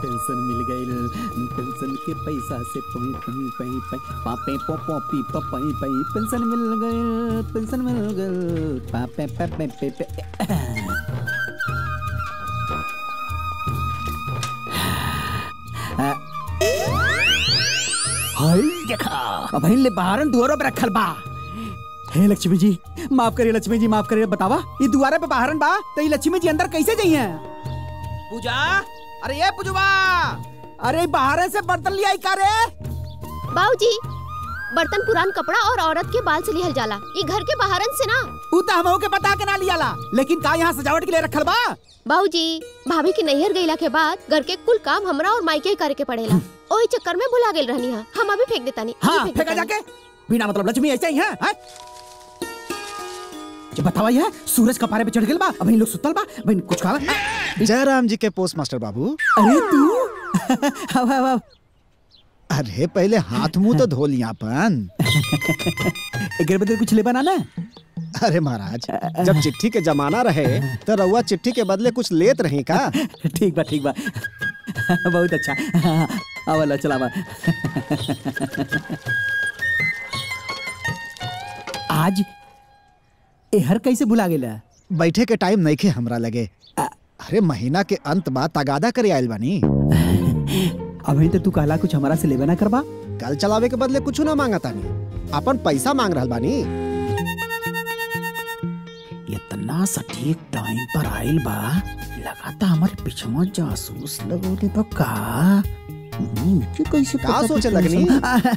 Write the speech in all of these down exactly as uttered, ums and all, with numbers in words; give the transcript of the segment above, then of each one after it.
Pension मिल गई, pension के पैसा से पई पई पई पई पापे पो पो पी पई पई पेंशन मिल गई, पेंशन मिल गई पापे पे पे पे पे। हाय देखा अब ले बाहरन दुआरों पे रखल बा। हे लक्ष्मी जी माफ करिए, लक्ष्मी जी माफ करिए, बतावा ये दुआरे पे बाहरन बा तो ये लक्ष्मी जी अंदर कैसे जाइए? पूजा, अरे ये पूजवा, अरे बाहर से बर्तन लिया का रे? बाबूजी बर्तन पुरान कपड़ा और औरत के बाल से लिहल जाला, ये घर के बाहरन से ना। उ त हमहू के पता के ना लियाला, लेकिन का यहाँ सजावट के लिए रखल बा? बाबूजी भाभी के नैहर गईला के बाद घर के कुल काम हमरा और मायके करे के पड़ेला, ओही चक्कर में भुला गेल रहनी हां। हम अभी फेंक देता नहीं। हाँ फेंका जाके, बिना मतलब लक्ष्मी ऐसे ही है, है? जब बतावा यह सूरज का पारे पे चढ़ गेल बा, अब इन लोग सुतल बा, भाई कुछ खावा। जयराम जी के पोस्ट मास्टर बाबू। अरे तू हां हां अरे पहले हाथ मुंह तो धो लिया अपन। एक बदले कुछ ले बनाना। अरे महाराज जब चिट्ठी के जमाना रहे तो रउआ चिट्ठी के बदले कुछ लेत रही का? ठीक बा ठीक बा बहुत अच्छा। आवला चलावा। आज एहर कैसे भुला गेला? बैठे के टाइम नहीं खे हमरा लगे। अरे महीना के अंत बा तगादा करे आयल बानी। अभी तो तू कहला कुछ हमारा से लेबे ना करबा? कल चलावे के बदले कुछ ना मांगा तानी, अपन पैसा मांग रहल बानी। इतना सटीक टाइम पर आइल बा, लगाता हमारे पीछे जासूस लगोले बा का? मुझे कैसे का सोचे लगनी?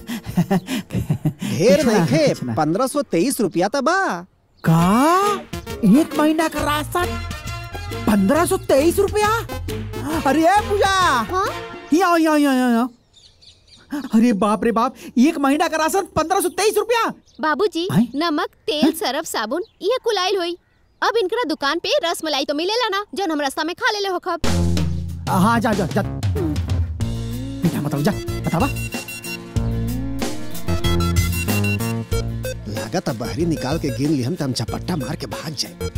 ढेर नहीं खे, पंद्रह सौ तेईस रुपया था बा। का एक महीना का राशन पंद्रह सौ तेईस रुपया? अरे पूजा हाँ? यहाँ यहाँ यहाँ यहाँ अरे बाप रे बाप, एक महीना का राशन पंद्रह सौ तेईस रुपया। बाबूजी नमक तेल सरफ साबुन ये कुल आइल होई। अब इनकरा दुकान पे रस मलाई तो मिलेला ना, जौन हम रास्ता में खा ले ले हो खब। हाँ जा जा जा बेटा मतलब जा बतावा। लागत अब बाहरी निकाल के गिन लिहम तो हम झपट्टा मार के भाग जाए।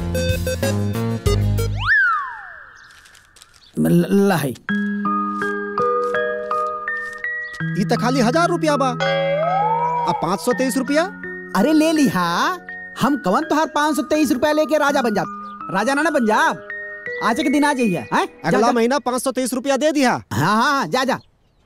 लाई ये तो खाली हजार रुपया बा, अब पाँच सौ तेईस रुपया। अरे ले लिहा, हम कवन तो हर पाँच सौ तेईस रुपया लेके राजा बन जाब, राजा ना ना बन जाब। आज के दिन आ जाइए। अगला महीना पाँच सौ तेईस रुपया दे दिया। हाँ हाँ जा जा।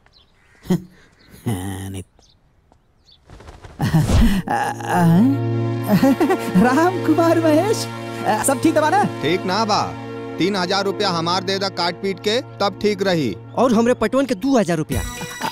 राम कुमार महेश सब ठीक दबा ना? ठीक ना बा, तीन हजार रुपया हमार दे दा काट पीट के तब ठीक रही। और हमरे पटवन के दो हजार रुपया।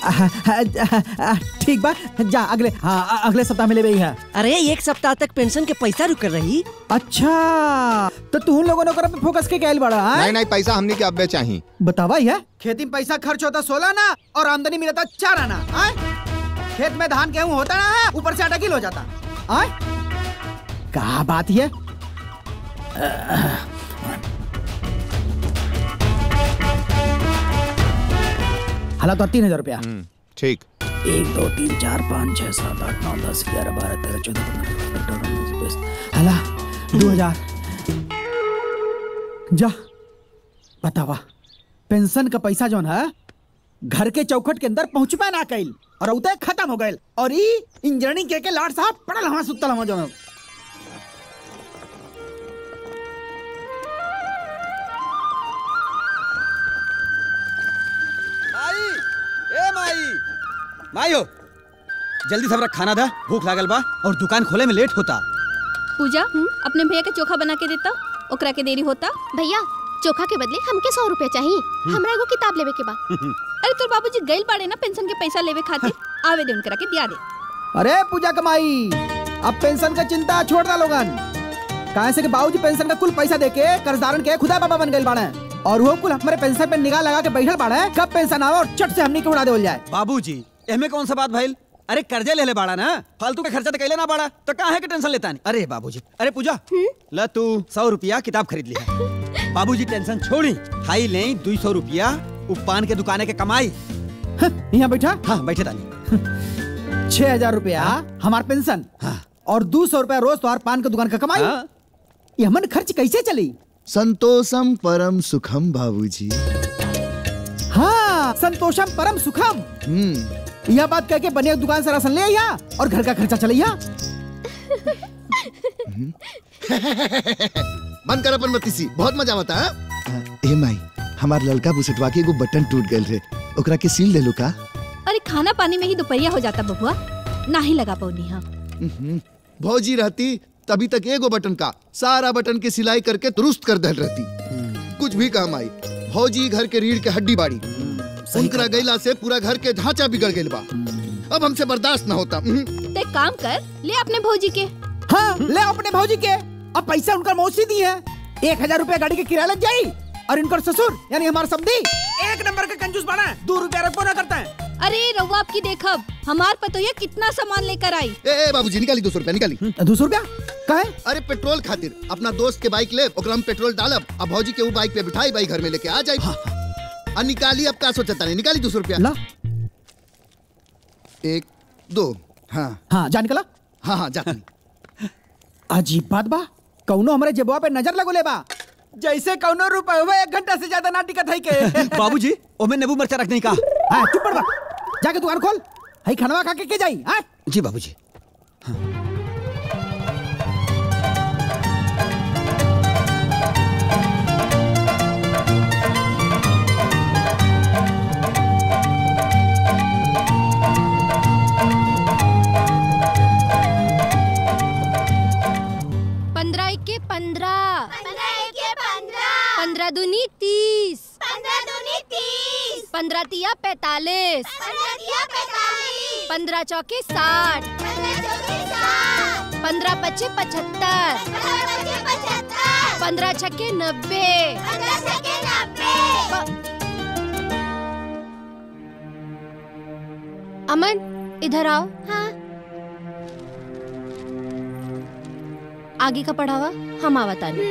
ठीक बा जा अगले हाँ अगले सप्ताह में ले गई है। अरे एक सप्ताह तक पेंशन के पैसा रुक रही। अच्छा तो तू लोगों ने पे फोकस के कैल बड़ा है? नहीं नहीं पैसा हमनी के अब्बे चाहिए। बतावा है खेती में पैसा खर्च होता सोलह ना और आमदनी मिलता चार आना। खेत में धान गेहूँ होता ना, ऊपर से आटा किलो हो जाता। क्या बात है? हला तो तीन हजार रुपया। ठीक। एक दो तीन चार पाँच छह सात आठ नौ दस ग्यारह बारह तेरह चौदह पंद्रह हला दो हजार। जा बतावा पेंशन का पैसा जो है घर के चौखट के अंदर पहुंच पाए ना कैल और उदय खत्म हो गए और ई इंजीनियरिंग के के लाड साहब पड़ल हमारा सुतल हम जो माई हो जल्दी सबरा खाना दा, भूख लागल बा और दुकान खोले में लेट होता। पूजा अपने भैया के चोखा बना के देता, ओकरा के देरी होता। भैया चोखा के बदले हमके सौ रुपया चाहिए, हमरा एगो किताब लेवे के बा। अरे तोर बाबूजी गइल बाड़े ना पेंशन के पैसा लेवे खातिर, आवे दे उनकरा के दिया दे। अरे पूजा कमाई अब पेंशन का चिंता छोड़ दा लोगन, काहे से कि बाबूजी पेंशन का कुल पैसा देके कर्जदारन के खुदा बाबा बन गइल बाड़े और वो कुल हमारे पेंशन पे निगाह लगा के बैठल बाड़े, कब पेंशन आवे और चट से हमनी के उड़ा देवल जाए। बाबूजी एमे कौन सा बात भइल? अरे कर्जे ले ले बाड़ा ना, फालतू का खर्चा तो कैले ना बाड़ा, तो काहे के टेंशन लेता नहीं? अरे बाबूजी, अरे पूजा ला तू सौ रुपया किताब खरीद लिया। बाबूजी टेंशन छोड़ी, खाई ले दो सौ रुपया पान के दुकाने के कमाई। यहाँ बैठा? हाँ बैठे तानी। छह हजार रुपया हमार पेंशन और दो सौ रुपया रोज तो पान के दुकान का कमाई, ये हमन खर्च कैसे चली? संतोषम परम सुखम बाबूजी। हाँ संतोषम परम सुखम। हम्म यह बात कह के बनिया दुकान से राशन ले आइया और घर का खर्चा चलैया। बंद कर अपन बत्तीसी, बहुत मजा आता है। ए माई, हमार लड़का बुसेटवा के एगो बटन टूट गए रे, ओकरा के सील ले लो का? अरे खाना पानी में ही दोपहरिया हो जाता बबुआ, ना ही लगा पौनी। हाँ भौजी रहती तभी तक एगो बटन का सारा बटन की सिलाई करके दुरुस्त कर दे रहती। कुछ भी काम आई, भौजी घर के रीढ़ के हड्डी बाड़ी, उनकरा गैला से पूरा घर के ढांचा बिगड़ गइल बा। अब हमसे बर्दाश्त ना होता। ते काम कर, ले अपने भौजी के। हाँ ले अपने भौजी के। अब पैसा उनका मौसी दी है, एक हजार रूपया गाड़ी के किराया लग जाये। और इनका ससुर यानी हमारा समधी एक नंबर का कंजूस बना है, दो रुपया रखो ना करता है। अरे रउआ आपकी देखब, हमार पतोहिया कितना सामान लेकर आई। ए, ए बाबूजी निकाली दो सौ रुपया निकाली। दो सौ रुपया काहे? अरे पेट्रोल खातिर अपना दोस्त के बाइक ले, ओकरा में पेट्रोल डालब, अब भौजी के वो बाइक पे बिठाई, बाइक घर में लेके आ जाए। हाँ। निकाली, अब क्या सोचता नहीं, निकाली दो सौ रुपया। ला एक दो। हाँ हाँ जा निकला। हाँ हाँ जा। अजीब बात बा, कौनो हमारे जेबवा पे नजर लगो ले बा, जैसे कौनो रुपए हुए एक घंटा से ज्यादा ना टिकत है के। बाबूजी ओमे नींबू मिर्चा रखने का। हाँ चुप पड़ बा, जाके दुकान खोल, हई खानवा खा के के जाई। हाँ जी बाबूजी। हाँ। पंद्रह इक्के पंद्रह, पंद्रह दूनी तीस, पंद्रह तिया पैतालीस, पंद्रह चौके साठ, पंद्रह पच्चे पचहत्तर, पंद्रह छक्के नब्बे। अमन इधर आओ। हाँ आगे का पढ़ावा हम आवतानी।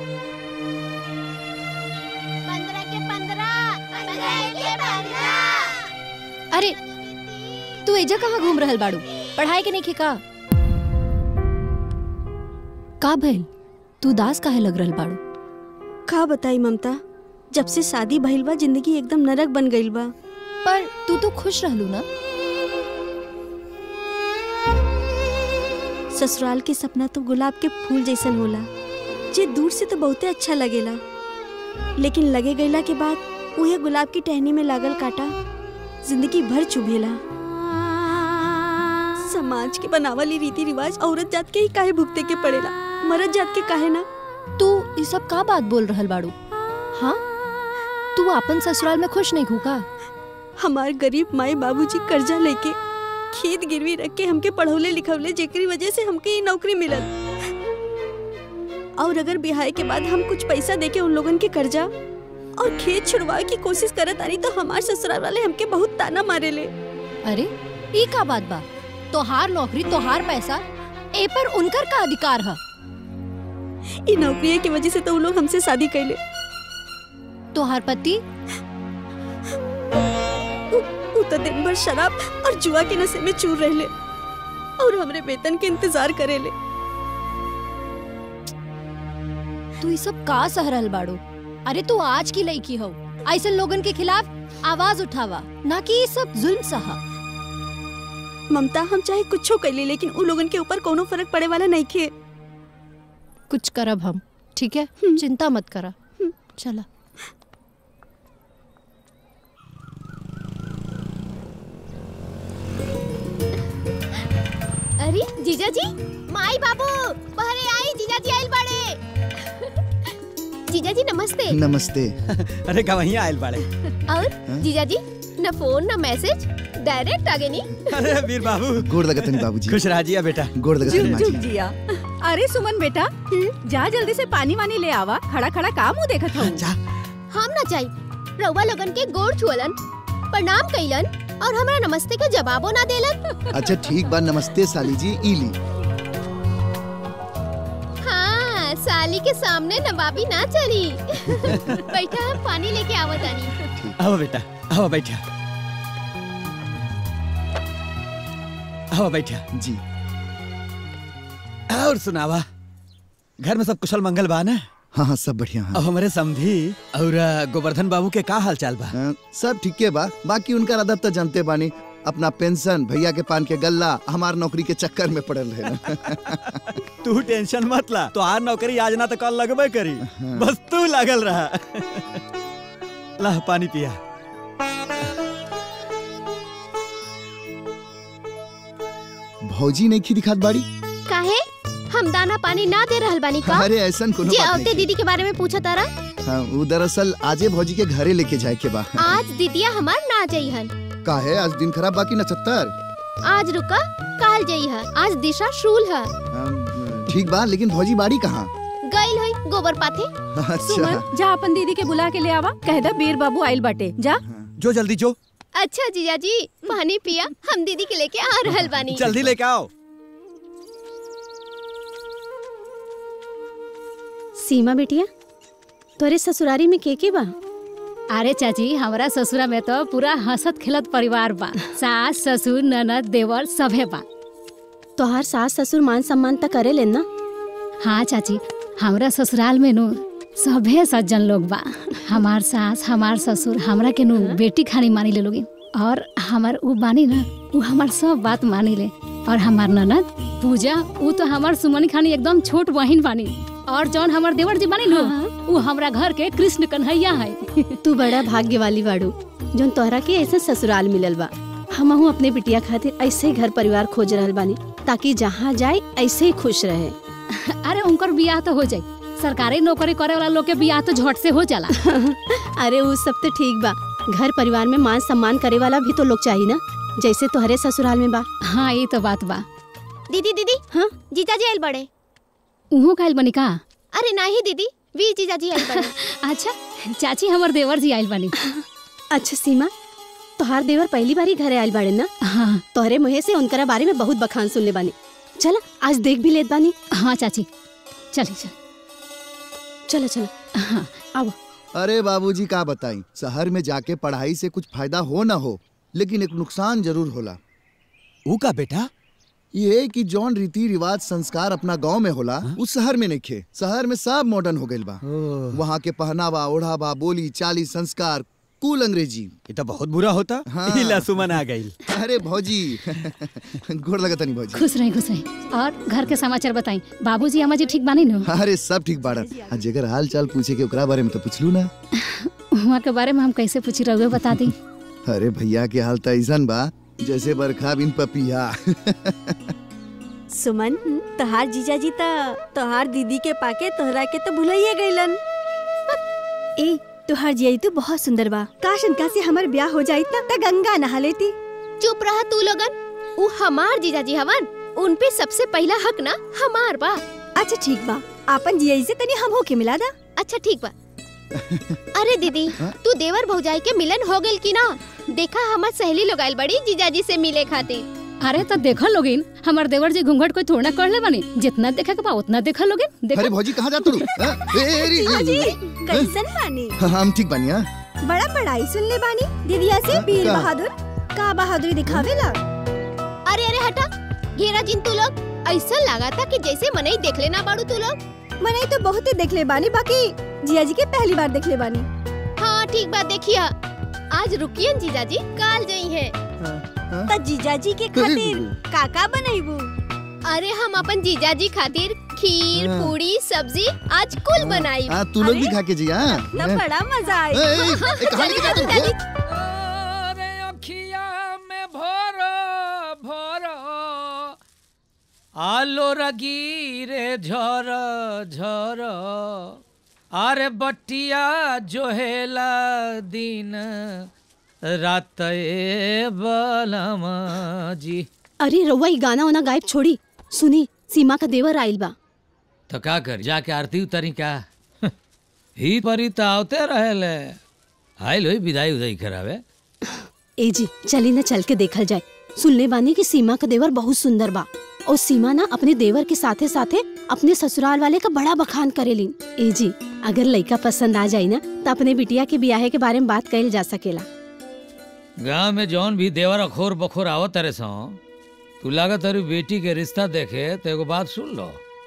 पंद्रह के पंद्रह, पंद्रह के पंद्रह। अरे तू एजा कहाँ घूम रहल बाड़ू, पढ़ाई के नहीं खिका का भइल? तू दास काहे लग रहल बाड़ू? का बताई ममता, जब से शादी भइल बा जिंदगी एकदम नरक बन गइल बा। पर तू तो खुश रहलू ना। ससुराल के सपना तो गुलाब के फूल जैसन होला, जे दूर से तो बहुते अच्छा लगेला, लेकिन लगे गईला के बाद उहे गुलाब की टहनी में लागल कांटा जिंदगी भर चुभेला। समाज के बनावली रीति रिवाज औरत जात के ही काहे भुगते के पड़ेला, मर्द जात के काहे ना। तू ये सब का बात बोल रहल बाड़ू? हाँ तू अपन ससुराल में खुश नहीं हुआ? हमार गरीब माई बाबूजी कर्जा लेके खेत गिरवी रख के हमके पढ़ौले लिखौले, जेकरी वजह से हमके ये नौकरी मिलल। और अगर बिहार के बाद हम कुछ पैसा देके उन लोगन के कर्जा और खेत छुड़वाए की कोशिश करत आनी तो हमार ससुराल वाले हमके बहुत ताना मारे ले। अरे ई का बात बा? तोहार नौकरी तोहार पैसा, ए पर उनकर का अधिकार है? ई नौकरी की वजह से तो उन लोग हमसे शादी कैले। तोहार पति वो तो दिन भर शराब और जुआ के नशे में चूर रहले और हमरे वेतन के इंतजार करेले। तू ये सब का सह रहल बाड़ू? अरे तू आज की लड़की हो, ऐसे लोगन के खिलाफ आवाज उठावा, ना कि ये सब जुल्म सहा। ममता हम चाहे कुछ कैली, लेकिन उन लोगन के ऊपर कोनो फर्क पड़े वाला नहीं खे। कुछ करब हम, ठीक है? चिंता मत करा, चला। अरे जीजा जी, माई बाबू पहरे आई, जीजा जी आइल बाड़े। जीजा जी नमस्ते। नमस्ते। अरे गवैया आइल बाड़े। और जीजा जी न फोन न मैसेज, डायरेक्ट आगे नी। अरे वीर बाबू गोड़ लगत नहीं बाबूजी। खुश रह जिया बेटा। गोड़ लगत नहीं माँ जी। जिया। अरे सुमन बेटा, जा जल्दी से पानी वानी ले आवा, खड़ा खड़ा काम मुँह देखत हूँ। हम ना जाई, रउआ लोगन के गोड़ छुअलन, प्रणाम कइलन और हमरा नमस्ते के जवाबो ना देलन। अच्छा ठीक बा, नमस्ते साली जी, इली। हाँ साली के सामने नवाबी ना चली। बैठा हम पानी लेके आवतानी। आओ बेटा, आओ बैठा, आओ बैठा जी। और सुनावा, घर में सब कुशल मंगल बा ना? हाँ हाँ सब बढ़िया। हाँ। अब हमारे समधी और गोवर्धन बाबू के का हाल चाल बा? हाँ, सब ठीक है बा। बाकी उनका आदत तो जानते बानी, अपना पेंशन, भैया के पान के गल्ला, हमार नौकरी के चक्कर में पड़ल है। तू टेंशन मत ला, तो आर नौकरी आज ना तो कल लगबे करी। हाँ। बस तू लागल रहा। ला पानी पिया। भौजी नहीं खी दिखात बाड़ी? काहे? हम दाना पानी ना दे रहल बानी का? अरे ऐसन कोनो जे बात औते नहीं। दीदी के बारे में पूछा तारा? हाँ, वो दरअसल आजे भौजी के घरे लेके जाए के बा। आज दीदिया हमार ना जाइहन। काहे? आज दिन खराब बाकी नचत्तर। आज रुका, काल जाइहन। आज दिशा शूल है। ठीक बा, लेकिन भौजी बाड़ी कहाँ? गइल होई गोबर पाथे। सुमन जा अपन दीदी के बुला के ले आवा, कह दा बीर बाबू आइल बाटे। जा जो जल्दी जो। अच्छा जीजा जी, पानी पिया, हम दीदी के लेके आ रहल बानी। जल्दी लेके आओ। सीमा बेटिया, तोरे ससुरारी में के के बा? अरे चाची, हमारा ससुरा में तो पूरा हंसत खेलत परिवार बा। सास ससुर ननद देवर सभे बा। तोहार सास ससुर मान सम्मान तक करे लेन ना? हाँ चाची, हमारा ससुराल में नु सभे सज्जन लोग बा। हमार सास हमार ससुर हमरा के नु बेटी खानी मानी ले लोगी, और हमार उ बानी ना, उ हमार सब बात मानी ले। और हमार ननद पूजा, उ तो हमार सुमनी खानी एकदम छोट बहिन बानी। और जौन हमार देवर जी बानी नु, उ हमरा घर के कृष्ण कन्हैया है। तू बड़ा भाग्य वाली बाड़ू जौन तोहरा के ऐसे ससुराल मिलल बा। हमहू अपने बिटिया खातिर ऐसे ही घर परिवार खोज रहल बानी, ताकि जहाँ जाए ऐसे ही खुश रहे। अरे उनकर बियाह तो हो जाए, सरकारी नौकरी करे वाला लोग के बियाह तो झट से हो जाला। अरे वो सब तो ठीक बा, घर परिवार में मान सम्मान करे वाला भी तो लोग चाहिए ना, जैसे तोहरे ससुराल में बा। हाँ ये तो बात बा। दीदी दीदी, हाँ जीजा जी आइल बड़े। उहो काइल बनी का? अरे नहीं दीदी, वी जीजा जी आइल बड़े। अच्छा चाची, हमार देवर जी आइल बनी। अच्छा सीमा, तोहार देवर पहली बारी घरे आइल बाड़े ना? हाँ। तोहरे मुँह से उनकरा बारे में बहुत बखान सुनले बानी। चला आज देख भी लेत बानी। हाँ चाची, चली चल। चलो चलो। हाँ आओ। अरे बाबूजी का बताई, शहर में जाके पढ़ाई से कुछ फायदा हो ना हो, लेकिन एक नुकसान जरूर होला। ऊ का बेटा? ये कि जौन रीति रिवाज संस्कार अपना गांव में होला, उस शहर में नहीं खे। शहर में सब मॉडर्न हो गइल बा। वहाँ के पहनावा ओढ़ावा, बोली चाली, संस्कार कुल अंग्रेजी। ये तो बहुत बुरा होता। हाँ। इला सुमन आ गई। अरे भौजी गोड़ लगता नहीं भौजी। खुश रही खुश रही। और घर के समाचार बताई, बाबूजी अम्मा जी ठीक बानी नु? अरे सब ठीक बाड़ा। जेकर हाल चाल पूछे के ओकरा बारे में तो पूछलू ना। वहाँ के बारे में हम कैसे पूछी, रहुए बता दी। अरे भैया के हाल तो ऐसन बा जैसे बरखा बिन पपिया। सुमन, तोहार जीजा जी ता तोहार दीदी के पाके तोहरा के तो भुलाइए गइलन। ए तोहार जिया तो बहुत सुंदर बा। काश इनका से हमार ब्याह हो जाई ता गंगा नहा लेती। चुप रहा तू लोगन, उ हमार जीजा जी हवन, उन पे सबसे पहला हक ना हमार बा। अच्छा ठीक बा, आपन जिया से तनी हम होके मिला दा। अच्छा ठीक बा। अरे दीदी, तू देवर भौजाई के मिलन हो गइल की ना? देखा हमार सहेली लोग आइल बड़ी जीजाजी से मिले खातिर। अरे तो देखा लोगिन, हमार देवर जी घूंघट कोई थोड़ा कर ले बनी, जितना देखा के बा उतना देखा लोगिन। अरे भौजी कहाँ जात तू? कैसन बानी? हम ठीक बानी। बड़ा पढ़ाई सुन ले बानी दीदिया से। वीर बहादुर का बहादुरी दिखावेला। अरे अरे हटा, घेरा जिन तू लोग। ऐसा लगा था कि जैसे मनई देख लेना बाड़ू तू लोग। मनई तो बहुत ही देख ले बानी, बाकी जिया जी के पहली बार देख ले बानी। हाँ ठीक बात, देखिया आज रुकियन जीजा जी, काल जाई है। ता जीजा जी के खातिर काका बनाईबू? अरे हम अपन जीजा जी खातिर खीर, पूरी, सब्जी आज कुल बनाई। हाँ तू लोग भी खा के जी। हाँ तब बड़ा मजा आई। अरे अखिया में भरो भरो आलो रगीरे झर झर, अरे बटिया जोहेला दिन रात ए बलमा जी। अरे रउआ गाना वाना गायब छोड़ी, सुनी सीमा का देवर आइल बा। तो का कर, जाके आरती उतारी का? ही परी तो आवते रहेले, आइल होई विदाई उदाई करावे। ए जी चली न चल के देखल जाए। सुनले बानी कि सीमा का देवर बहुत सुंदर बा, और सीमा ना अपने देवर के साथे साथे अपने ससुराल वाले का बड़ा बखान करेली। ए जी अगर लड़का पसंद आ जाए ना तो अपने बिटिया के ब्याह के बारे में बात कइल जा सकेला। गांव में जौन भी देवर अखोर बखोर आवत तारे सो, तू लागत तारी बेटी के रिश्ता देखे तो एगो बात सुन लो।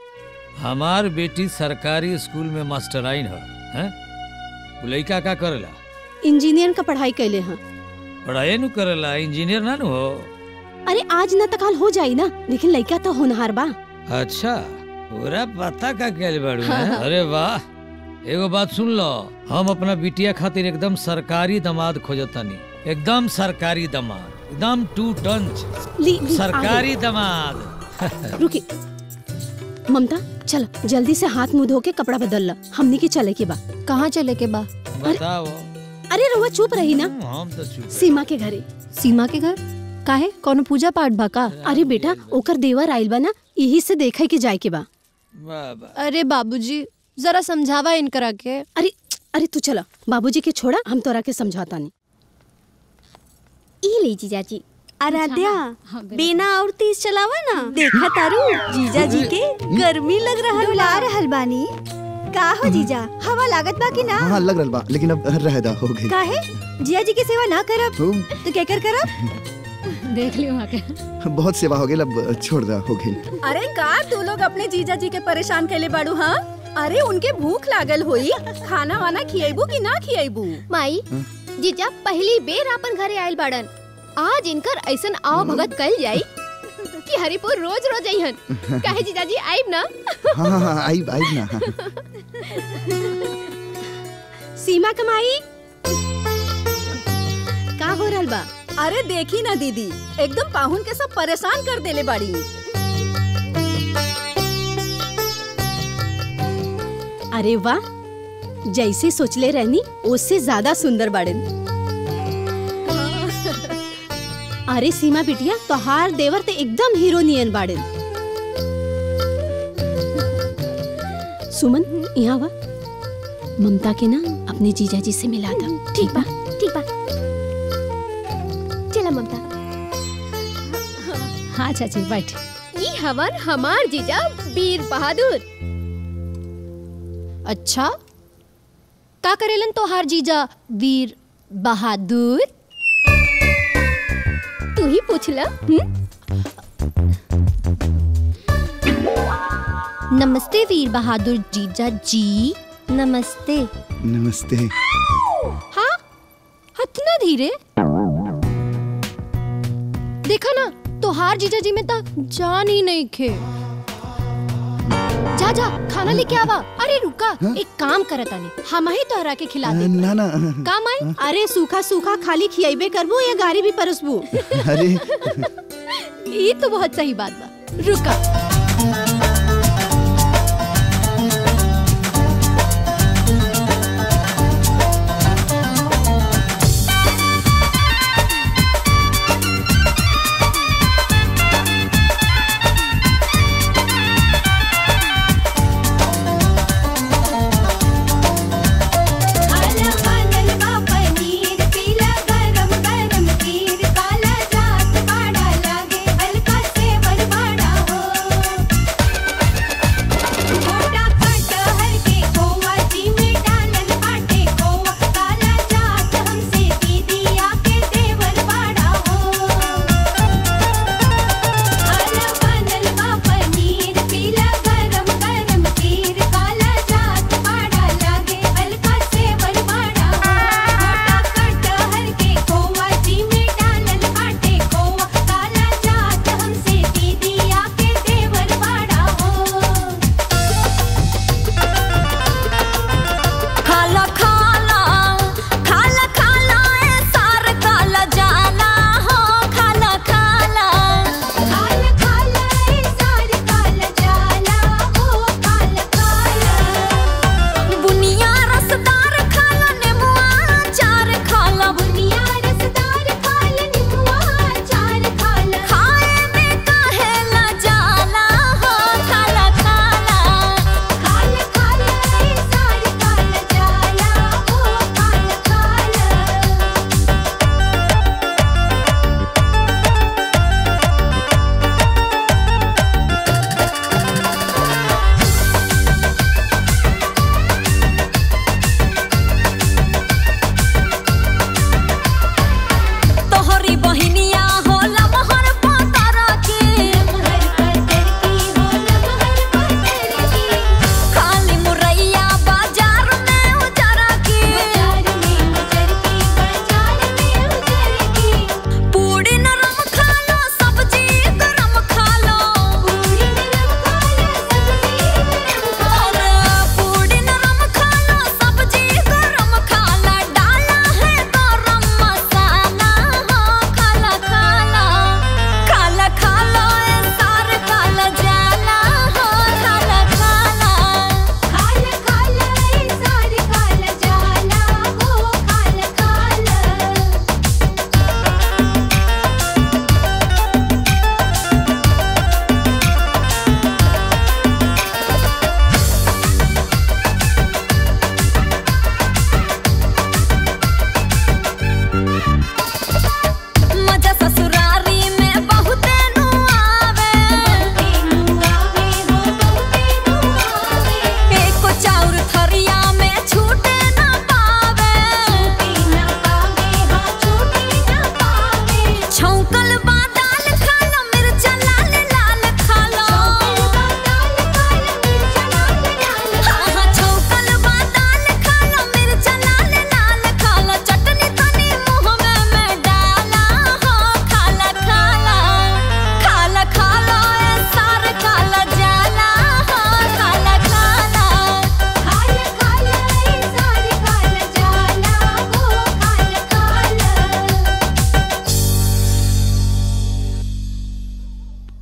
हमार बेटी सरकारी स्कूल में मास्टराइन है, हैं? उ लइका का करेला? इंजीनियर का पढ़ाई कैले हैं। पढ़ाई नु करेला, इंजीनियर ना नु हो। अरे आज न तकाल हो जाई ना, लेकिन लइका तो होनहार बा। अच्छा, पूरा पता का क्या बाड़ू हाँ, हैं? हाँ। अरे वाह, एगो बात सुन लो, हम अपना बिटिया खातिर एकदम सरकारी दामाद खोजतानी, एकदम सरकारी दामाद, एकदम टू टंच ली, ली, सरकारी आगे। दामाद। रुकी ममता, चल जल्दी से हाथ मुंह धो के कपड़ा बदल ला, हमनी के चले के बा। कहाँ चले के बा? बताओ। अरे रुआ चुप रही ना। हम तो चुप। सीमा के घरे। सीमा के घर काहे? कौनो पूजा पाठ बा का? अरे बेटा, ओकर देवर आइल बा ना, यही से देखे के जाए के बा। अरे बाबूजी जरा समझावा इनकरा के। अरे अरे तू चला, बाबूजी के छोड़ा, हम तोरा के समझाता नहीं। ई ले जीजाजी। आराध्या, बिना और तेज चलावा ना। देखा तारू, जीजा जी के गर्मी लग रहा डुला रहल बानी। का हो जीजा, हवा लागत बा कि ना? हाँ लग रहा बा, लेकिन अब रहदा हो गई। काहे? जिया जी की सेवा ना करब तुम तो क्या कर करब? देख लियो वहाँ के। बहुत सेवा हो गई, अब छोड़ दा हो गई। अरे का तू लोग अपने जीजा जी के परेशान कैले बाड़ू? हाँ, अरे उनके भूख लागल होई, खाना वाना खियाबू कि ना खियाबू? माई, जीजा पहली बेर अपन घरे आयल बाड़न, आज इनकर ऐसन आओ भगत कल जाई कि हरिपुर रोज रोज अइहन। काहे जीजा जी आइब ना? हाँ हाँ हाँ, आइब आइब ना। सीमा कमाई का हो रहल बा? अरे देखी ना दीदी, एकदम पाहुन के सब परेशान कर देले बाड़ी। अरे वाह, जैसे सोचले रहनी उससे ज्यादा सुंदर बाड़न। अरे सीमा बिटिया, तोहार देवर ते एकदम हीरोनियन बाड़न। सुमन, यहाँ वा, ममता के ना अपने जीजा जी से मिला था। ठीक बा? ठीक बा। चला ममता। हाँ चाची बैठ। ई हवन हमार जीजा वीर बहादुर। अच्छा, का करेलन तोहार जीजा वीर बहादुर? तू ही पूछ ला। नमस्ते वीर बहादुर जीजा जी। नमस्ते। नमस्ते। हाँ, हतना धीरे। देखा ना, तोहार जीजा जी में ता जान ही नहीं खे। जा जा खाना लेके आवा। अरे रुका, हा? एक काम करता नहीं, हम ही तोहरा के खिला दे। ना ना। काम आई? अरे सूखा सूखा खाली खियाइबे करबू या गारी भी परसबू? अरे ये तो बहुत सही बात बा। रुका। काला जात बाड़ा लागे, हल्का से बरबाड़ा हो।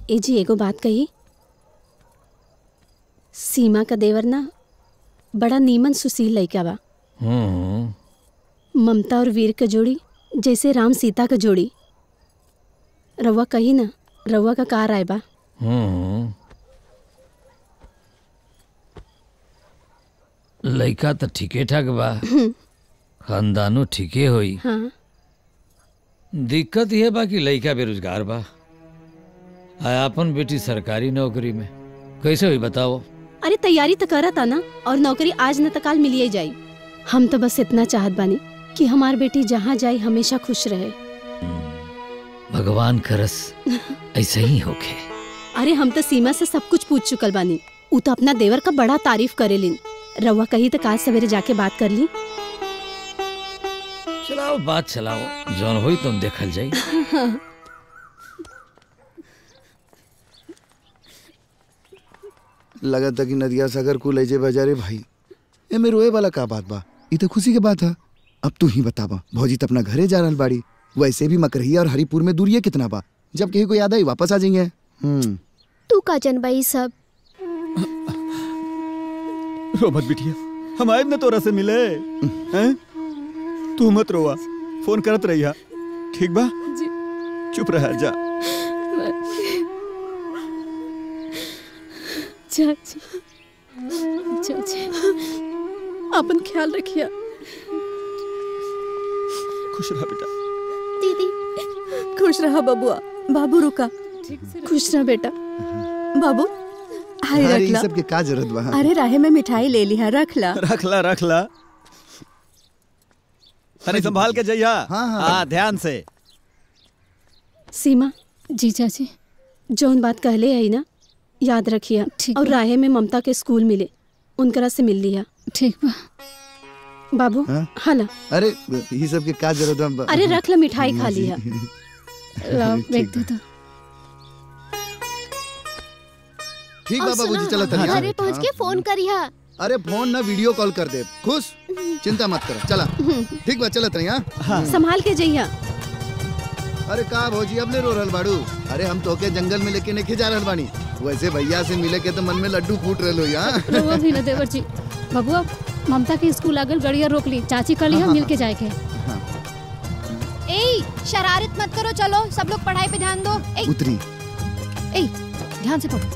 ए जी एगो बात कही, सीमा का देवर ना बड़ा नीमन सुशील लइका बा। हम्म ममता और वीर के जोड़ी जैसे राम सीता का जोड़ी। रउआ कही ना, रउआ का कार आए बा। हम्म लइका तो ठीके ठाक बा, खानदानो ठीके होई। हाँ दिक्कत यह बा कि लइका बेरोजगार बा, आ अपन बेटी सरकारी नौकरी में। कैसे हुई बताओ? अरे तैयारी तो करत आ ना, और नौकरी आज न तो काल मिलिए जाई। हम तो बस इतना चाहत बानी कि हमार बेटी जहाँ जाए हमेशा खुश रहे। भगवान करस ऐसे ही होके। अरे हम तो सीमा से सब कुछ पूछ चुकल बानी, उ तो अपना देवर का बड़ा तारीफ करेलिन। रउआ कही तो काल सवेरे जाके बात कर ली। चलाओ बात चलाओ, जौन होई तुम देखल जाई। लगा था कि नदिया सागर को ले जाए बाजारे भाई। ए में रोए वाला का बात बा? ये तो खुशी के बात है। अब तू ही बतावा, भौजी तो अपना घरे जा रहल बाड़ी, वैसे भी मकरहिया और हरिपुर में दूरिये कितना बा? जब कहीं को याद आई वापस आ जाएंगे। हम्म तू का जनबाई सब रो मत बिटिया, हम आए न तोरा से मिले हैं? तू मत रोवा, फोन करत रहिया, ठीक बा? चुप रह जा। चाची, चाची, अपन ख्याल रखिया। खुश रहा बेटा। दीदी खुश रहा बबुआ। बाबू रुका। खुश रहा बेटा। बाबू हाय अरे रख ये ला। सब के का जरूरत बा? अरे राहे में मिठाई ले ली है, रख ला। रख ला रख ला। तनी संभाल के जाइया। हाँ हाँ हाँ ध्यान से। सीमा जी चाची। जौन बात कहले आई ना याद रखिया, और राहे में ममता के स्कूल मिले, उनकरा से मिल लिया। ठीक बा बाबू। हाँ? हाला। अरे ये सब के का जरूरत बा? अरे रख ला, मिठाई खा लिया। ला देख दो तो। ठीक बा बाबूजी, चलो तनिया। घरे पहुँच के फोन करिहा। अरे फोन ना वीडियो कॉल कर दे। खुश, चिंता मत कर। चला ठीक बा, चला तनिया। संभाल के जइया। अरे का भौजी अब ले रो रहल बाड़ू? अरे हम तो के जंगल में लेके नहीं जा रहल बानी, वैसे भैया से मिले के तो मन में लड्डू फूट रहे लो। यहाँ रउआ भी न देवर जी। बबुआ ममता के स्कूल आगल गड़िया रोक ली, चाची कल हम मिल के जाए के। ए शरारत मत करो, चलो सब लोग पढ़ाई पे ध्यान दो। ए उतरी। ए ध्यान से पढ़ो।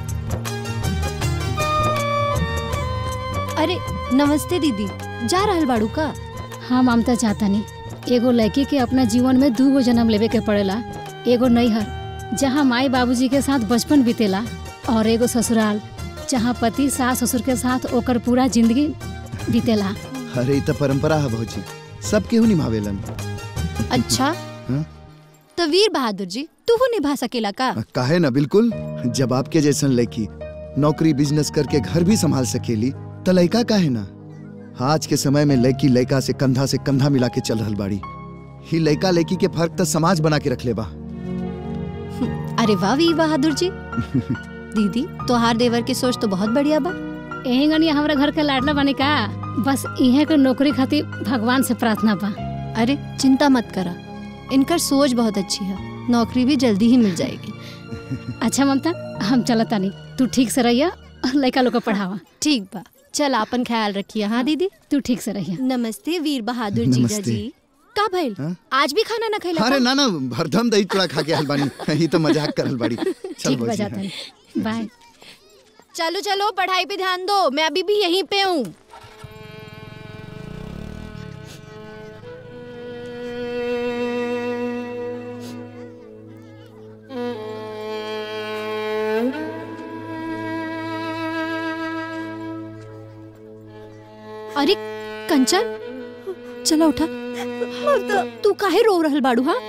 अरे नमस्ते दीदी, जा रहल बाड़ू का? हाँ ममता चाहता नहीं, एगो लड़की के अपना जीवन में दू गो जन्म लेवे के पड़ेला। एगो नैहर जहाँ माई बाबूजी के साथ बचपन बीतेला, और एगो ससुराल जहाँ पति सास ससुर के साथ ओकर पूरा जिंदगी बीतेला। अरे ये तो परंपरा है भौजी, सब केहू निभावेलन। अच्छा हाँ? तो वीर बहादुर जी तू वो निभा सकेला का? काहे ना, बिल्कुल। जब आपके जैसन लड़की नौकरी बिजनेस करके घर भी संभाल सकेली तो लड़का काहे ना। आज के समय में लड़की लड़का से कंधा से कंधा मिला के चल रहल बाड़ी। ही लड़का लड़की के फर्क तो समाज बना के रख ले बा। अरे वाह वीर बहादुर जी। दीदी तोहार देवर की सोच तो बहुत बढ़िया बा। यही गनिया हमारा घर के लाडला बने का, बस इहे के नौकरी खातिर भगवान से प्रार्थना बा। अरे चिंता मत करा, इनकर सोच बहुत अच्छी है, नौकरी भी जल्दी ही मिल जाएगी। अच्छा ममता हम चलता नहीं, तू ठीक से रहिया और लड़का लोग को पढ़ावा। ठीक बा, चल अपन ख्याल रखिए। हाँ दीदी तू ठीक से रहिया। नमस्ते वीर बहादुर जीजा जी। का भइल? आज भी खाना न खैला? अरे ना ना, भरदम दही चूड़ा खा के हलबानी। ये तो मजाक करल बाड़ी। चल भौजी। बाय। चलो चलो पढ़ाई पे ध्यान दो, मैं अभी भी यहीं पे हूँ। अरे कंचन चलो उठा। ममता तू काहे रो रहल बाड़ू? हाँ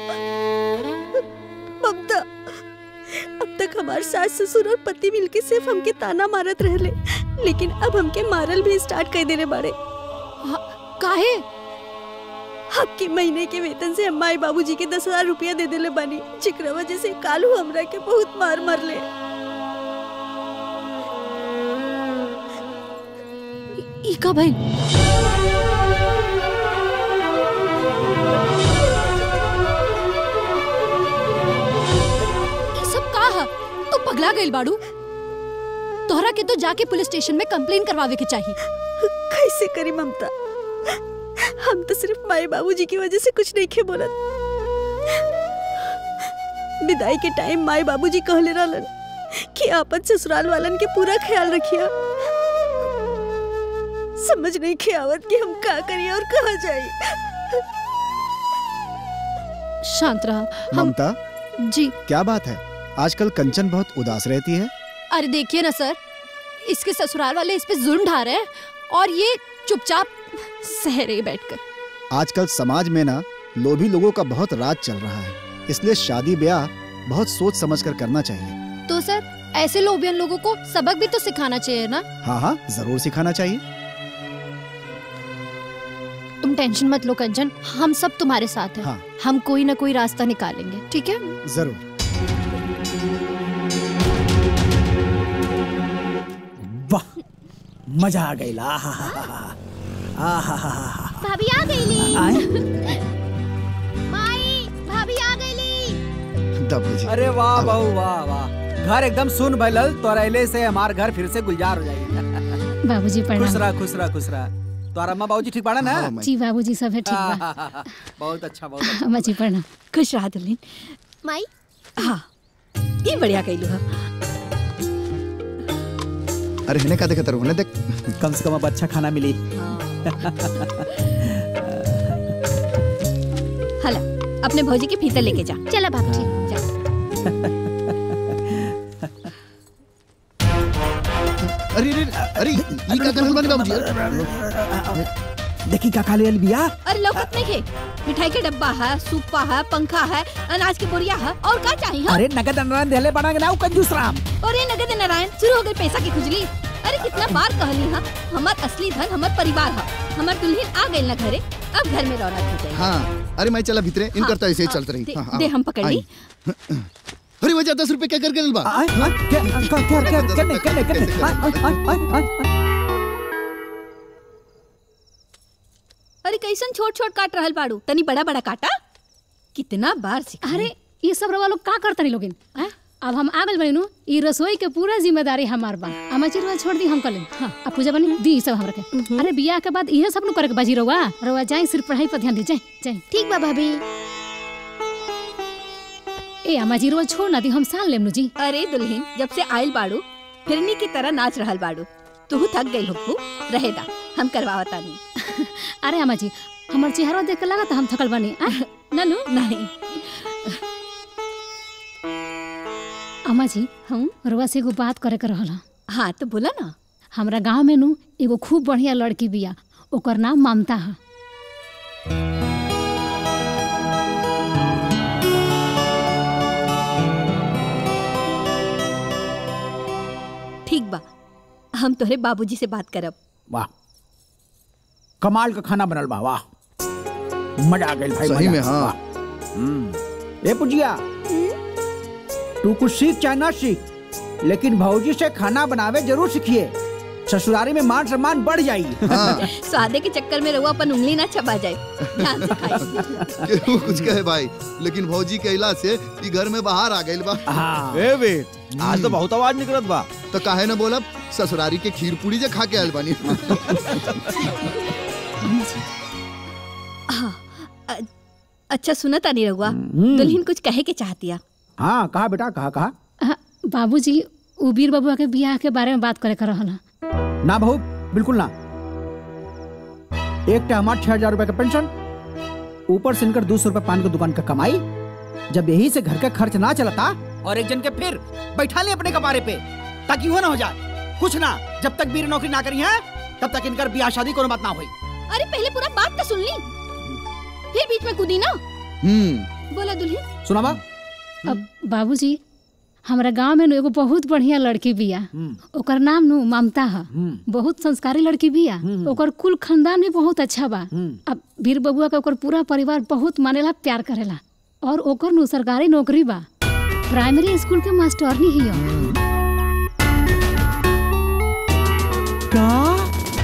ममता, अब तक हमारे सास ससुर और पति मिलके सिर्फ हमके ताना मारत रहले, लेकिन अब हमके मारल भी स्टार्ट कर देले बाड़े। काहे? आपके महीने के वेतन से अम्मा बाबूजी के दस हजार रुपया दे देले बानी, जिकरा वजह से कालू हमरा के बहुत मार मारले। ई का भाई? गई बाड़ू? तोहरा के तो जाके पुलिस स्टेशन में कंप्लेन करवावे के चाहिए। कैसे करी ममता, हम तो सिर्फ माए बाबूजी की वजह से कुछ नहीं खे बोलत। विदाई के टाइम माए बाबूजी कहले रहलन कि आपन ससुराल वालन के पूरा ख्याल रखिया। समझ नहीं खे आवत कि हम का करिए और कहाँ जाए। शांत रहा। ममता जी क्या बात है, आजकल कंचन बहुत उदास रहती है। अरे देखिए ना सर, इसके ससुराल वाले इस पे जुल्म ढा रहे हैं और ये चुपचाप सह रही बैठकर। आजकल समाज में ना लोभी लोगों का बहुत राज चल रहा है, इसलिए शादी ब्याह बहुत सोच समझ कर करना चाहिए। तो सर ऐसे लोभियन लोगों को सबक भी तो सिखाना चाहिए ना। हाँ हाँ जरूर सिखाना चाहिए। तुम टेंशन मत लो कंचन, हम सब तुम्हारे साथ हैं। हाँ। हम कोई ना कोई रास्ता निकालेंगे, ठीक है? जरूर। वाह मजा आ गई ला। भाभी आ गईली। आए? माई भाभी आ गईली। अरे वाह बहू वाह वाह, घर एकदम सुन भैलल, तो रहले से हमार घर फिर से गुलजार हो जाएगी। बाबूजी प्रणाम। खुश रह खुश रह खुश रह। तोरा अम्मा बाबूजी ठीक बाड़ा ना? जी बाबूजी सब है ठीक बा। बहुत अच्छा बहुत अच्छा। अम्मा जी प्रणाम। खुश रहा दुल्हन। माई हाँ ये बढ़िया कइलू हा। अरे हने का देखत रहू, देख कम से कम अब अच्छा खाना मिली। हला अपने भौजी के भीतर लेके जा। चला बाबूजी जा। अरे अरे अरे ये का करल बानी बाबूजी? देखी का खाली अलबिया। अरे लौकत नहीं है, मिठाई के डब्बा है, सूपा है, पंखा है, अनाज की बोरिया है, और क्या चाहिए? अरे नगद नारायण देले बना के ना कंजूस राम। अरे नगद नारायण शुरू हो गई पैसा की खुजली। अरे कितना बार कहली हां, हमार असली धन हमार परिवार है। हमार दुल्हन आ गई ना घरे, अब घर में रौनक हो जाएगी। हाँ अरे मैं चला भीतरे, इन हाँ, करता ऐसे ही हाँ, चलत रही। दे, हाँ, दे हम पकड़ ली। अरे वजह दस रुपए क्या कर गए बा? अरे कैसन छोट छोट काट रहल बाड़ू, तनी बड़ा बड़ा काटा। कितना बार सिखा। अरे ये सब रवा लोग का करता नहीं लोगिन? अब हम आ गए बनी नु, ई रसोई के पूरा जिम्मेदारी हमार बा। अम्मा चिरवा छोड़ दी हम कर लें। हाँ अब पूजा बनी दी सब हमरा के। अरे बियाह के बाद इहे सब नु करे के बाजी रवा। रवा जाए सिर्फ पढ़ाई पर ध्यान दी, जाए जाए। ठीक बा भाभी। ए अम्मा जी रवा छोड़ ना दी, हम साल लेम नु जी। अरे दुल्हन जब से आइल बाड़ू फिरनी की तरह नाच रहल बाड़ू। तू थक गई हो, रहेदा हम करवावता नहीं। अरे अम्मा जी हमार चेहरा देख के लगा था हम थकल बनी। ननु नहीं अम्मा जी हम रवा से एगो बात करे के रहल। हाँ तो बोला ना। हमरा गांव में नु एगो खूब बढ़िया लड़की बिया, ओकर नाम ममता है। ठीक बा, हम तोहरे बाबूजी से बात करब। वाह कमाल का खाना बनल बा, वाह मजा आ गइल भाई। सही में हाँ। ए पुजिया तू कुछ सीख चाहे ना सीख, लेकिन भौजी से खाना बनावे जरूर सीखिए, ससुरारी में मान सम्मान बढ़ जाएगी। हाँ। स्वादे के चक्कर में रहुआ अपन उंगली ना चबा जाए। ध्यान से खाइए। केहू कुछ कहे भाई, लेकिन भौजी के इला से ई घर में बाहर आ गइल बा। हाँ। ए बेट आज तो बहुत आवाज निकलत बा। तो काहे ना बोलब, ससुरारी के खीर पूरी जे खा के आइल बानी। हाँ, अ- अच्छा सुना तानी रहुआ, दुल्हन कुछ कहे के चाहतिया। हाँ कहा बेटा कहा कहा। बाबूजी उबीर बबुआ के बियाह के बारे में बात करे कर रहल। ना बहू बिल्कुल ना। एक हमार छह हजार रुपए का पेंशन, ऊपर से इनकर दो सौ रुपए पान की दुकान का कमाई, जब यही से घर का खर्च ना चलता और एक जन के फिर बैठा ले अपने कपारे पे, ताकि वो ना हो जाए कुछ ना। जब तक बीर नौकरी ना करी है तब तक इनकर ब्याह शादी कोनो बात ना हुई। अरे पहले पूरा बात तो सुन ली, फिर बीच में कूदी ना। हम्म बोला दुल्हन। सुना बा। अब बाबूजी हमारा गांव में नु एगो बहुत बढ़िया लड़की बिया, ओकर नाम नु ममता है। बहुत संस्कारी लड़की बिया, ओकर कुल खानदान भी बहुत अच्छा बा। अब वीर बबुआ का ओकर पूरा परिवार बहुत मानेला, प्यार करेला, और ओकर नु सरकारी नौकरी बा, प्राइमरी स्कूल के मास्टरनी ही है। का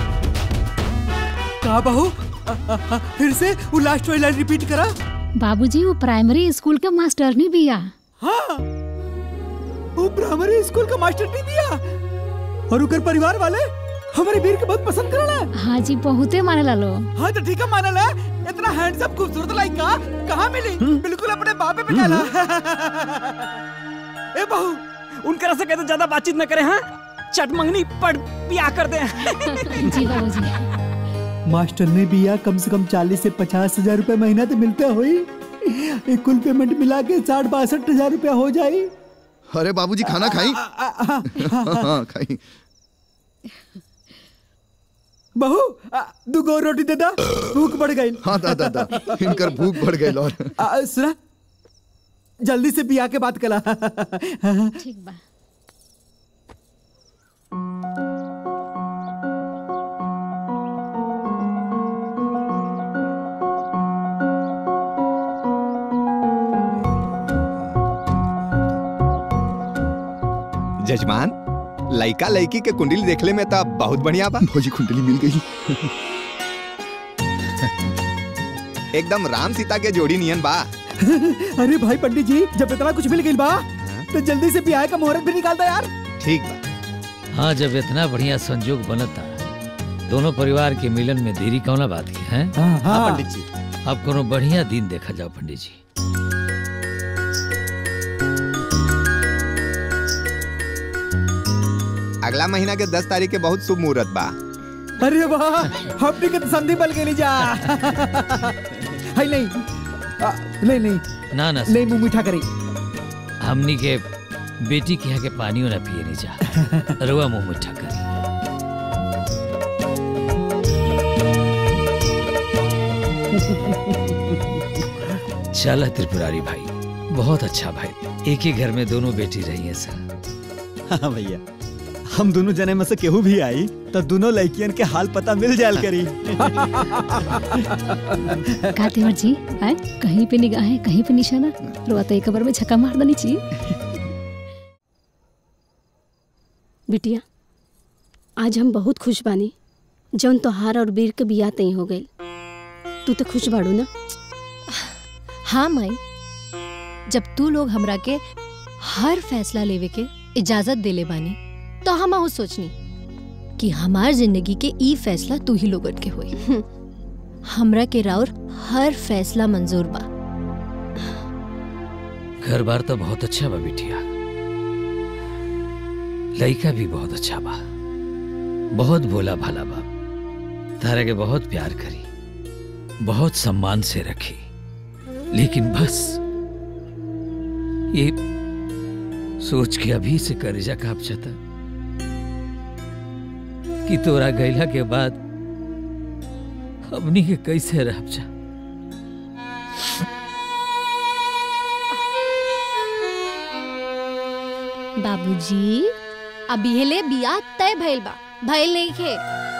का बहू फिर से वो लास्ट वाली लाइन रिपीट करा। बाबूजी वो प्राइमरी स्कूल के मास्टरनी बिया। हाँ वो प्राइमरी स्कूल का मास्टर नहीं दिया और उकर परिवार वाले हमारे वीर के बहुत पसंद करला। हाँ जी बहुते मानेला लो। हाँ तो ठीक है मानेला। इतना हैंडसम खूबसूरत लड़का कहाँ मिली? बिल्कुल अपने बापे पे कहला। ए बहू उनकर से कहते ज्यादा बातचीत न करे। हाँ चट मंगनी पड़ पिया कर दे। जी बाबूजी। मास्टर ने भी या कम से कम चालीस से पचास हजार रुपए महीना तो मिलता हुई। एक कुल पेमेंट मिला के साठ बासठ हजार रुपया हो जाए। अरे बाबूजी खाना खाई? हाँ खाई। बहू दो गो रोटी दे दा, भूख बढ़ गई। हाँ दा दा दा इनकर भूख बढ़ गई। और आ, सुना जल्दी से बिया के बात कला। ठीक बा। जजमान लड़का लड़की के कुंडली देखले में तो बहुत बढ़िया बा। भौजी कुंडली मिल गई। एकदम राम सीता के जोड़ी नियन बा। अरे भाई पंडित जी जब इतना कुछ मिल गई बा तो जल्दी से ब्याह का मुहूर्त भी निकाल दो यार। ठीक बा। हाँ जब इतना बढ़िया संजोग बनता दोनों परिवार के मिलन में देरी कौना बात की है? हाँ, हाँ। पंडित जी अब कोनो बढ़िया दिन देखा जाओ पंडित जी। अगला महीना के दस तारीख के बहुत शुभ मुहूर्त बा। अरे वाह हमने के संधि बल के लिए जा। हाय नहीं आ, नहीं नहीं ना ना नहीं मुंह मीठा करी। हमनी के बेटी के यहाँ के पानी ना पिए नहीं जा। रुआ मुंह मीठा करी। चला त्रिपुरारी भाई बहुत अच्छा भाई। एक ही घर में दोनों बेटी रही है सर। हाँ भैया हम दोनों जने में से केहू भी आई तो दोनों लड़कियन के हाल पता मिल जायल करी। का तेवर जी है कहीं पे निगाहें कहीं पे निशाना रुआ तो एक कबर में छक्का मार देनी चाहिए। बिटिया आज हम बहुत खुश बानी जौन तोहार और वीर के बियाह तय हो गई। तू तो खुश बाड़ू ना? हाँ माई जब तू लोग हमरा के हर फैसला लेवे के इजाजत देले बानी तो हम आहू सोचनी कि हमार जिंदगी के ई फैसला तू ही लोगन के होई। हमरा के राउर हर फैसला मंजूर बा। घर बार तो बहुत अच्छा बा बिटिया। लड़का भी बहुत अच्छा बा। बहुत भोला भाला बा। तारा के बहुत प्यार करी बहुत सम्मान से रखी। लेकिन बस ये सोच के अभी से करेजा कांप जाता कि तोरा गैला के बाद हमनी के कैसे रह जा। बाबूजी अभी हेले बियाह तय भइल बा भइल नहीं खे।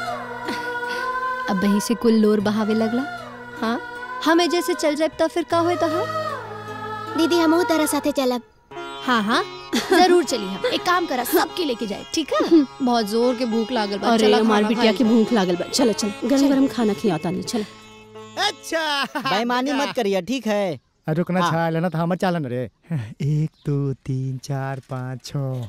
अब वही से कुल लोर बहावे लगला। हाँ हम एजे से चल जाए तो फिर का होए तो? दीदी हम तारा साथे चलब। हाँ हाँ जरूर चली। हम एक काम करा सबके लेके जाए ठीक है? बहुत जोर के भूख लागल बा। अरे हमार बिटिया की भूख लागल बा। चलो चलो गरम गरम खाना खियाता नहीं। चलो अच्छा बेईमानी मत करिए ठीक है? रुकना छा लेना था हम चालन रे। एक दो तीन चार पाँच छः।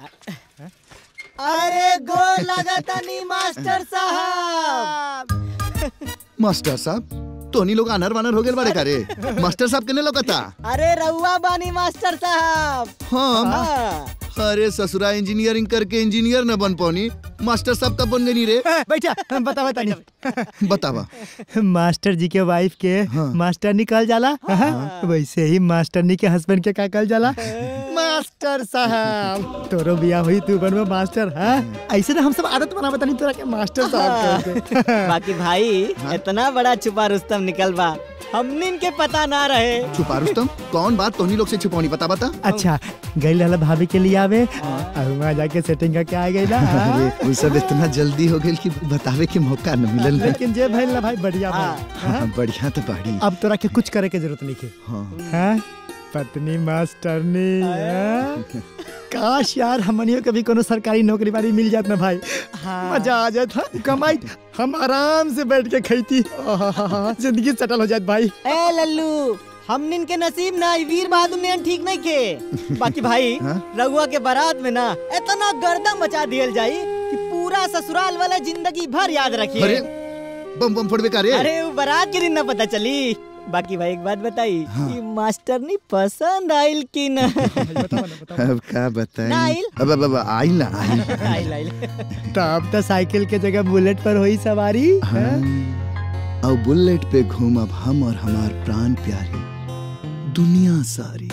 अरे गोर लगाता नहीं मास्टर साहब। मास्टर साहब तोनी लोग अनर वानर हो गए बड़े करे। मास्टर साहब किने लोगता? अरे रउआ बानी मास्टर साहब। हाँ, हाँ। अरे ससुरा इंजीनियरिंग करके इंजीनियर न बन पानी मास्टर साहब तब बन गई रे। बैठा बता बता नहीं बतावा। मास्टर जी के वाइफ के हाँ। मास्टर निकल जाला हाँ। वैसे ही मास्टरनी के हस्बैंड के का कल जाला मास्टर साहब। तोरो बिया हुई तू बनवा मास्टर। हाँ ऐसे ना हम सब आदत बना बता नहीं तोरा के मास्टर साहब। बाकी भाई इतना बड़ा छुपा रुस्तम निकल बा हमने इनके पता ना रहे। छुपा रुस्तम कौन बात तोनी लोग से छुपानी बता बता। अच्छा गई लाला भाभी के लिए आवे और वहाँ जाके सेटिंग करके आ गई ना। अरे वो सब इतना जल्दी हो गई कि बतावे के मौका न मिलल। लेकिन जे भइल ना भाई बढ़िया हाँ, बढ़िया तो बाड़ी। अब तोरा के कुछ करे के जरूरत नहीं है। हाँ पत्नी मास्टरनी। काश यार हमनियो कभी कोनो सरकारी नौकरी वाली मिल जात ना भाई। हाँ। मजा आ जात। हाँ? कमाई हम आराम से बैठ के खैती जिंदगी सेटल हो जात भाई। ए लल्लू हमनिन के नसीब ना वीर बहादुर ने ठीक नहीं के। बाकी भाई रघुआ के बारात में ना इतना गर्दा मचा दियल जाई कि पूरा ससुराल वाला जिंदगी भर याद रखिए। अरे बम बम फोड़बे का रे? अरे वो बारात के दिन ना पता चली। बाकी भाई एक बात बताई, हाँ। ये मास्टर नहीं पसंद आइल की ना? अब क्या बताएं? आइल? अब अब अब आइल ना आइल। आइल आइल। तो अब तो साइकिल के जगह बुलेट पर हुई सवारी। हाँ। और बुलेट पे घूमब हम और हमार प्राण प्यारी दुनिया सारी।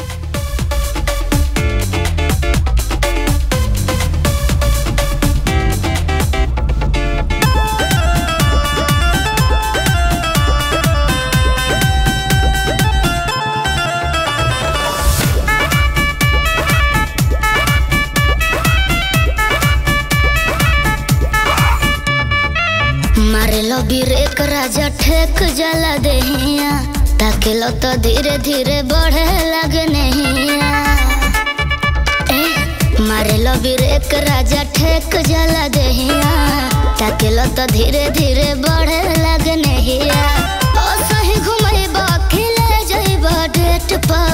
मारेलो बिरेक राजा ठेक जला देहिया, ताके लो तो धीरे धीरे बढ़े लगे नहिया। मारेलो बिरेक राजा ठेक जला देहिया, ताके लो तो धीरे धीरे बढ़े लगे नहिया। ओ सही घुमैबा खिले जइबा डेट पर,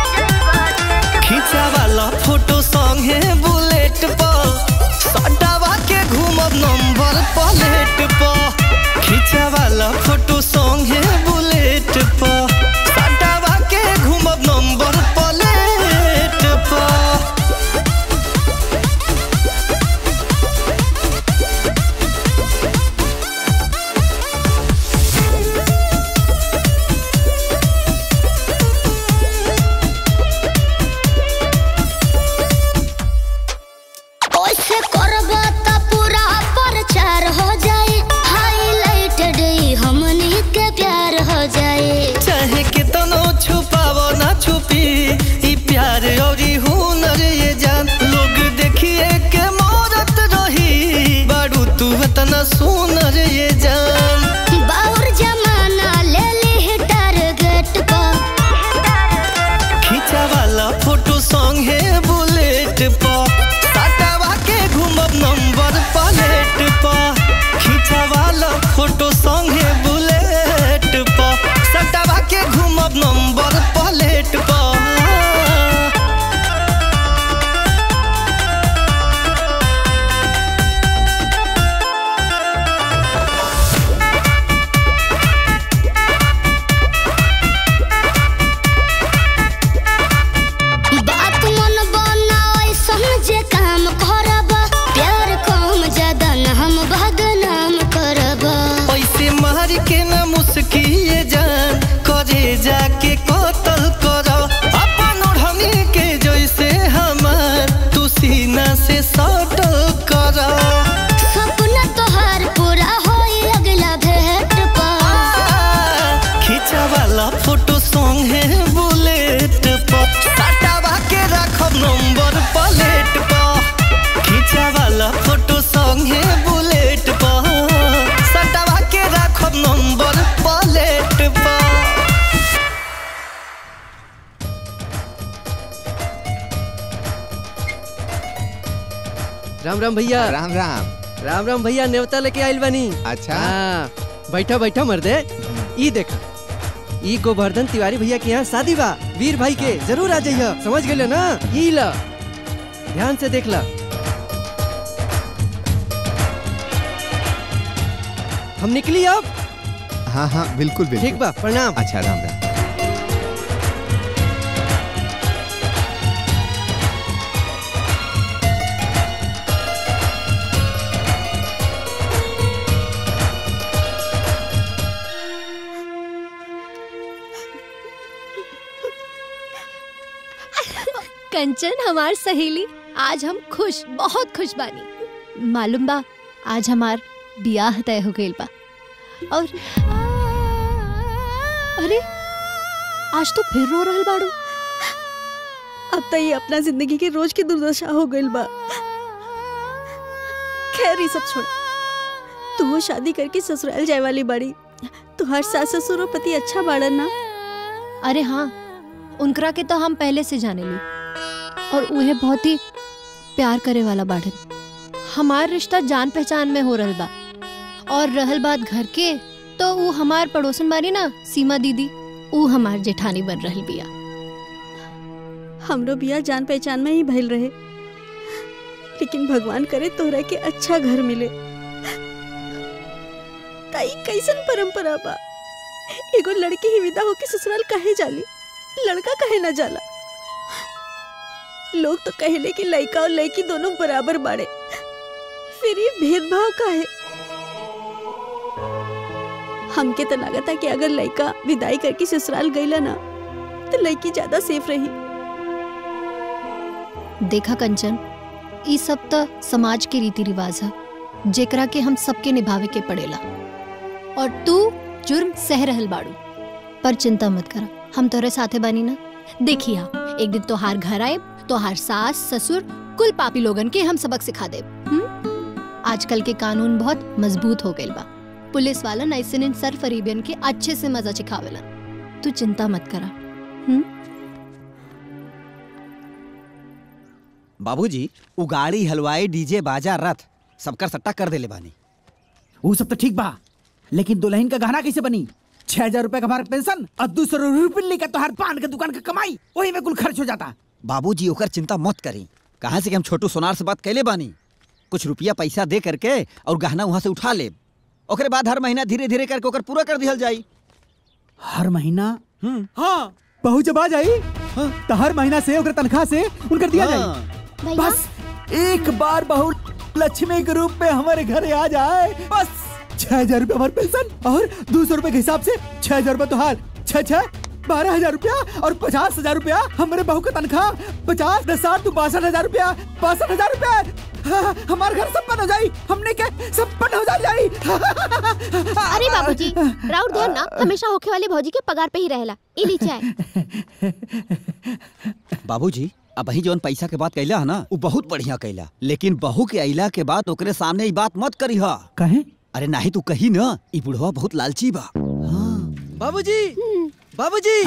खींचा वाला फोटो संगे बुलेट पर, सटावा के घूमब नंबर प्लेट पर। खींचा वाला फोटो संगे बुलेट पर, सटावा के घूमब नंबर प्लेट पर। ओसे करबा त पूरा प्रचार हो जाए, हाईलाइटेड हमनी के प्यार हो जाए। चाहे कितनो छुपावो ना छुपी ई प्यार और ई हुनर ये जान, लोग देखिए के मोरत रही बारू तू इतना सुनर ये जान। बाउर जमाना ले ली टारगेट पर, खींचा वाला फोटो संगे बुलेट पर, सटावा के घूमब नंबर प्लेट पर। खींचा वाला फोटो संगे बुलेट पर, सटावा के घूमब नंबर प्लेट पर। बात मन बनाओ समझे काम करब, प्यार कम ज्यादा न हम बदनाम करब। ऐसे मार के ना मुस्किए जान, करे जाके कतल करो अपन ओढ़नी के जैसे हमार तू सीना से सटल करो। सपना तोहार पूरा होई अगला भेंट पर, खींचा वाला फोटो संगे बुलेट पर, सटावा के रखब नंबर प्लेट पर। खींचा वाला फोटो संगे बुलेट पर, सटावा के रखब नंबर प्लेट पर। राम राम भैया। राम राम। राम राम भैया, न्योता लेके आइल बनी। अच्छा। हाँ, बैठा बैठा मर्दे। ई देखा, ई गोवर्धन तिवारी भैया के यहाँ शादी बा, वीर भाई के। जरूर आ जाइए, समझ गए ना? ई ला, ध्यान से देख ला। हम निकली अब? हाँ हाँ बिल्कुल बिल्कुल। ठीक बा, प्रणाम। अच्छा राम राम। कंचन हमार सहेली, आज हम खुश, बहुत खुश बानी। मालूम बा, आज हमार बियाह तय हो गइल बा। और अरे आज तो फिर रो रहल बाड़ू। अब तो ये अपना जिंदगी के रोज की दुर्दशा हो गइल बा। खैर ये सब छोड़, तू वो शादी करके ससुराल जाए वाली बाड़ी। तुहार सास ससुर और पति अच्छा बाड़न ना? अरे हाँ, उनकरा के तो हम पहले से जाने ली, और उन्हें बहुत ही प्यार करे वाला बाड़न। हमार रिश्ता जान पहचान में हो रहल बा। और रहल बात घर के, तो वो हमार पड़ोसन बारी ना, सीमा दीदी, ऊ हमार जेठानी बन रहल बिया। हमरो बिया जान पहचान में ही भइल रहे, लेकिन भगवान करे तोहरा के अच्छा घर मिले। ताई कैसन परंपरा बा, एगो लड़की ही विदा होके ससुराल काहे जाली, लड़का काहे ना जाला। लोग तो कहले कि लड़का और लड़की दोनों बराबर बाड़े, फिर ये भेदभाव काहे। हमके तो लगता कि अगर लड़का विदाई करके ससुराल गईला ना तो लड़की ज्यादा सेफ रही। देखा कंचन, ई सब तो समाज के रीति रिवाज है जेकरा के हम सबके निभावे के पड़ेला, और तू जुर्म सह रहल बाड़ू। पर चिंता मत कर, हम तोरे साथे बानी ना। देखिया एक दिन तोहार घर आए, तोहार सास ससुर कुल पापी लोगन के हम सबक सिखा देब। आजकल के कानून बहुत मजबूत हो गइल बा, पुलिस वाला ऐसे सर फरीबियन के अच्छे से मजा चिखावेलन। तू चिंता मत करा। बाबूजी उगाड़ी हलवाई डीजे बाजा रथ सबकर सट्टा कर देले बानी। वो सब तो ठीक बा, लेकिन दुल्हन का गहना कैसे बनी? छह हजार रुपए का हमारा पेंशन और दूसरा रुपये का तोहार पान के दुकान का कमाई, वही में कुल खर्च हो जाता। बाबूजी ओकर चिंता मत करी, कहाँ से कि हम छोटू सोनार से बात कैले बानी। कुछ रुपया पैसा दे करके और गहना वहाँ से उठा ले, ओकरे बाद हर महीना धीरे धीरे करके ओकर पूरा कर दिहल जाई। हर महीना? हाँ, बहू जब आ जाई हाँ। तो हर महीना से ओकर तनख्वाह से उनकर दिया हाँ। जाई। बस एक बार बहू लक्ष्मी के रूप में हमारे घर आ जाए, बस छह हजार रूपए हमारे पेंशन और दो सौ रूपए के हिसाब से छह हजार रूपए तुहार, छह छह बारह हजार रूपया और पचास हजार रूपया हमारे बहू का तनख्वाह, पचास दस साठ तो बासठ हजार रूपया, बासठ हजार रूपया हमारे घर संपन्न हो जाई, हमने के संपन्न हो जाई। अरे बाबूजी, राउर ध्यान ना हमेशा होखे वाले भौजी के पगार पे ही रहेला। ई ली चाय। बाबूजी अब ही जौन पैसा के बात कैला है ना, वो बहुत बढ़िया कैला, लेकिन बहू के अइला के बाद ओकरे सामने ये बात मत करी हा। कहे? अरे नहीं तू कही ना, ई बुढ़वा बहुत लालची बा। बाबूजी, बाबूजी,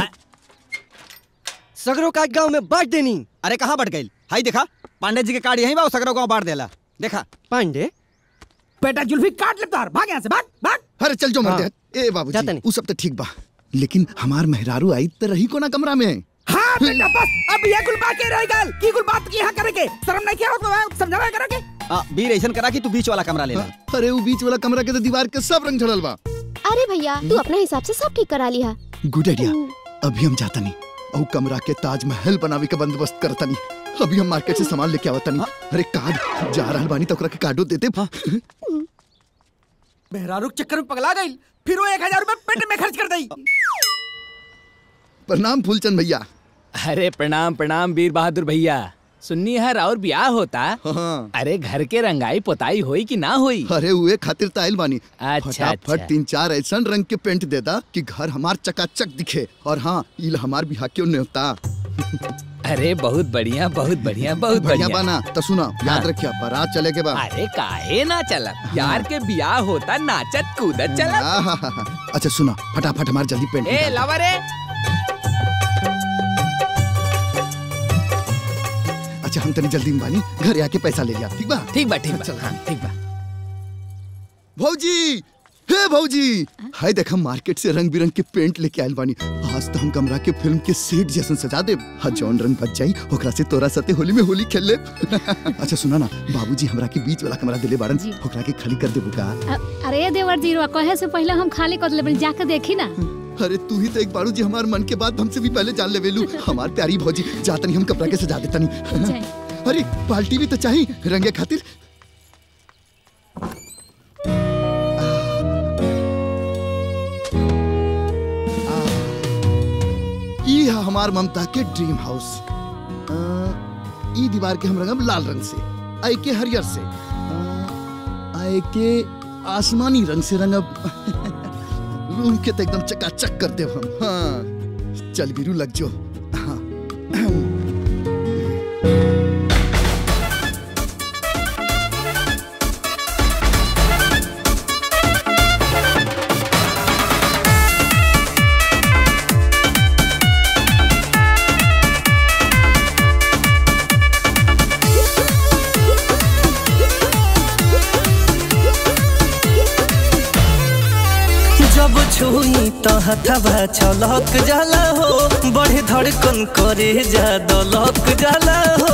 सगरो काट गांव में बांट देनी। अरे कहाँ बढ़ गई? हाई देखा, पांडे जी के कार्ड यहीं बा, सगरो गांव बांट देला। देखा पांडे बेटा जुल्फी काट ले तार, भाग यहाँ से, भाग भाग। अरे चल जो मर दे। ए बाबूजी, वो सब तो ठीक बा, लेकिन हमार मेहरारू आई तो रही को ना कमरा में। हाँ बेटा बस, अब ये कुल बात के रह गल, की कुल बात की यहाँ करेंगे, शर्म नहीं किया तो समझावा करेंगे। आ, बीर ऐसन करा कि तू बीच वाला कमरा ले ले। अरे वो बीच वाला कमरा के तो दीवार के सब रंग झड़ल बा। अरे भैया तू अपने हिसाब से सब ठीक करा लिया। गुड आइडिया, अभी हम जाता नहीं और कमरा के ताजमहल बनावे का बंदोबस्त करता नहीं। अभी हम मार्केट से सामान लेके आवता नहीं। अरे कार्ड जा रहल बानी तो ओकरा के कार्डो देते। मेहरारू चक्कर में पगला गई, फिर वो एक हजार रुपए पेट में खर्च कर दी। प्रणाम फूलचंद भैया। अरे प्रणाम प्रणाम वीर बहादुर भैया। सुन्नी है और ब्याह होता। हाँ। अरे घर के रंगाई पोताई होई कि ना होई? अरे हुए खातिर ताइल बानी। अच्छा, फटाफट अच्छा। तीन चार ऐसा रंग के पेंट देता कि घर हमार चकाचक दिखे। और हाँ, इल हमार बिहार क्यों नहीं होता। अरे बहुत बढ़िया बहुत बढ़िया बहुत बढ़िया बढ़िया बाना। तो सुना, याद रखिया बारात चले के बाद। अरे काहे ना चला, यार के ब्याह होता नाचत कूदत चला। अच्छा सुना, फटाफट हमार जल्दी पेंट ए लावा रे। अच्छा हम तनी जल्दी में बानी, घर आके पैसा ले लिया। ठीक बा? ठीक बा ठीक बा हाँ, ठीक बा। भौजी, हे भौजी, हाय देखा मार्केट से रंग बिरंग के पेंट लेके आयल बानी। आज तो हम कमरा के फिल्म के सेट जैसन सजा दे। हाँ जौन रंग बच जाई ओकरा से तोरा साथे होली में होली खेल ले। अच्छा सुना ना, बाबूजी हमरा के बीच वाला कमरा दिले बारन, ओकरा के खाली कर देबो का? अरे देवर जी कहे से पहले हम खाली कर लेबे, जाके देखी ना। अरे तू ही तो एक बारू जी हमार मन के बात हमसे भी पहले जान ले वेलू। हमार प्यारी भौजी, जातनी हम कपड़ा के सजा देता नहीं। अरे बाल्टी भी तो चाहिए रंगे खातिर। ये हमार ममता के ड्रीम हाउस। ई दीवार के हम रंगब लाल रंग से, आई के हरियर से, आई के आसमानी रंग से रंगब। रूम के तो एकदम चकाचक कर दे हम। हाँ चल बीरू लग जो। हाँ। जब छुई तो हथवा छलक जाला हो बढ़े धड़कन करे जा दलक जाला हो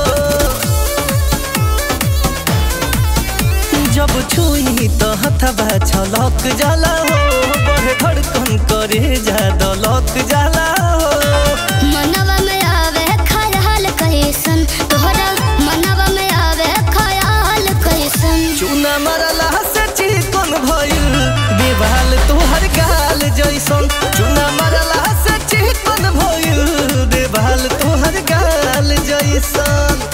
जब छुई तो हथवा छलक जाला हो बढ़े धड़कन करे जा दलक जाला हो मनवा में आवे ख्याल कैसन तोहरा मनवा में आवे ख्याल कैसन चूना मरला से चिकन भइल देवाल तोहर गाल जैसन चूना मरला से चिकन भइल देवाल तोहर गाल जैसन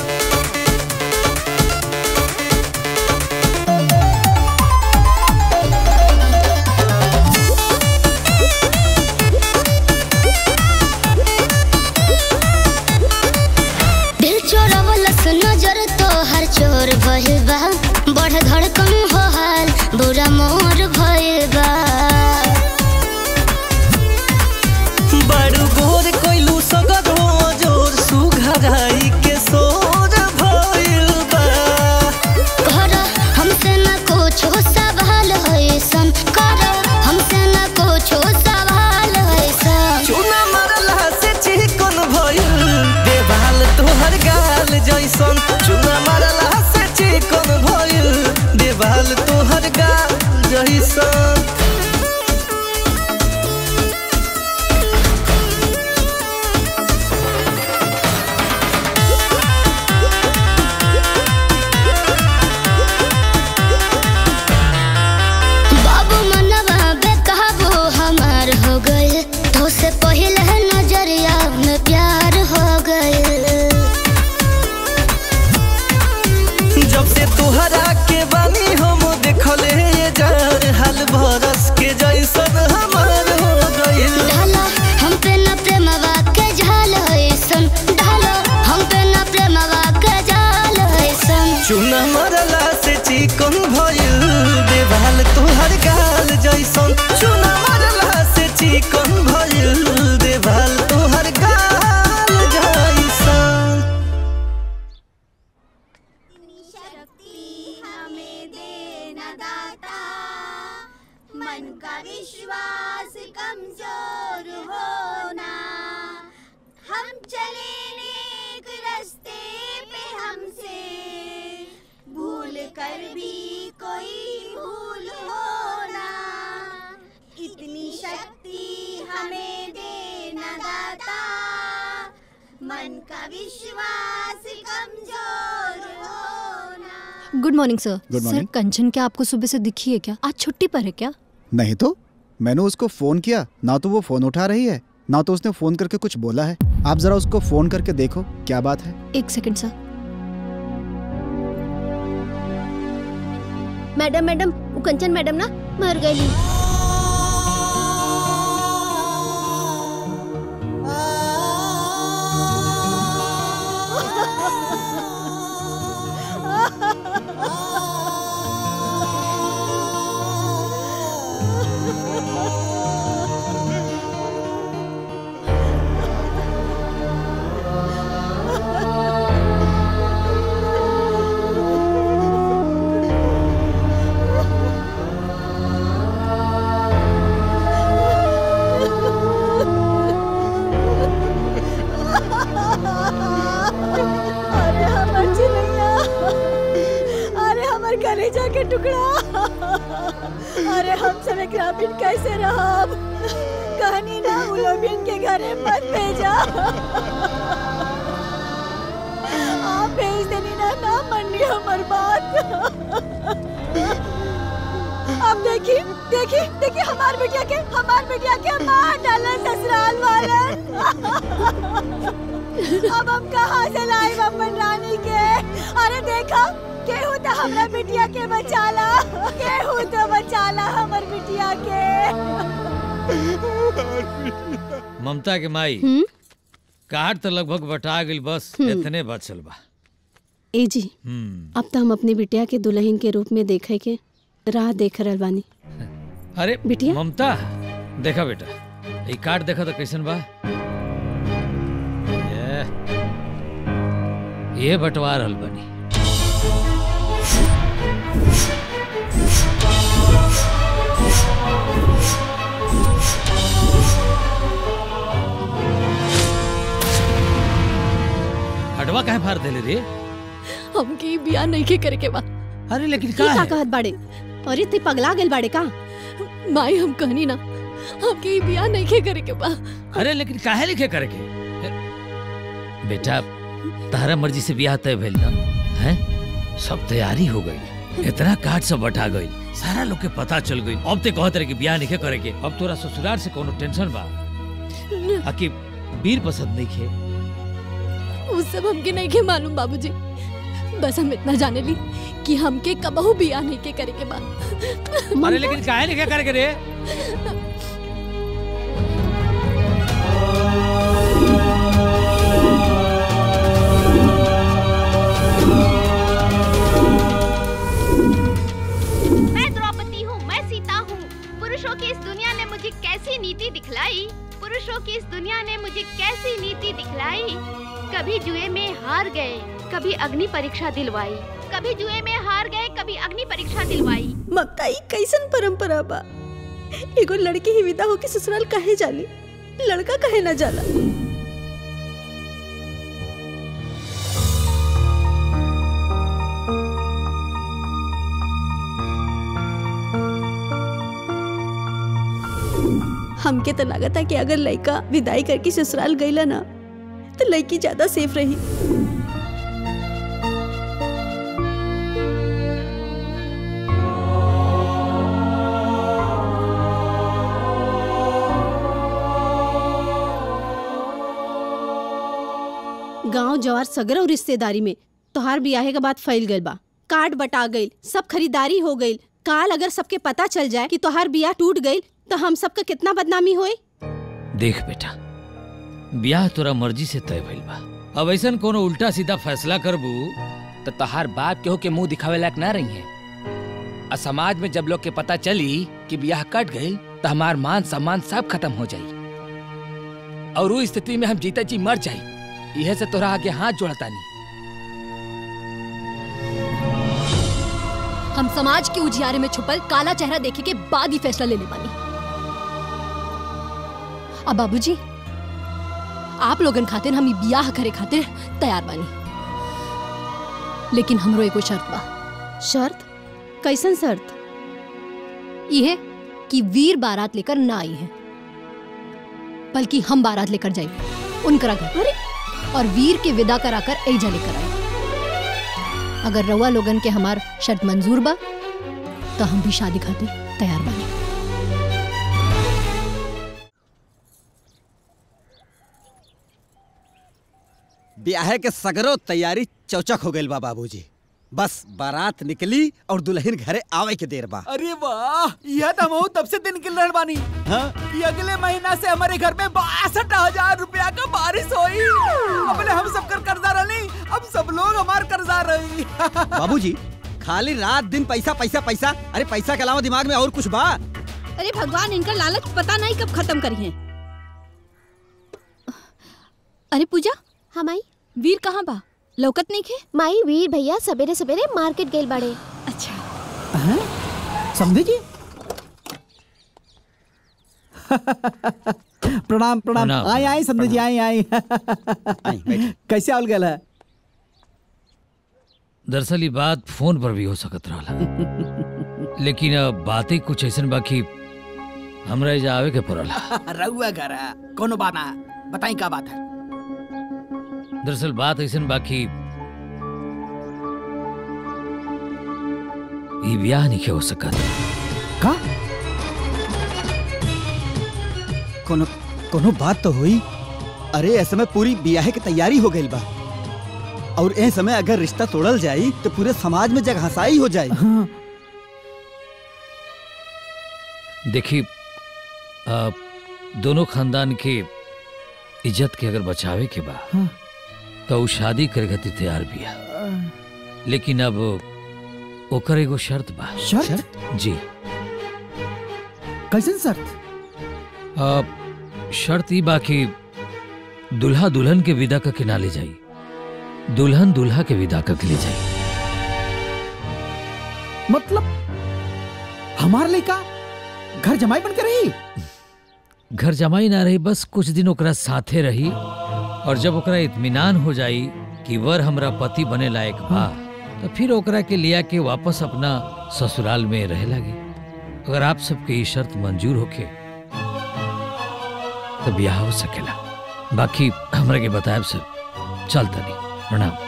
नजर तो हर चोर भइल बा बढ़ धड़कन हो हाल बुरा मोर भइल बा बड़ू गोर कोइलू सगर हो जोर सुघराई के सोर भइल बा कर हमसे न कुछ सवाल होइसन कर हमसे न कुछ सवाल होइसन चूना मरला से चिकन भइल देवाल तोहर गाल जैसन चूना मरला से चिकन भइल देवाल तोहर गाल जैसन बाबू मनवा बेकाबू हमार हो गए तो से पहले नजरिया में प्यार हो गए जब से तोहरा के बानी हम देखले ये जान हाल भरस के जैसन हमार हो गइल ढाला हम पे न प्रेमवा के झाल होइसन ढाला हम पे न प्रेमवा के झाल होइसन चूना मरला से चिकन भइल देवाल तोहर गाल जैसन चूना मरला से चिकन भइल देवाल तोहर गाल जैसन मन का विश्वास कमजोर होना हम चले नेक रास्ते पे हमसे भूल कर भी कोई भूल होना इतनी शक्ति हमें देना दाता मन का विश्वास कमजोर होना। Good morning sir. Good sir morning. Kanchan क्या आपको सुबह से दिखी है क्या? आज छुट्टी पर है क्या? नहीं तो मैंने उसको फोन किया ना तो वो फोन उठा रही है ना तो उसने फोन करके कुछ बोला है। आप जरा उसको फोन करके देखो क्या बात है। एक सेकंड सर। मैडम मैडम वो कंचन मैडम ना मर गई। अरे हमर चिड़ैया, अरे हमर कलेजा के टुकड़ा, अरे हम सब एकरा बिन कैसे रहब? कहनी ना उ लोगन के घरे मत भेजा। आप भेज देनी ना, ना मन्नी हमर बात। अब देखी देखी देखी हमार बेटिया के हमार बेटिया के मार डाला ससुराल वालन। अब हम कहाँ से लाए अपन रानी के? अरे देखा केहू तो हमरा बिटिया के बचाला, केहू तो बचाला हमर बिटिया के। ममता के माई काट तो लगभग बटा गई, बस इतने बचल बा। ए जी अब तो हम अपनी बिटिया के दुल्हन के रूप में देखे के राह देख रहल बानी। अरे बिटिया? ममता देखा बेटा, ये कार्ड देखा तो कैसन बा। ये, ये बंटवा रहल बनी। कार्डवा काहे फाड़ देले रे? हमके ई बियाह नहीं के करे के बा। अरे लेकिन ई का का है? कहत बाड़े? अरे ते पगला गेल बाड़े का? माई हम कहनी ना हमके ई बियाह नहीं के करे के बा। अरे लेकिन काहे लिखे करे के? बेटा तारा मर्जी से ब्याह तय भेल ना, हैं? सब तैयारी हो गई, इतना कार्ड सब बटा गई, सारा लोग के पता चल गई। अब ते कहत रहे कि ब्याह नहीं करे के। अब तोरा ससुराल से कोनो टेंशन बा? आकि वीर पसंद नहीं खे? वो सब हमके नहीं के मालूम बाबूजी। बस हम इतना जाने ली कि हमके कबहू बियाह नहीं के करे के बा। अरे लेकिन काहे नहीं करे के रे? मैं द्रौपदी हूँ, मैं सीता हूँ। पुरुषों की इस दुनिया ने मुझे कैसी नीति दिखलाई, पुरुषों की इस दुनिया ने मुझे कैसी नीति दिखलाई। कभी जुए में हार गए, कभी अग्नि परीक्षा दिलवाई, कभी जुए में हार गए, कभी अग्नि परीक्षा दिलवाई। मक्काई कैसन परंपरा बा? एगो लड़की ही विदा होके ससुराल काहे जाली, लड़का काहे ना जाला? हमके तो लगता कि अगर लड़का विदाई करके ससुराल गईला ना तो लड़की ज्यादा सेफ रही। गांव जवार सगर और रिश्तेदारी में तोहार बियाहे के बाद फैल गइल बा, कार्ड बटा गइल, सब खरीदारी हो गइल। काल अगर सबके पता चल जाए कि तोहार बियाह टूट गइल तो हम सबका कितना बदनामी होई। देख बेटा, ब्याह तोरा मर्जी से तय भइल बा। अब ऐसा कोनो उल्टा सीधा फैसला करबू तो तहार बाप केहू के मुंह दिखावे लायक ना रही है। और समाज में जब लोग के पता चली कि ब्याह कट गई तो हमार मान सम्मान सब खत्म हो जाई और वो स्थिति में हम जीता जी मर जाई। यह से तोरा आगे हाथ जोड़ता नहीं। हम समाज के उजियारे में छुपल काला चेहरा देखे के बाद ही फैसला लेने वाली। अब बाबूजी, आप लोगन खातिर हम ई बियाह करे खातिर तैयार बानी, लेकिन हमरो एको शर्त बा। शर्त? कैसन शर्त? यह कि वीर बारात लेकर ना आई है, बल्कि हम बारात लेकर जाएंगे उनकरा घर। अरे और वीर के विदा कराकर एजा लेकर आए। अगर रउआ लोगन के हमार शर्त मंजूर बा तो हम भी शादी खातिर तैयार बानी। ब्याह के सगरो तैयारी चौचक हो गई बा बाबूजी। बस बारात निकली और दुल्हन घरे आवे के देर बा। अरे वाह, यह तो हम तब से दिन निकल रहे बानी। हाँ? कि अगले महीना से हमारे घर में बासठ हजार रुपया का बारिश होई। अपने हम सब कर कर्जा रही, अब सब लोग हमार कर्जा रही। बाबूजी खाली रात दिन पैसा पैसा पैसा, अरे पैसा के अलावा दिमाग में और कुछ बा? अरे भगवान, इनका लालच पता नहीं कब खत्म करी है। अरे पूजा, हाँ माई, वीर कहाँ बा? लौकत नहीं खे? माई वीर भैया सवेरे सवेरे मार्केट गए बड़े। अच्छा समझे जी। प्रणाम प्रणाम। आए आए समझे जी, आए आए। कैसे आवल गया है? दरअसल ये बात फोन पर भी हो सकत रहा, लेकिन अब बातें कुछ ऐसा बाकी हमरा एजा आवे के पड़ल। रहुआ घर कोनो बात ना, बताई का बात है? दरअसल बात ऐसा बाकी ये ब्याह नहीं हो सकत। का? कोनो कोनो बात तो हुई। अरे ऐसे में पूरी ब्याह की तैयारी हो गई बा और ऐसे समय अगर रिश्ता तोड़ल जाई तो पूरे समाज में जग हंसाई हो जाए। हाँ। देखिए, दोनों खानदान के इज्जत के अगर बचावे के बा हाँ। तो शादी करे खातिर तैयार बिया, लेकिन अब ओकर एगो शर्त बा। शर्त? शर्त? जी। कैसन शर्त? अब शर्त ई बा कि दुल्हा दुल्हन के विदा का के ना ले जाई, दुल्हन दुल्हा के विदा का के ले जाई। मतलब हमार लड़का घर जमाई बन के रही? घर जमाई ना रही, बस कुछ दिन ओकरा साथे रही और जब ओकरा इत्मीनान हो जाई कि वर हमरा पति बने लायक बा तो फिर ओकरा के लिया के वापस अपना ससुराल में रह लगे। अगर आप सबके ये शर्त मंजूर होके तो ब्याह हो सकेला। बाकी हमरा के बताएब सब चलता नहीं। प्रणाम।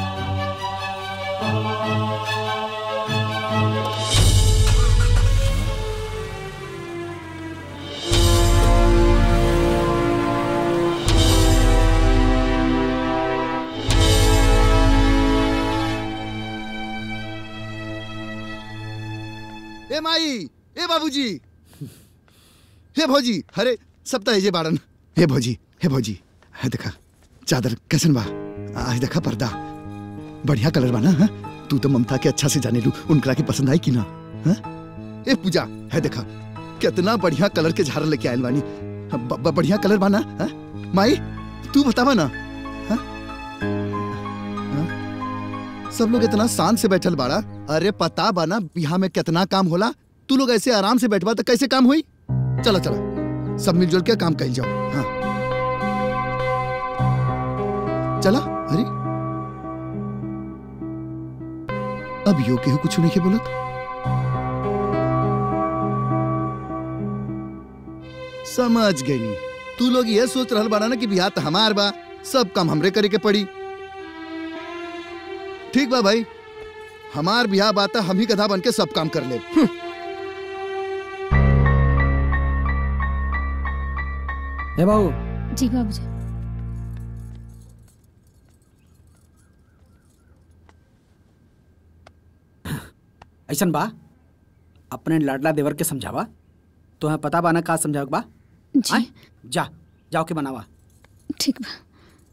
ए माई, ए बाबूजी, हे भौजी, अरे सब तो जे बाड़न। हे भौजी, हे भौजी, है देखा चादर कैसन बा? आज देखा पर्दा बढ़िया कलर बा ना? हा? तू तो ममता के अच्छा से जाने लू, उनकरा की पसंद आई कि ना? हा? ए पूजा, है देखा कितना बढ़िया कलर के झाड़ लेके आयल बानी। ब- ब- बढ़िया कलर बा ना? हा? माई तू बतावा ना। हा? हा? सब लोग इतना शांत से बैठल बाड़ा। अरे पता बा ना बिहार में कितना काम होला। तू लोग ऐसे आराम से बैठबा तो कैसे काम हुई? चलो चलो सब मिलजुल के काम कइल जाओ। हाँ चला। अरे अब यो केहू कुछ नहीं के बोलत। समझ गई। तू लोग ये सोच रहल बाड़ा ना कि बिहार तो हमार बा, सब काम हमरे करे के पड़ी। ठीक बा भाई, हमार बिहार बात हम ही गधा बन के सब काम कर ले। ए बाबू। जी बाबूजी। ऐसन बा अपने लाडला देवर के समझावा। तुम्हें पता बा ना का समझाव बा? जी। जा जाओ के बनावा। ठीक बा।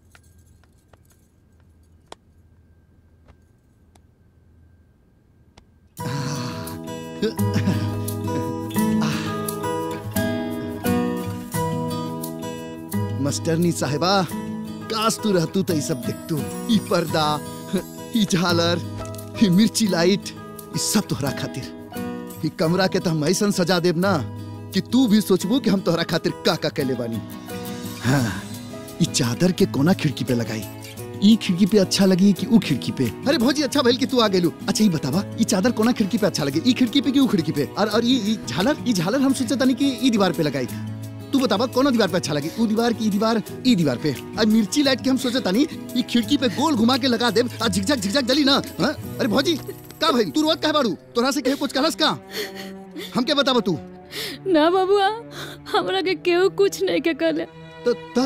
मास्टरनी साहिबा, काश तू रहतू तो ये सब देखतू। ई पर्दा, ई झालर, ई मिर्ची लाइट, ई सब तोहरा खातिर। ई कमरा के तो हम ऐसन सजा देब ना कि तू भी सोचबू कि हम तोहरा खातिर का का कैले बानी। हाँ, ई चादर के कोना खिड़की पे लगाई। ई खिड़की पे अच्छा लगी कि ऊ खिड़की पे? अरे भौजी अच्छा भइल कि तू आ गेलू। अच्छा ई बतावा, ई चादर कोना खिड़की पे अच्छा लगे? ई खिड़की पे कि ऊ खिड़की पे? और और ई ई झालर, ई झालर हम सोचत तानी कि ई दीवार पे लगाई। तू बतावा कौन दीवार पे अच्छा लगे? ऊ दीवार की ई दीवार, ई दीवार पे। और मिर्ची लाइट के हम सोचत तानी ई खिड़की पे गोल घुमा के लगा देब और झिकझक झिकझक जली ना। हाँ? अरे भौजी का भइल? तू रोज काहे बाड़ू? तोरा से कहे कुछ कहलस का? हम के बतावा तू? ना बबुआ, हमरा के केहू कुछ नहीं के कहले। तो ता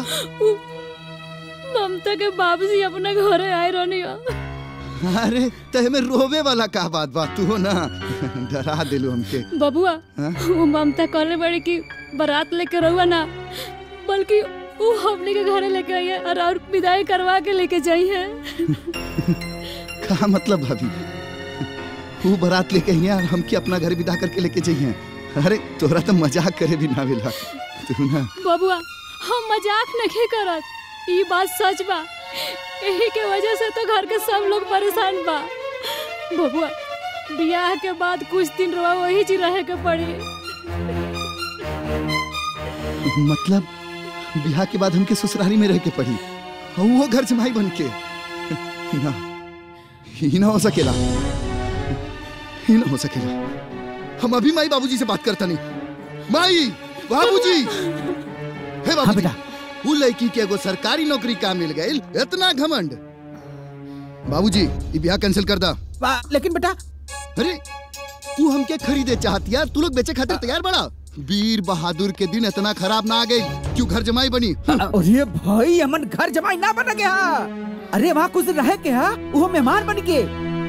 ममता के बाबूजी अपने घरे आए रहनी। अरे तहे में रोवे वाला का बात बा? तू हो ना डरा देलू हमके। बबुआ वो ममता कहले बड़ी कि बारात लेके रहुआ ना, बल्कि वो हमने के घरे लेके आई है और, और विदाई करवा के लेके जाई है। का मतलब भाभी? वो बारात लेके आई है और हमके अपना घर विदा करके लेके जाइए? अरे तोरा तो मजाक करे भी ना मिला तू ना। बबुआ हम मजाक नहीं करत, ये बात सच बा। यही के वजह से तो घर के सब लोग परेशान बा। बबुआ ब्याह के बाद कुछ दिन रवा वही जी रहे के पड़ी। मतलब ब्याह के बाद हमके ससुराली में रह के पड़ी और वो घर जमाई बन के? ना, ही ना हो सकेला, ही ना हो सकेला। हम अभी माई बाबूजी से बात करता नहीं। माई बाबूजी, हे बाबूजी, वो लड़की के एगो सरकारी नौकरी का मिल गई, इतना घमंड। बाबूजी ये ब्याह कैंसिल कर दा। लेकिन बेटा, अरे तू हमके खरीदे चाहती यार, तू लोग बेचे खातिर तैयार बड़ा? वीर बहादुर के दिन इतना खराब ना आ गई क्यों घर जमाई बनी? अरे भाई अमन घर जमाई ना बन गया। अरे वहाँ कुछ दिन रह के हा, वो मेहमान बन के,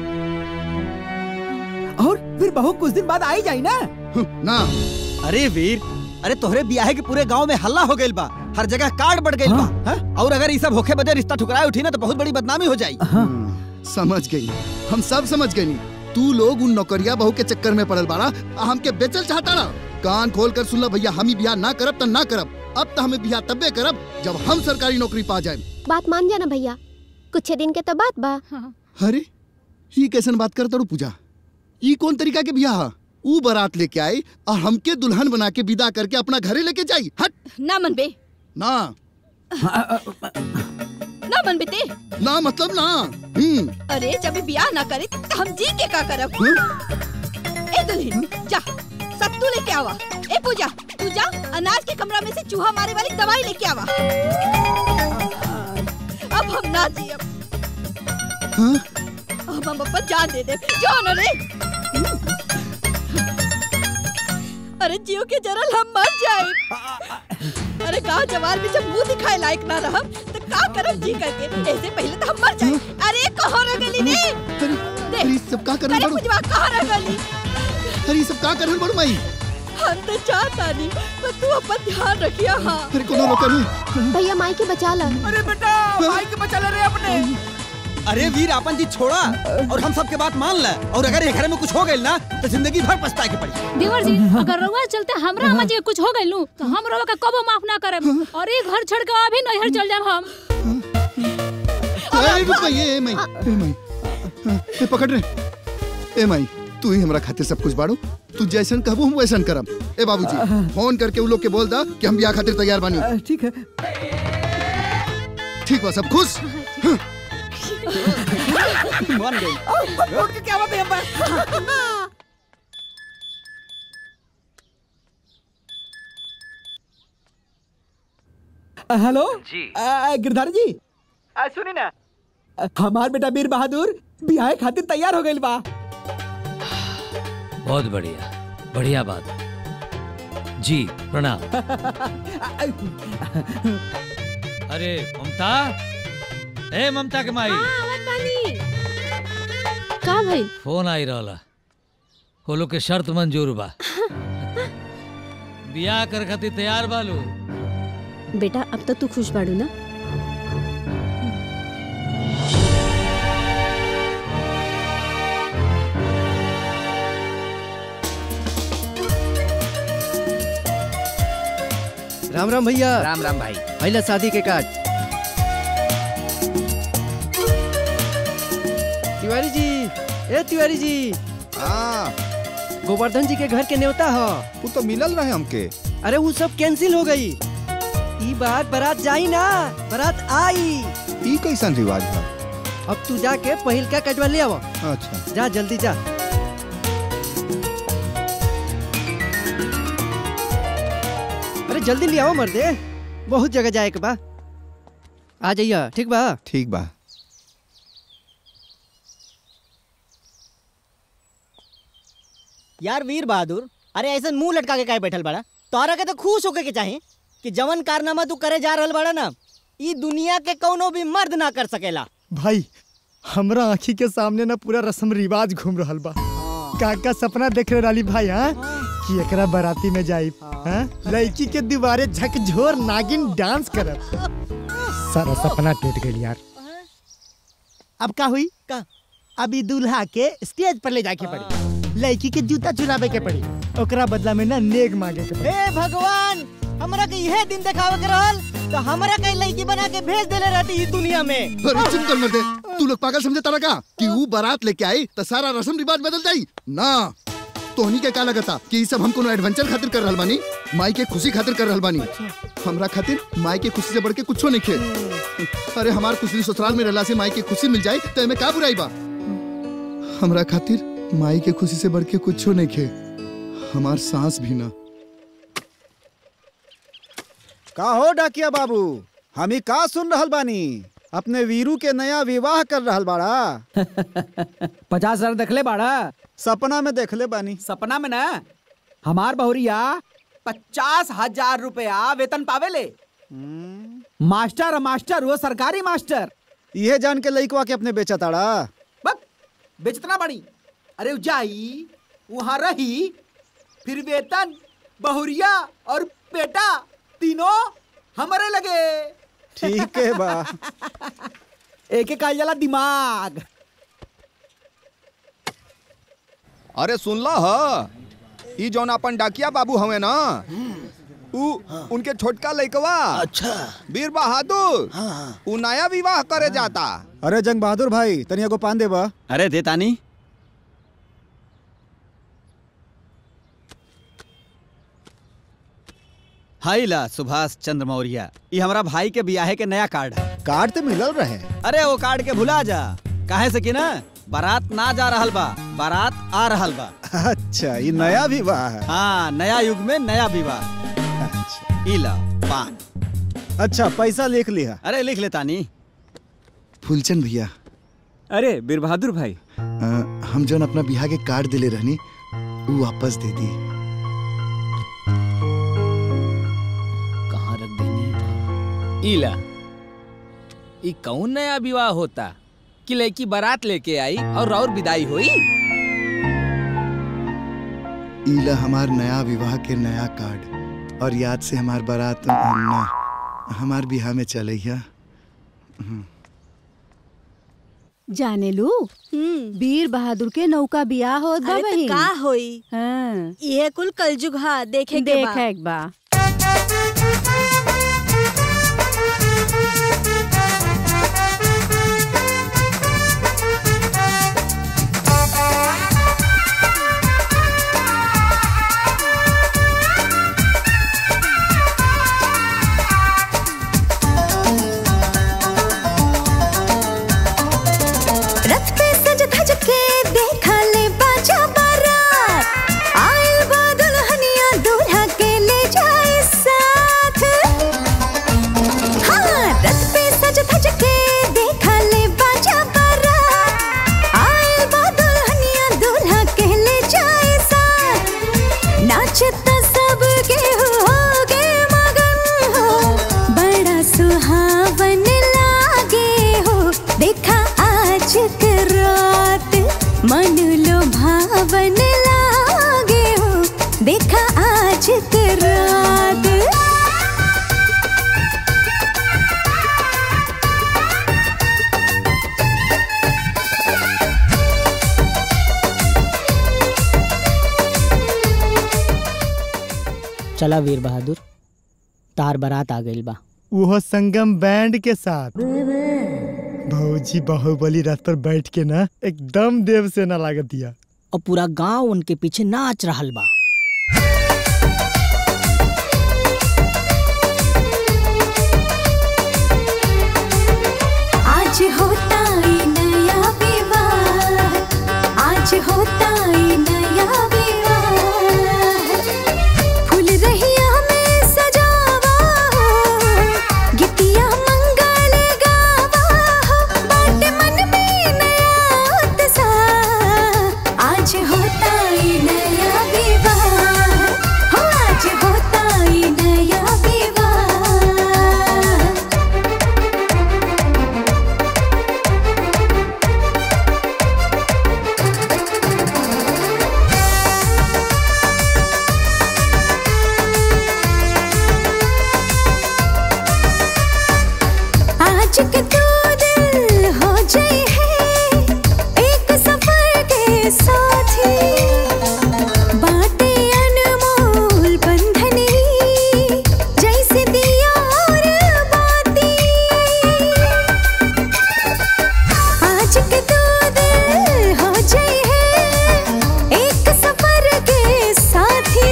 और फिर बहू कुछ दिन बाद आई जाई ना। ना अरे वीर, अरे तोहरे ब्याह के पूरे गांव में हल्ला हो गइल बा, हर जगह कार्ड बढ़ गइल बा। हाँ? और अगर ये सब होखे बदे रिश्ता ठुकराए उठी ना तो बहुत बड़ी बदनामी हो जाई। समझ गई, हम सब समझ गई। तू लोग उन नौकरिया बहू के चक्कर में पड़ल बाड़ा, हमके बेचल चाहता ना। कान खोल कर सुन ला भैया, हम ही ब्याह ना करब तो ना करब। अब तो हमें ब्याह तब्बे करब जब हम सरकारी नौकरी पा जाए। बात मान जाना भैया, कुछ दिन के तो बात बा। अरे ये कैसन बात करता रू पूजा? ये कौन तरीका के ब्याह? ऊ बारात लेके आई और हमके दुल्हन बना के विदा करके अपना घरे लेके जाई। हट ना मन बे ना ना बन बेटे। ना मतलब ना। हम्म। अरे जब बियाह ना करे तो हम जी के का करब? ए दुल्हन जा सत्तू लेके आवा। ए पूजा तू जा अनाज के कमरा में से चूहा मारे वाली दवाई लेके आवा। अब हम ना जियब। अब हम अपन जान दे दे। जान रे। अरे जियो के जरल हम मर जाए। अरे गाँव जवार में जब मुंह दिखाए लायक ना रहब तो का करब जी करके। ऐसे पहले तो हम मर जाए। अरे कहाँ रह गली ने? अरे सब का करन बड़ू? पूजवा कहाँ रह गली? अरे सब का करन बड़ू माई? हम तो चाहता नहीं पर तू अपन ध्यान रखिया। हाँ अरे कोनो रोका नहीं। भैया माई के बचा ला। अरे बेटा माई के बचा ले रे अपने। अरे वीर आपन जी छोड़ा और हम सबके बात मान ले। और अगर ये घर में कुछ हो गइल ना तो जिंदगी भर पछताए के पड़ी। देवर जी अगर रउआ चलते हमरा अम्मा जी के कुछ हो गइल नु तो हम रउआ का कबो माफ ना करब और ये घर छोड़ के अभी नैहर चल जाब हम। अरे रुक ये ए माई ए माई ए पकड़ रे। ए माई तू ही हमरा खातिर सब कुछ बाड़ू। तू जैसन कहबो हम वैसन करब। ए बाबूजी फोन करके उ लोग के बोल दा कि हम ब्याह खातिर तैयार बानी। ठीक है ठीक बा सब खुश। मान गई। उठ के क्या बात है अब्बा? हेलो जी गिरधारी जी सुनी ना हमार बेटा वीर बहादुर बियाह खातिर तैयार हो गइल बा। बहुत बढ़िया बढ़िया बात। जी प्रणाम। अरे ममता ए ममता के माई का भाई फोन आई रहला वो लोग के शर्त मंजूर बा। बियाह कर खातिर तैयार बालू। बेटा अब तो तू खुश बाड़ू ना? राम राम भैया। राम राम भाई। पहले शादी के कार्ड। तिवारी जी ए तिवारी जी। हाँ गोवर्धन जी के घर के न्योता हो। वो तो मिलल रहे हमके। अरे वो सब कैंसिल हो गई। ई बार बारात जाई ना बारात आई। ई कैसन रिवाज है? अब तू जाके पहिल का कटवा ले आवा। अच्छा जा जल्दी जा। अरे जल्दी ले आओ मर्दे बहुत जगह जाए के बा। आ जाइए ठीक बा। ठीक बा। यार वीर बहादुर अरे ऐसा मुंह लटका के काहे बैठल बड़ा? तोहरा के तो खुश होके के चाहे कि जवन कारनामा तू करे जा रहल बड़ा ना ई दुनिया के कोनो भी मर्द ना कर सकेला। भाई हमरा आँखी के सामने ना पूरा रस्म रिवाज घूम रहल बा। काका सपना देख रहे राली भाई हाँ कि एकरा बाराती में जाई हाँ लड़की के दीवारे झकझोर नागिन डांस करब। सारा सपना टूट गई यार। अब का हुई का? अभी दूल्हा के स्टेज पर ले जाके पड़ी लड़की के जूता चुरावे के पड़ी ओकरा बदला में ना नेग मांगे के पड़ी। हे भगवान हमरा के यह दिन दिखावे के रहल तो हमरा के लड़की बना के भेज देले रहती इस दुनिया में। अरे चुप कर मर्दे तू लोग पागल समझे तारा का कि वो बारात लेके आई तो सारा रस्म रिवाज बदल जाई ना। तोहनी के का लगता कि ई सब हम कोनो एडवेंचर खातिर कर रहल बानी माई के खुशी खातिर कर रहल बानी। हमरा खातिर माई के खुशी से बढ़ के कुछो नहीं खे। अरे हमार खुशी ससुराल में रहला से माई के खुशी मिल जाए तो एमे का बुराई बा? हमरा खातिर माई के खुशी से बढ़ के कुछो नहीं खे हमार सांस भी ना। का हो डाकिया बाबू हम ही का सुन रहल बानी अपने वीरू के नया विवाह कर रहल बाड़ा। पचास हजार देखले बाड़ा? सपना में देखले बानी। सपना में ना हमार बहुरिया पचास हजार रुपया वेतन पावेले। मास्टर मास्टर वो सरकारी मास्टर। ये जान के लइकवा के अपने बेचा ताड़ा? बेचतना बड़ी। अरे जाई वहाँ रही फिर वेतन बहुरिया और बेटा तीनों हमारे लगे। ठीक है बा। एक एक काल जाला दिमाग। अरे सुन ला हा ई जौन अपन डाकिया बाबू हवे ना उ उनके छोटका लइकवा अच्छा वीर बहादुर उ नया विवाह करे जाता। अरे जंग बहादुर भाई तनिया को पान देबा। अरे देतानी। हाई ला सुभाष चंद्र मौर्य ये हमारा भाई के बियाहे के नया कार्ड है। कार्ड तो मिलल रहे। अरे वो कार्ड के भुला जा, काहे से कि ना बारात ना जा रहल बा, बारात आ रहल बा। अच्छा, ये नया विवाह है। हाँ, नया युग में नया विवाह। अच्छा। इला पान। अच्छा, पैसा लिख लिया। अरे लिख लेता नी। फूलचंद भैया। अरे बीर बहादुर भाई, आ, हम जो अपना बिहार के कार्ड दिले रहनी वो वापस दे दी। कहाँ रख देनी? इला, ई कौन नया विवाह होता कि लड़की बारात लेके आई और और विदाई हुई? इला हमार नया विवाह के नया कार्ड और याद से हमार बारात ना हमार बिहार में चले। जाने लू वीर बहादुर के नौका बियाह होत बा अरे तो बहिन। का होई? हाँ। ये कुल कलजुग हा देखे के बा। देखे के बा। मन लो भावन लागे हो, देखा आज के रात। चला वीर बहादुर, तार बारात आ गइल बा। वो संगम बैंड के साथ। भौजी बाहुबली रथ पर बैठ के ना एकदम देव से ना लागत दिया। और पूरा गांव उनके पीछे नाच रहल बा। आज होता है नया विवाह, आज होता है नया विवाह। फूल रहिया में सजावा हो, गीतिया मंगल गावा हो, बाटे मन में नया उत्साह। आज होता है नया विवाह, हो आज होता है नया विवाह। आज के दो दिल हो जाए हैं एक सफर के साथी, बातें अनमोल बंधनी जैसे दिया और बाती। आज के दो दिल हो जाए हैं एक सफर के साथी,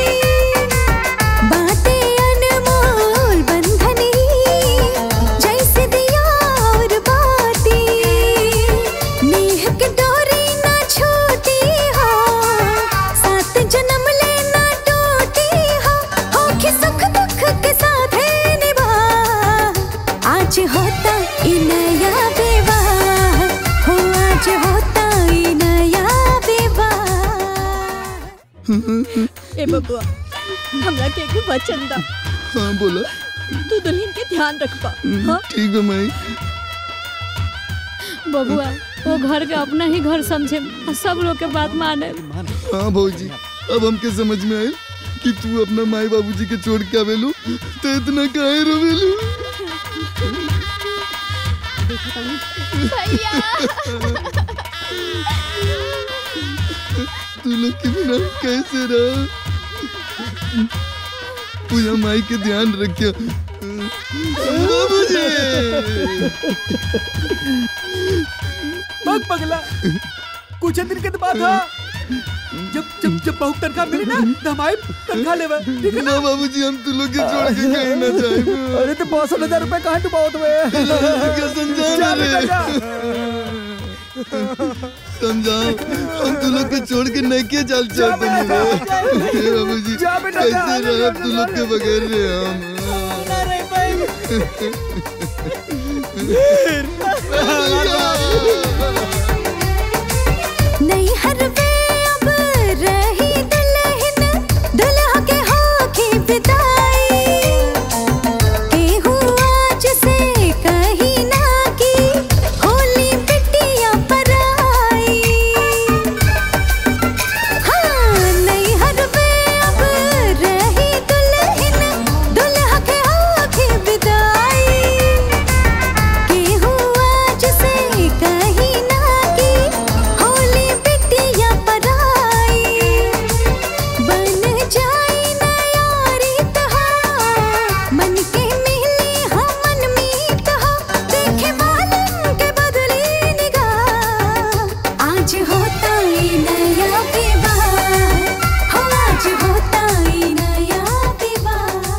बातें अनमोल बंधनी जैसे दिया और बाती। नेह के डोरी ना छूटी हो, सात जन्म ले ना टूटी हो, होके सुख दुख के साथ है निभा। आज होता ई नया विवाह, हो आज होता ई नया विवाह। ए बबुआ, हमरा के एक वचन दा। हाँ बोला। तू दुल्हन के ध्यान रखबा। हाँ? ठीक है माई। बबुआ, वो घर के अपना ही घर समझे और सब लोग के बात माने। हाँ भौजी, अब हमके समझ में आए कि तू अपना माई बाबूजी के छोड़ के आवेलू तो इतना काहे रोवेलू। तू लोग के बिना कैसे रहा। पूजा माई के ध्यान रखियो बाबूजी। बग पगला, कुछ दिन के बाद जब जब जब बहुत तनख्वाह मिली ना तो हम आए तनख्वाह लेवे ठीक है ना बाबूजी हम तू लोग के छोड़ के कहीं ना जाए। अरे तो पाँच हजार रुपए कहाँ डुबाओ तुम्हें? समझा समझाओ हम तू लोग के छोड़ के नहीं के चल चलते नहीं बाबूजी कैसे रहे तू लोग के बगैर रे हम। नहीं हर वे अब रही दुल्हन दुल्हा के होके विदाई केहू आज से कहीं ना की होली बिटिया पर आई। हाँ नहीं हर वे अब रही दुल्हन दुल्हा के होके विदाई केहू आज से कहीं ना की होली बिटिया पर आई। बन जाई ना यारी तहा मन के मिली हो मन मीत हो देखे वालन के बदली निगाह। आज होता ही नया विवाह हो आज होता ही नया विवाह।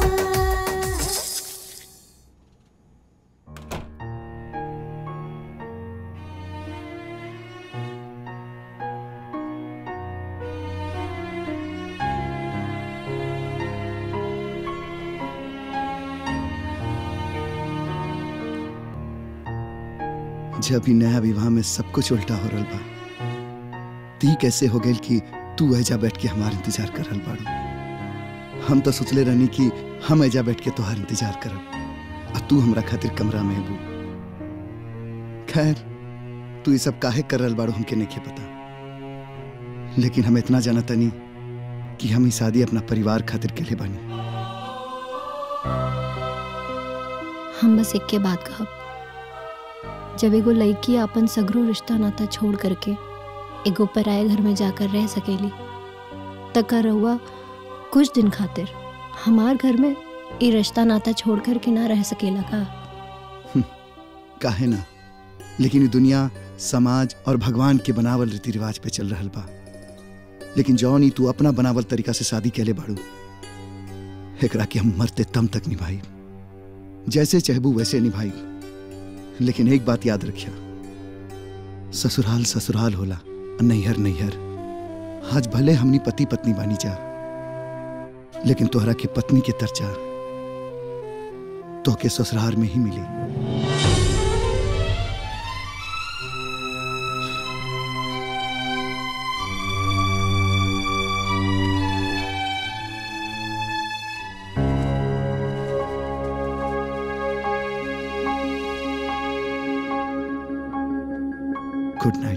जब ही नया विवाह में सब कुछ उल्टा हो रहल बा ती कैसे हो गई कि तू ऐजा बैठ के हमार इंतजार कर रहल बाड़ू। हम तो सोचले रहनी कि हम ऐजा बैठ के तोहार इंतजार करब और तू हमरा खातिर कमरा में हेबू। खैर तू ये सब काहे कर रहल बाड़ू हमके नहीं पता, लेकिन हम इतना जाना तनी कि हम ही शादी अपना परिवार खातिर के लिए बानी। हम बस एक के बात कहब, जब एगो लड़की अपन सगरो रिश्ता नाता छोड़ करके एगो पराये घर में जाकर रह सकेली तका रहुआ कुछ दिन खातिर हमार घर में ये रिश्ता नाता छोड़ कर के ना रह सकेला का? काहे ना, लेकिन ये दुनिया समाज और भगवान के बनावल रीति रिवाज पे चल रहल बा। लेकिन जौन ही तू अपना बनावल तरीका से शादी कैले बाड़ू एकरा के हम मरते तम तक निभाई, जैसे चाहबू वैसे निभाई। लेकिन एक बात याद रखिया, ससुराल ससुराल होला और नैहर नैहर। आज भले हमनी पति पत्नी बानी जा, लेकिन तोहरा के पत्नी के दर्जा तो के ससुराल में ही मिली। Good night.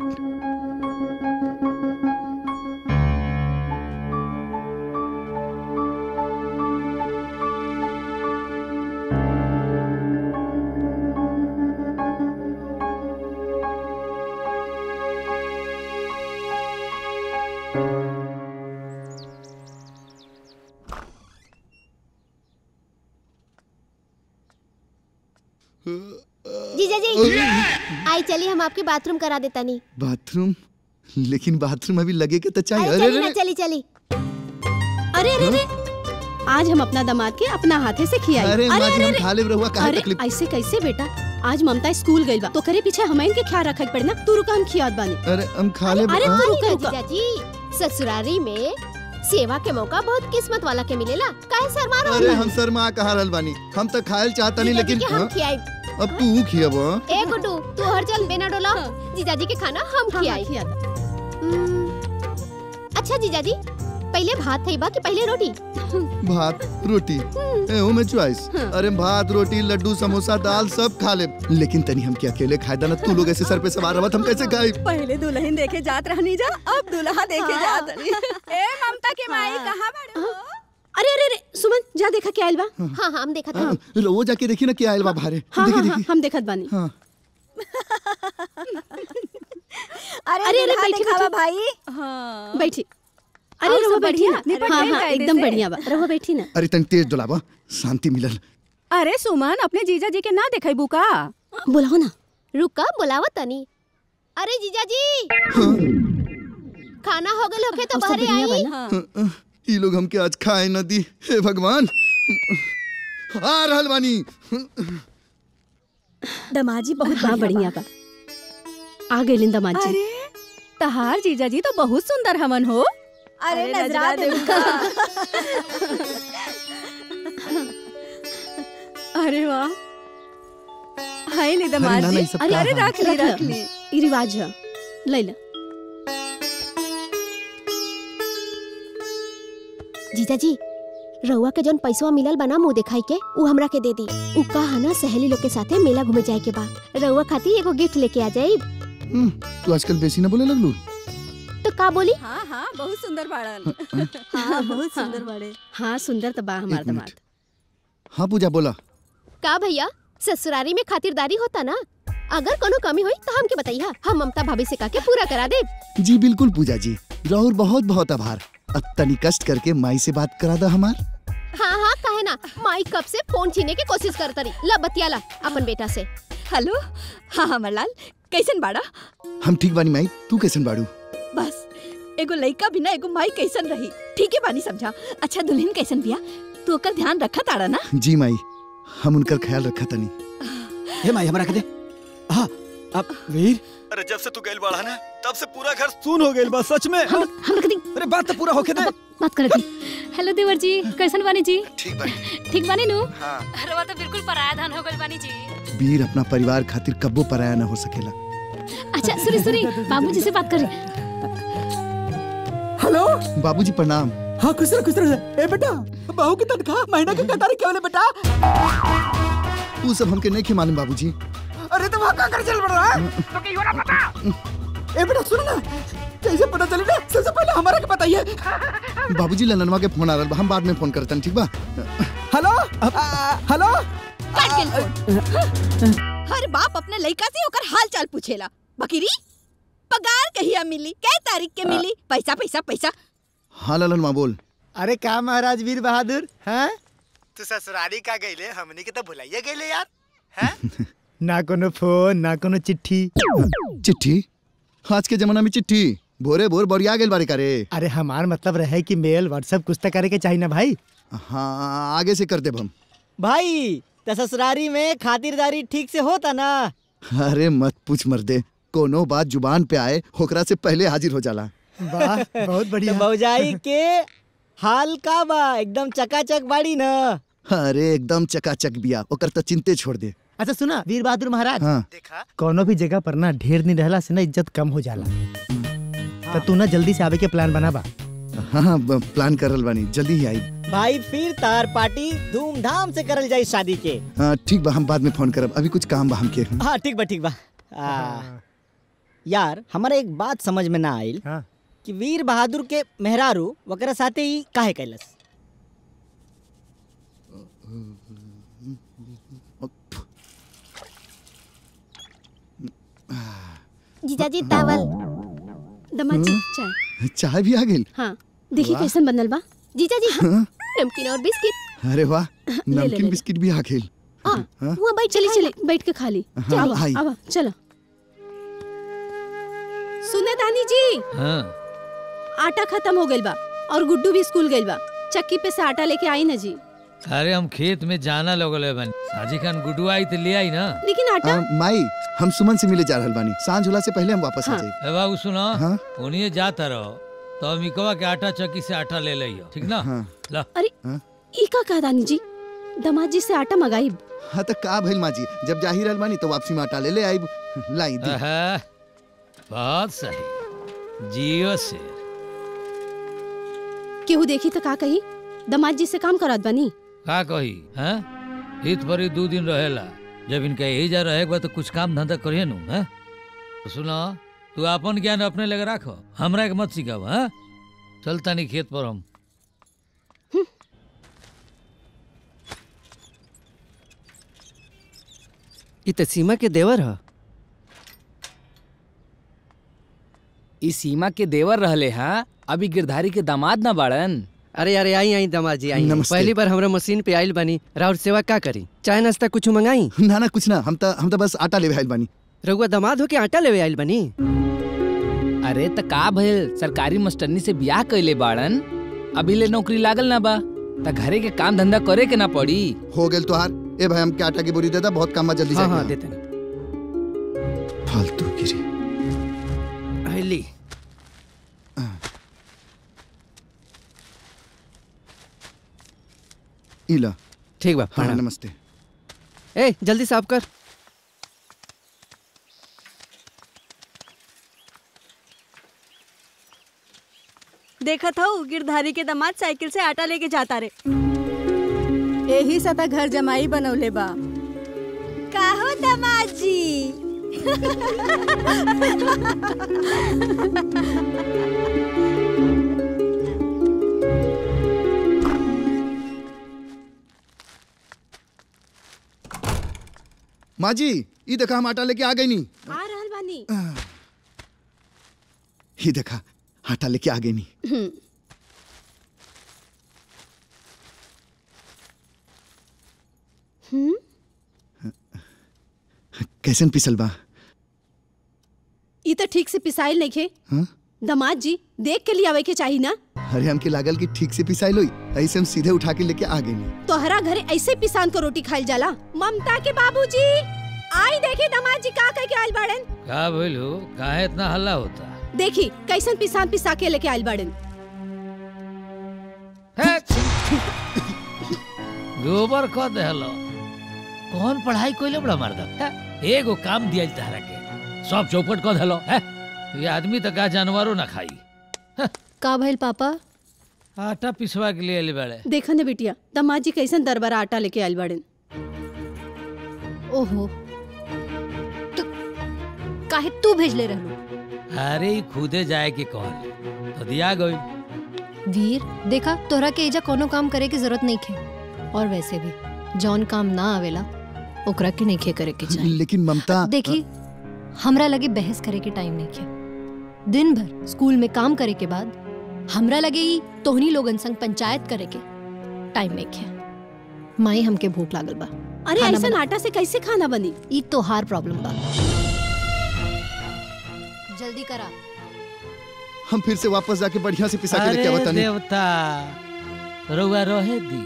जीजा जी आई चलिए हम आपके बाथरूम करा देता नहीं। बाथरूम? लेकिन बाथरूम अभी लगे के तो चाहिए। अरे चली ना चली चली। अरे अरे अरे आज हम अपना दामाद के अपना हाथे से खियाई। अरे माँ जी हम खा ले रहुआ काहे अरे तकलीफ। ऐसे कैसे बेटा, आज ममता स्कूल गई बा तो करे पीछे हमाइन के ख्याल रखे पड़ना। तू रुका हम खियात बानी। अरे हम खा ले। अरे हाँ? तू रुका रुका। जीजा जी ससुरारी में सेवा के मौका बहुत किस्मत वाला के मिलेला, काहे शर्मा रहो? अरे हम शर्मा कहा रहल बानी, हम तो खायल चाहता नहीं लेकिन हम हाँ? खियाई। अब तू खियाब। ए गुड्डू तू हर चल बिना डोला जीजाजी के खाना हम खियाई। अच्छा जीजाजी पहले भात थई बा कि पहले रोटी? भात रोटी ए ओ में चॉइस। अरे भात रोटी लड्डू समोसा दाल सब खा ले, लेकिन तनी हम क्या अकेले खाए दाना। तू लोग ऐसे सर पे सवार रहत हम कैसे खाए? पहले दुल्हन देखे जात रहनी जा, अब दुल्हा देखे जात रही। ए ममता के माई कहां बाड़े हो? अरे अरे अरे सुमन जा देखा क्या आइल बा। हां हां हम देखा था। रो जाके देखी ना क्या आइल बा बाहर। हाँ देखी हाँ देखी। हम देखत बानी। हाँ। अरे अरे अरे दुल्हा बैठी दिखावा बैठी। भाई। हां बैठी। और अरे सब रहुआ बैठी ना। बढ़िया? हाँ निपट हाँ गइल एकदम कायदे से? बढ़िया बा, रहुआ बैठी ना। अरे तनी तेज डोलाबा, शांति मिलल। अरे सुमन अपने जीजा जी के ना देखेबू का? बुलाओ ना। रुका बुलावा तनी। अरे जीजाजी खाना हो गए होके तो बाहर आई। ये लोग हमके आज खाए न दी। हे भगवान, आ रहल बानी। दमाजी बहुत हाँ बढ़िया बा। आ गए दमाजी। अरे तहार जीजा जी तो बहुत सुंदर हमन हो। अरे नजरा दे उनका। अरे वाह, हाय ले दमाजी। अरे अरे रख ली रख ली। ई रिवाज है, ले ला। जीजा जी, रउआ के जन पैसवा मिलल बना मुंह दिखाई के उ हमरा के दे दी। उ कहा ना सहेली लोग के साथे मेला घूमे जाए के बा। रउआ खातिर एगो गिफ्ट लेके आ जाई। तू आजकल बेसी ना बोले लगलू। तो का बोली? हाँ हाँ बहुत सुंदर बाड़न। हाँ बहुत सुंदर बाड़े। हाँ सुंदर तो बा हमार दामाद। हाँ पूजा बोला। का भैया, ससुरारी में खातिरदारी होता ना। अगर कोनो कमी हुई तो हमके बताइए, हम ममता भाभी से कह के पूरा करा दे। जी बिल्कुल पूजा जी, राहुल बहुत बहुत आभार। अब तनी कष्ट करके माई से बात करा दा हमार। हाँ हाँ कहे ना, माई कब से फोन छीने की कोशिश करता रही। ला बतियाला अपन बेटा से। हेलो, हाँ हमरलाल कैसन बाड़ा? हम ठीक बानी माई, तू कैसन बाड़ू? बस एगो लइका बिना एगो माई कैसन रही, ठीक है बानी समझा। अच्छा दुल्हन कैसन बिया, तू ओकर ध्यान रखा ताड़ा ना? जी माई, हम उनकर ख्याल रखा तनी। हे माई हमरा के दे। हाँ अब वीर, अरे जब से तू गइल बाड़ा ना तब से पूरा घर सुन हो गइल बा सच में। हम हम रख दी। अरे बात तो पूरा होके दे। बात कर दी। हेलो देवर जी, कैसन बानी जी? ठीक बानी। ठीक बानी नु? हाँ। अरे वो तो बिल्कुल पराया धन हो गइल बानी जी। वीर अपना परिवार खातिर कब्बो पराया ना हो सकेला। अच्छा सुनी सुनी, बाबूजी से बात करें। हेलो बाबूजी प्रणाम। हाँ खुश रह खुश रह। ए बेटा, बहू की तनख्वाह महीना की क्या तारीख है बेटा? तू सब हमके नहीं मालूम बाबूजी। अरे तो वहाँ का कर चल पड़ रहा है तो क्यों ना पता? ए बेटा सुन ना, कैसे पता चले ना, सबसे पहले हमारा के बताइए। बाबूजी लननवा के फोन आ रहा, हम बाद में फोन करते हैं, ठीक बा? Hello hello. हर बाप अपने लइका से ओकर हाल चाल पूछेला। बकरी पगार कहिया मिली, कै तारीख के मिली, पैसा पैसा पैसा। हाँ ललन बोल। अरे का महाराज वीर बहादुर, हैं? तू ससुरारी का गईले, हमनी के तो भुलाइए गईले यार, हैं? ना कोनो फोन, ना कोनो चिट्ठी। चिट्ठी? आज के जमाना में चिट्ठी भोरे भोर बरिया गेल बारे करे। अरे हमार मतलब रहे कि मेल व्हाट्सएप कुछ तो करे के चाहिए ना भाई। हाँ आगे से कर दे हम। भाई तो ससुरारी में खातिरदारी ठीक से होता ना? अरे मत पूछ मर्दे, कोनो बात जुबान पे आए होकरा से पहले हाजिर हो जाला। वाह बहुत बढ़िया। तो भौजाई के हाल का बा, एकदम चकाचक बाड़ी ना? अरे एकदम चकाचक बिया, ओकर तो चिंते छोड़ दे। अच्छा सुना वीर बहादुर महाराज, हाँ। देखा कोनो भी जगह पर ना ढेर नहीं रहला से ना इज्जत कम हो जाला। तो तू ना जल्दी से आवे के प्लान बनाबा। हाँ हाँ प्लान करल बानी, जल्दी ही आई। भाई फिर तार पार्टी धूमधाम से करल जाई शादी के। हाँ ठीक बा, हम बाद में फोन करब, अभी कुछ काम बा हमके। हाँ ठीक बा ठीक बा। आ, यार हमारा एक बात समझ में ना आइल, हाँ। कि वीर बहादुर के मेहरारू वगैरह साथे ही काहे कैलस? जीजाजी तावल। दमाजी चाय। चाय भी आ गई? हाँ देखिए कैसन बनल बा। जीजाजी नमकीन और बिस्किट। अरे वाह, ले, नमकीन ले। बिस्किट भी आ गई। वहाँ बैठ चली चली बैठ के खा ली। हाँ, आवा, आई। आवा, चलो। सुने दानी जी, हाँ। आटा खत्म हो गइल बा और गुड्डू भी स्कूल गइल बा। चक्की पे से आटा लेके आई ना जी। अरे हम खेत में जाना लगल बन, साजी खान गुडू आई तो ले आई ना। लेकिन आटा आ, माई हम सुमन से मिले जा रहल बानी, सांझ होला से पहले हम वापस आ जाए। ए बाबू सुनो, हाँ? उन्हीं जाता रहो तो अमिकवा के आटा चक्की से आटा ले लियो, ठीक ना? हाँ। ला। अरे ई का कहा दानी जी, दामाद जी से आटा मंगाई। हाँ तो का भइल माँ जी, जब जा ही रहल बानी तो वापसी में आटा ले ले आई। लाई दी। आहा, बहुत सही, जियो से। केहू देखी तो का कही, दामाद जी से काम करात बनी। का कही हैं? हित पर ही दो दिन रहेला, जब इनका यही जा रहे बा तो कुछ काम धंधा करिए नु। हैं? तो सुनो, तू अपन ज्ञान अपने लगे रखो, हमरा के मत सिखाव। हैं? चलता नहीं खेत पर हम। ई तो सीमा के देवर ह। ई सीमा के देवर रहले हाँ, अभी गिरधारी के दामाद ना बाड़न। अरे अरे आई आई दामाद जी आई। नमस्ते। पहली बार हमरा मशीन पे आइल बानी, राउर सेवा का करी? चाय नाश्ता कुछ मंगाई? ना ना कुछ ना, हम तो हम तो बस आटा लेवे आइल बानी। रघुआ दामाद हो के आटा लेवे आइल बानी? अरे त का भइल, सरकारी मास्टरनी से बियाह कइले बाड़न, अभी ले नौकरी लागल ना बा, त घरे के काम धंधा करे के ना पड़ी। हो गेल तोहार। ए भाई हमके आटा की बोरी देता, बहुत काम जल्दी हाँ, जाके। हाँ, देते फालतू गिरी। ली इला। ठीक बा। हाँ, नमस्ते। ए जल्दी साफ कर। देखा था गिरधारी के दामाद साइकिल से आटा लेके जाता रे। यही सता घर जमाई बनौले बा। का हो दामाद जी? माँ जी, ये देखा हम आटा लेके आ गई नी। आ रहल बानी। ये देखा आटा लेके आ गई नी। हम्म। हम्म। कैसन पिसल बा? ई तो ठीक से पिसाइल नहीं खे। हाँ? दामाद जी देख के लिए आवे के चाहिए ना। अरे हमके लागल कि ठीक से पिसाइल होई, ऐसे हम सीधे उठा के लेके आ गए नी। तोहरा घरे ऐसे पिसान को रोटी खाइल जाला। ममता के बाबूजी आई देखी दामाद जी का कह के आइल बाड़न। का भइल हो? काहे इतना हल्ला होता? देखी कैसन पिसान पिसा के लेके आइल बाड़न। गोबर को देहलो। कौन पढ़ाई कोइले बड़ा मर्दा? एगो काम दिया तहरा के। सब चौपट को देहलो है। ये आदमी तो का जानवरों ना खाई। का भइल पापा? आटा पिसवा के लिए ले बड़े। देखा न बिटिया दामाद जी कैसन दरबारा आटा लेके आइल बाड़न। ओहो तो काहे तू भेजले रहलू? अरे ई खुदे जाए के कहल तो दिया गई। वीर देखा तोहरा के एजा कोनो काम करे की जरूरत नहीं खे, और वैसे भी जौन काम ना आवेला ओकरा के नहीं खे करे के चाहिए। लेकिन ममता देखी हमरा लगे बहस करे के टाइम नहीं खे। दिन भर स्कूल में काम करे के बाद हमरा लगे ई तोहनी लोगन संग पंचायत करे के टाइम नहीं खे। माई हमके भूख लागल बा। अरे खाना ऐसा बना। आटा से कैसे खाना बनी? ई तोहार प्रॉब्लम बा। जल्दी करा। हम फिर से वापस जाके बढ़िया से पिसा के लेके अरे आवता नी। देवता रुआ रहे दी।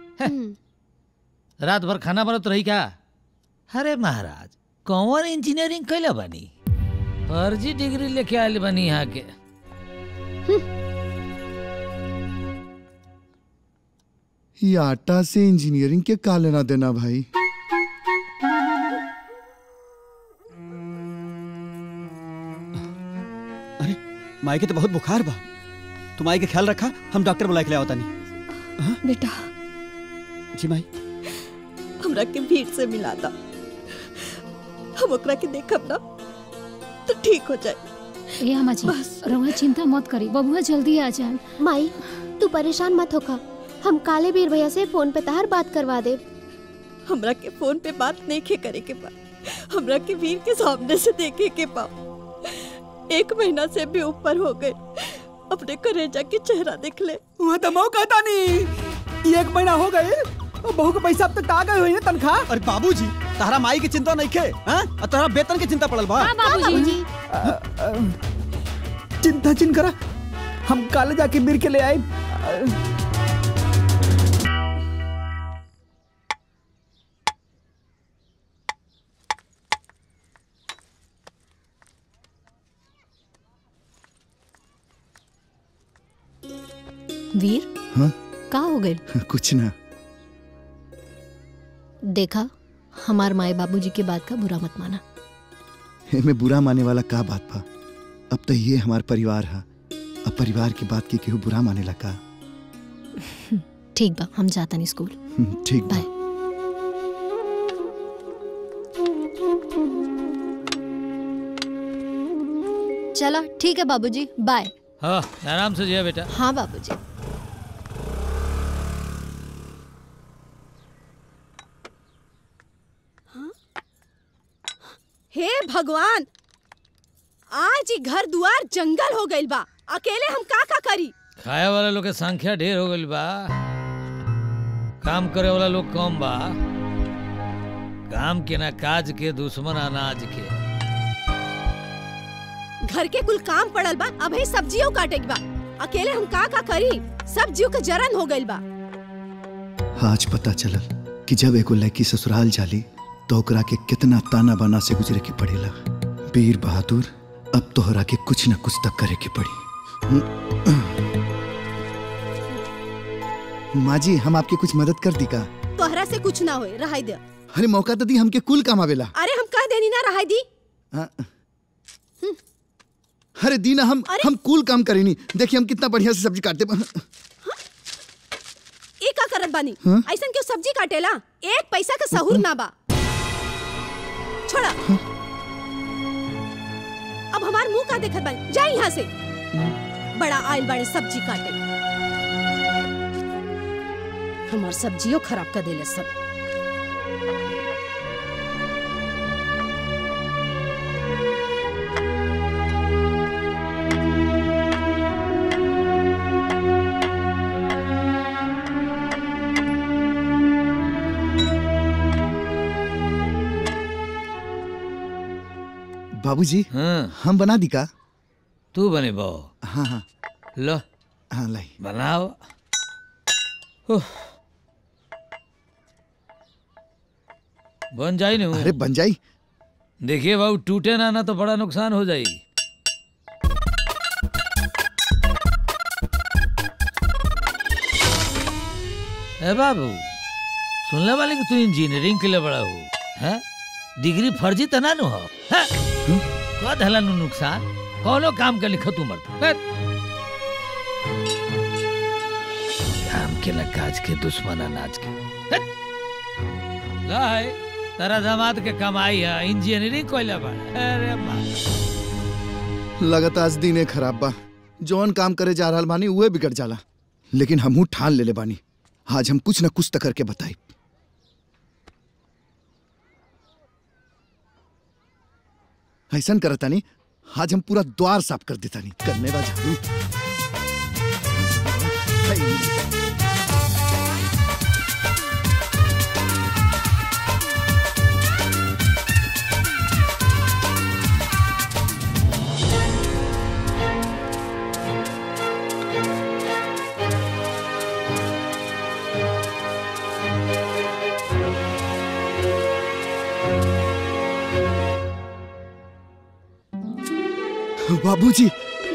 रात भर खाना बनत रही क्या? अरे महाराज कौन इंजीनियरिंग कैला बनी? फर्जी डिग्री लेके आयल बनी यहाँ के। ये आटा से इंजीनियरिंग के का लेना देना भाई? अरे माई के तो बहुत बुखार बा। तुम माई के ख्याल रखा, हम डॉक्टर बुला के ले आवता नहीं। बेटा जी माई। हमरा के भीड़ से मिला था, हम ओकरा के देखब ना तो ठीक हो जाए। ए अम्मा जी रउआ चिंता मत करी, बबुआ जल्दी आ जाए। माई तू परेशान मत होखा, हम काले बीर भैया से फोन पे तहार बात करवा दे। हमरा के फोन पे बात नहीं के करे के बा, हमरा के वीर के सामने से देखे के बा। एक महीना से भी ऊपर हो गए, अपने करेजा के चेहरा देख ले। वह तो मऊ कहता नहीं, एक महीना हो गए, बहू के पैसा अब तक आ गए हुए हैं तनख्वाह। अरे बाबूजी तारा माई की चिंता नहीं खे, हाँ? और तारा वेतन की चिंता पड़ल बा। हाँ, बाबूजी। चिंता चिन करा, हम काले जाके मिर के ले आए। वीर हाँ? का हो गए? कुछ ना। देखा हमार माए बाबूजी की बात का बुरा मत माना। में बुरा माने वाला का बात बा? अब तो ये हमार परिवार है, अब परिवार की बात की केहू बुरा माने ला का? ठीक बा, हम जाता नहीं स्कूल। ठीक बा। चला ठीक है बाबूजी, बाय। हाँ आराम से जिया बेटा। हाँ बाबूजी। हे भगवान, आज ही घर दुआर जंगल हो गइल बा, अकेले हम का का करी? खाए वाला लोग के संख्या ढेर हो गई बा, काम करे वाला लोग कम बा। काम के ना काज के, दुश्मन अनाज के। घर के कुल काम पड़ल बा, अब ही सब्जियों काटे के बा। अकेले हम का का करी, सब्जियों के जरन हो गइल बा। आज पता चलल कि जब एगो लड़की ससुराल जाली तो ओकरा के कितना ताना बाना से गुजरे के पड़ेला। वीर बहादुर, अब तोहरा के कुछ न कुछ तक करे के पड़ी। माँ जी, हम आपकी कुछ मदद कर दी का? तोहरा से कुछ ना होए, रहाई दे। अरे मौका तो दी, हमके कुल काम आवेला। अरे हम कह देनी ना, रहाई दी। हाँ। अरे दीना, हम हम कुल काम करेनी। देखिए हम कितना बढ़िया से सब्जी काटते। ए का करत बानी? हाँ? ऐसन क्यों सब्जी काटेला? एक पैसा का सहूर ना बा। छोड़ा। अब हमार मुंह का देखत बानी, जा यहाँ से। बड़ा आयल बाड़ी सब्जी काटे। हमार सब्जियों खराब कर देले सब। बाबूजी, हाँ। हम बना दी का? तू बने बो। हाँ हाँ लो। हाँ लाई बनाओ। बन जाई नहीं? अरे बन जाई। देखिए बाबू, टूटे ना ना तो बड़ा नुकसान हो जाई। ए बाबू, सुनने वाले कि तू इंजीनियरिंग के लिए बड़ा हो, हैं? डिग्री फर्जी तना नु हो, हैं? का धला नु नुकसान? कौनो काम के लिखत उमर। काम के लगाज के दुश्मन अनाज के। लाई, तेरा दामाद के कमाई है, इंजीनियरिंग कोइला बड़ा। अरे माँ। लगता आज दिने खराब बा। जौन काम करे जा रहल बानी उहे बिगड़ जाला। लेकिन हमहू ठान ले ले बानी, आज हम कुछ न कुछ तो करके बताई। ऐसा करता नहीं, आज हम पूरा द्वार साफ कर देता नहीं। करने बा झाड़ू। बाबूजी,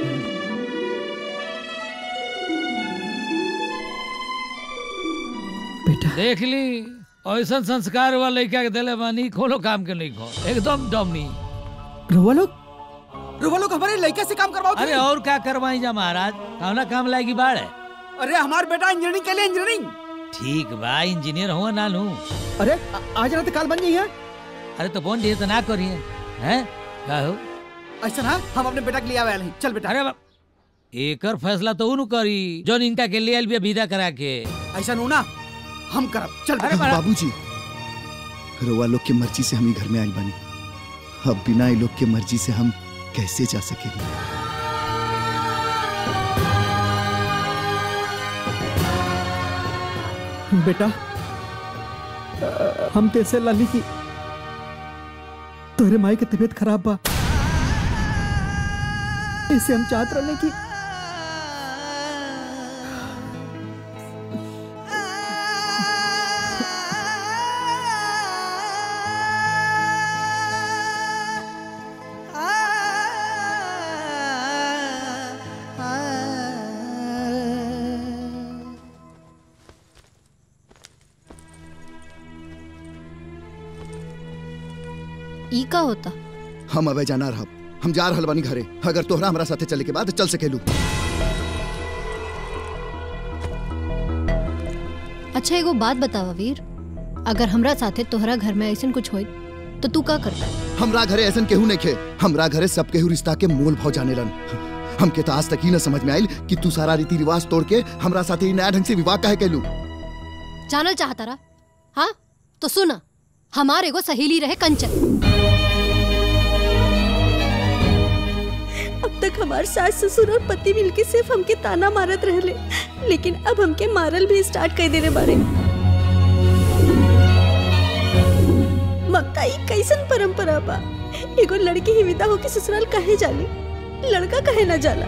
बेटा देख ली, ऐसा संस्कार वाला लड़का के दिले बानी, कोनो काम के नहीं खो, एकदम डमी। रुआ लोग रुआ लोग हमारे लड़का से काम करवाओ। अरे और क्या करवाई जा महाराज, कौना काम लाएगी बाढ़ है? अरे हमार बेटा इंजीनियरिंग के लिए इंजीनियरिंग। ठीक बा, इंजीनियर हुआ ना लू। अरे आज ना तो काल बन जाइए। अरे तो बोन दिए तो ना करिए, हैं? क्या हो? ऐसा ना, हम अपने बेटा के लिए आवे हैं। चल बेटा। अरे बाप, एकर फैसला तो उनु करी जो इनका के लिए भी विदा करा के। ऐसा नो ना, हम करब। चल बाबूजी, रोवा लोग के मर्जी से हम ही घर में आइल बानी। अब बिना ये लोग के मर्जी से हम कैसे जा सकेंगे? बेटा, हम तेसे लाली की तोरे माई की तबीयत खराब बा, इसे हम चाहत रहने की ई का होता? हम अबे जाना रहा, हम जा रहल बानी घरे। अगर तोहरा हमरा साथे चले के बाद चल सकेलू। अच्छा एगो बात बतावा वीर, अगर हमरा साथे तोहरा घर में ऐसा कुछ होई तो तू का करता? हमरा घरे ऐसा केहू नहीं खे। हमरा घरे सब केहू रिश्ता के मोल भाव जाने लन। हमके तो आज तक ही न समझ में आयल कि तू सारा रीति रिवाज तोड़ के हमरा साथे ही नया ढंग से विवाह काहे कैलू। जानल चाहता रहा? हाँ तो सुना, हमारे एगो सहेली रहे कंचन। अब तक हमारे सास ससुर और पति मिलके सिर्फ हमके ताना मारत रहले, लेकिन अब हमके मारल भी स्टार्ट कर देने बारे। ममता ई कैसन परंपरा बा? एगो लड़की ही विदा होके ससुराल काहे जाली? लड़का कहे ना जाला।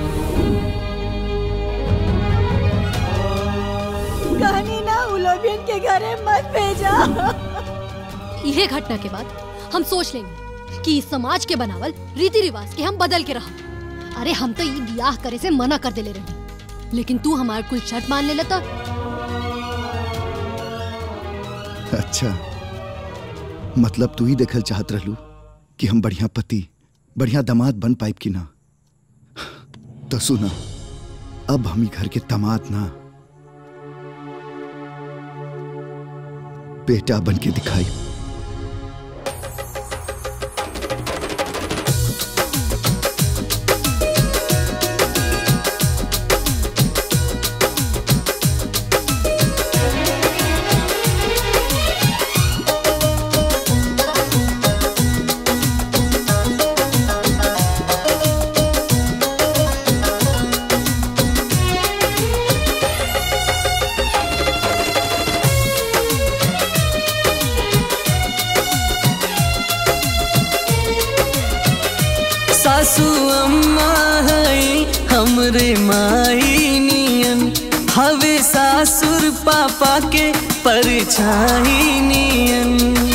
कहनी ना उलोबियन के घरे मत भेजा। यह घटना के बाद हम सोच लेंगे कि इस समाज के बनावल रीति रिवाज के हम बदल के रह। अरे हम तो ये ब्याह करे से मना कर देले रही, लेकिन तू हमार कुल शर्त मान ले लेता। अच्छा, मतलब तू ही देखल चाहत रहलू कि हम बढ़िया पति बढ़िया दामाद बन पाइब कि ना। तो सुना, अब हम ही घर के दामाद ना बेटा बन के दिखाई। सासू अम्मा है हमरे माई नियन, हवे सासुर पापा के परछाई नियन।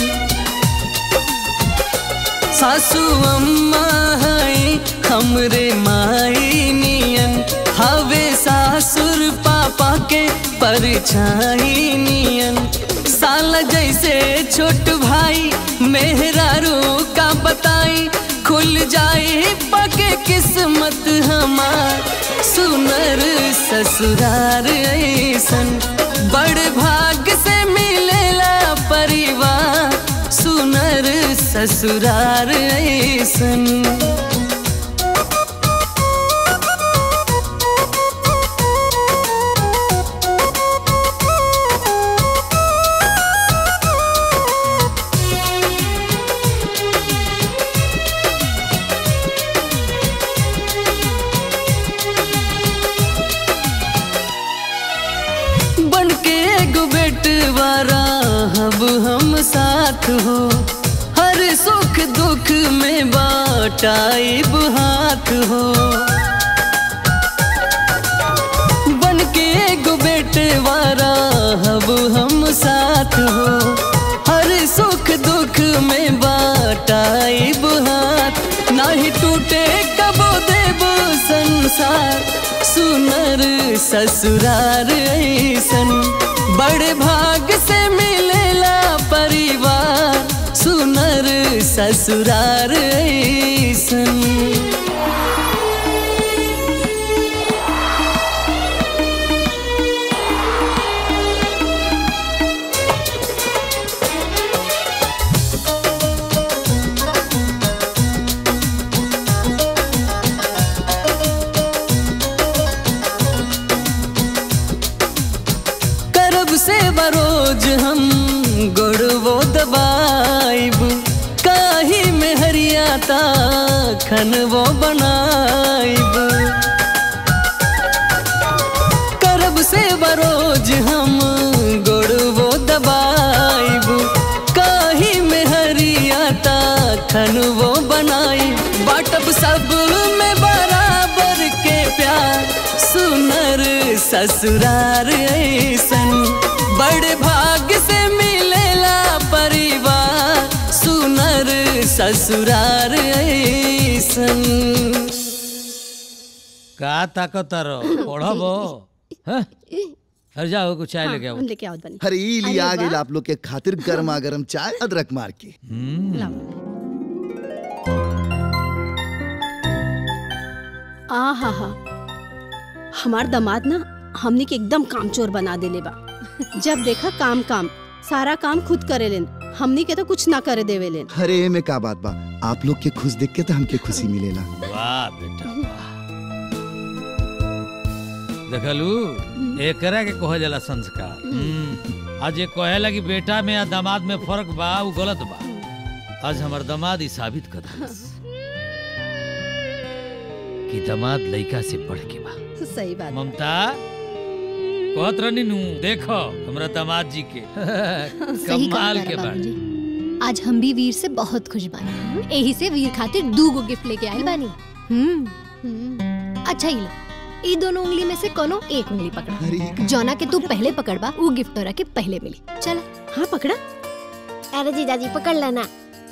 सासू अम्मा है हमरे माई नियन, हवे सासुर पापा के परछाई नियन। साला जैसे छोट भाई मेहरारू का बताई, खुल जाए पके किस्मत हमार। सुनर ससुरार ऐसन बड़ भाग से मिलेला परिवार, सुनर ससुरार ऐसन। अब हम साथ हो, हर सुख दुख में बाटाइब हाथ हो। बन के एगो बेटे वारा अब हम साथ हो, हर सुख दुख में बाटाइब हाथ। नाही टूटे कबो देव संसार, सुनर ससुरार ऐसन बड़े भाग से मिलेला परिवार, सुनर ससुरार ऐसन। से बरोज हम गोड़वो दबाइब, काही में हरियाता खनवो बनाइब। करब से बरोज हम गोड़वो दबाइब, काही में हरियाता खनवो बनाइब। बाटब सब में बराबर के प्यार, सुनर ससुरार ऐसन बड़े भाग से मिलेला परिवार, सुनर ससुरार ऐसन। का ताकत रो पढ़बो? हैं? अरे जाओ कुछ चाय लेके आओ। लेके आओ बनी। अरे ई लिया आ गइल आप लोग के खातिर गर्मा गर्म चाय अदरक मार के। आ हा हा, हमार दामाद ना हमनी के एकदम कामचोर बना देले बा। जब देखा काम काम, सारा काम खुद करे लेन, हमनी के तो कुछ ना करे देवे लेन। अरे में का बात बा, आप लोग के खुश देख के तो हमके खुशी मिलेला। वाह बेटा वाह, देखलू एकरा के कहे जाला संस्कार। आज ये कहे लगी बेटा में या दामाद में फर्क बा, वो गलत बा। आज हमार दामाद ही साबित कर दिलस कि दामाद लड़का से बढ़ के बा। सही बात। ममता कहत रहनी नू, देखो हमरा दामाद जी के सही कमाल कहा के बाबूजी। बात। आज हम भी वीर से बहुत खुश बानी, यही से वीर खातिर दू गो गिफ्ट लेके आइल बानी। हम्म अच्छा ही ला, ई दोनों उंगली में से कोनो एक उंगली पकड़ा। अरे जौना के तू पहले पकड़बा वो गिफ्ट तोरा के पहले मिली। चल हाँ पकड़ा। अरे जीजाजी पकड़ लेना।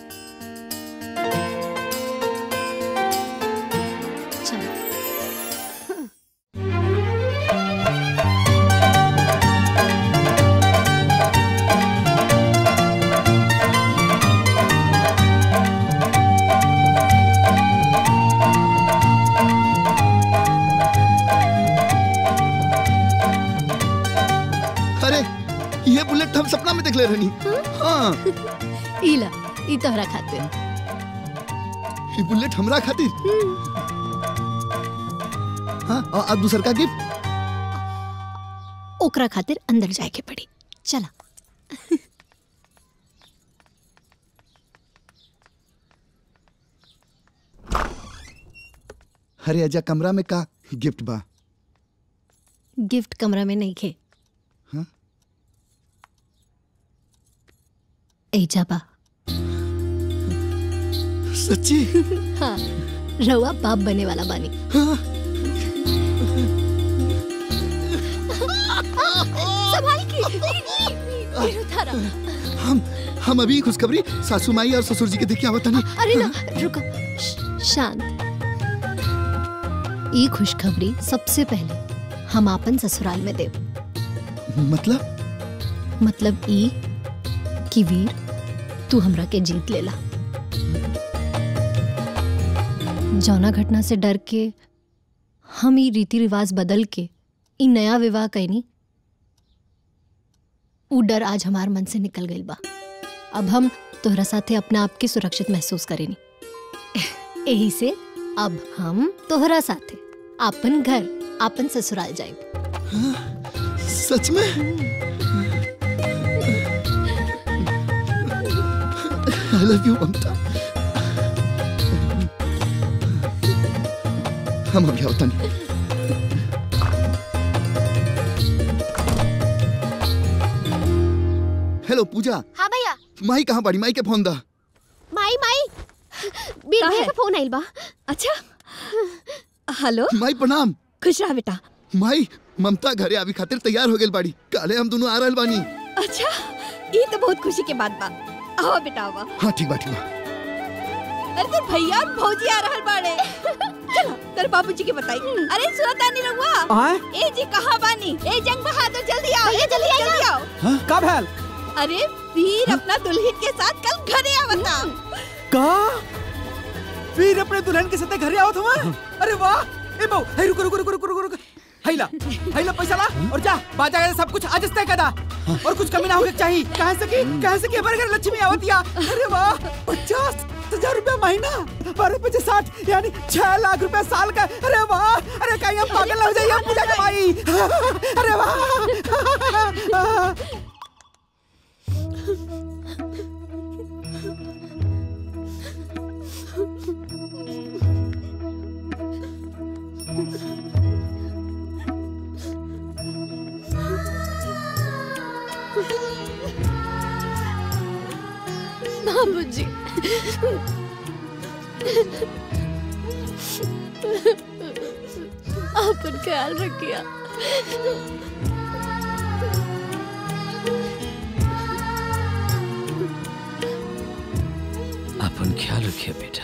ये बुलेट हम सपना में देख ले रहनी। हाँ इला ई तोहरा खातिर। ये बुलेट हमरा खातिर। हाँ और दूसर का गिफ्ट ओकरा खातिर अंदर जाए के पड़ी। चला अरे आजा कमरा में का गिफ्ट बा? गिफ्ट कमरा में नहीं खे। हाँ? एजा बा। सच्ची? हाँ रउआ बाप बने वाला बानी। हाँ? संभाल के उतारा। हम हम अभी खुशखबरी सासू माई और ससुर जी के देख के आवत नहीं। अरे ना रुको, शांत। ई खुशखबरी सबसे पहले हम आपन ससुराल में देव। मतलब? मतलब ई कि वीर तू हमरा के जीत लेला। जौना घटना से डर के हम ई रीति रिवाज बदल के ई नया विवाह कैनी, ऊ डर आज हमार मन से निकल गइल बा। अब हम तोहरा साथे अपने आप के सुरक्षित महसूस करेनी। यही से अब हम तोहरा साथे आपन घर आपन ससुराल जाए। सच में? I love you ममता। हम अभी होता नहीं। हेलो पूजा। हाँ भैया। माई कहाँ बाड़ी? माई के फोन दा। माई माई बीर भैया का फोन आइल बा। अच्छा हेलो माई प्रणाम। खुश रहा बेटा। माई ममता घरे आवी खातिर तैयार हो गेल बाड़ी। काले हम दोनों आ रहल बानी। अच्छा ये तो बहुत खुशी के बात बा। आओ बेटा आओ। हाँ ठीक बा ठीक बा। अरे तो भैया और भौजी आ रहल बाड़े। चलो तेरे बाबूजी के बताई। अरे सुनता नहीं रहुआ? ए जी कहाँ बानी? ए जंग बहादुर जल्दी आओ। ये जल्दी जल्दी आओ। हाँ कब है? अरे वीर अपना दुल्हन के साथ कल घरे आवता। का? वीर अपने दुल्हन के साथ घरे आवत हुआ? अरे वाह! ए बहू, हे रुको रुको रुको रुको रुको। हैला, हैला पैसा ला और जा बाजा का सब कुछ आज तय कदा और कुछ कमी ना होके चाहिए। कहां से की कहां से की हमारे घर लक्ष्मी आवतिया। अरे वाह! पचास हजार रुपया महीना, बारह पचे साठ यानी छह लाख रुपया साल का। अरे वाह! अरे कहीं हम पागल हो जाइए पूजा कमाई। अरे वाह! बाबूजी अपन ख्याल रखिए। अपन ख्याल रखिए बेटा।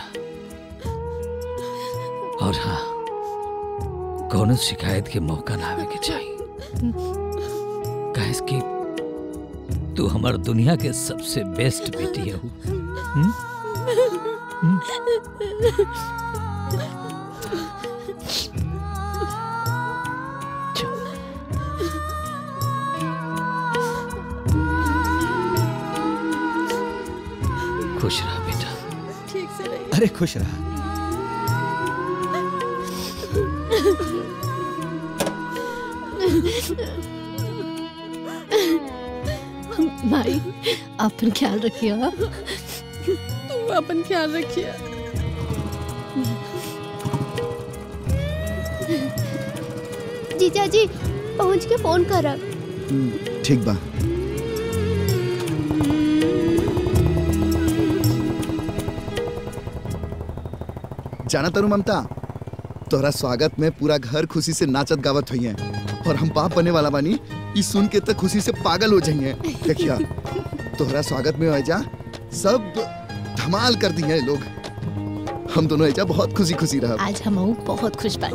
और हाँ कौन शिकायत के मौका ना आवे के चाहिए। काहे कि तू हमार दुनिया के सबसे बेस्ट बेटी है। खुश रहा बेटा। ठीक से रहिए। अरे खुश रहा। भाई अपन ख्याल रखिए। तू अपन ख्याल रखिए। जीजा जी पहुँच के फोन करब। ठीक बा। जाना तारू ममता तोरा स्वागत में पूरा घर खुशी से नाचत गावत हुई है और हम बाप बने वाला बानी ई सुन के तक खुशी से पागल हो जाइए। देखिया तोहरा स्वागत में आजा सब धमाल कर दिए हैं लोग। हम दोनों आजा बहुत खुशी खुशी रहा। आज हम बहुत खुश बा।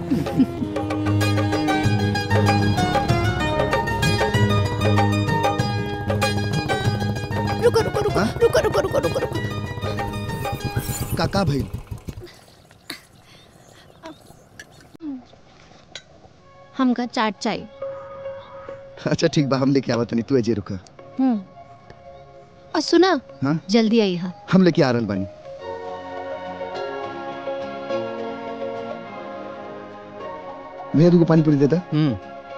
रुको रुको रुको रुको रुको रुको रुको रुको काका भाई हमका चाट चाहिए। अच्छा ठीक बा हम लेके आवत नहीं तू एजे रुका। हम्म और सुना हाँ जल्दी आई हा। हम लेके आ रहल बानी। भैया तुमको पानी पूरी देता। हम्म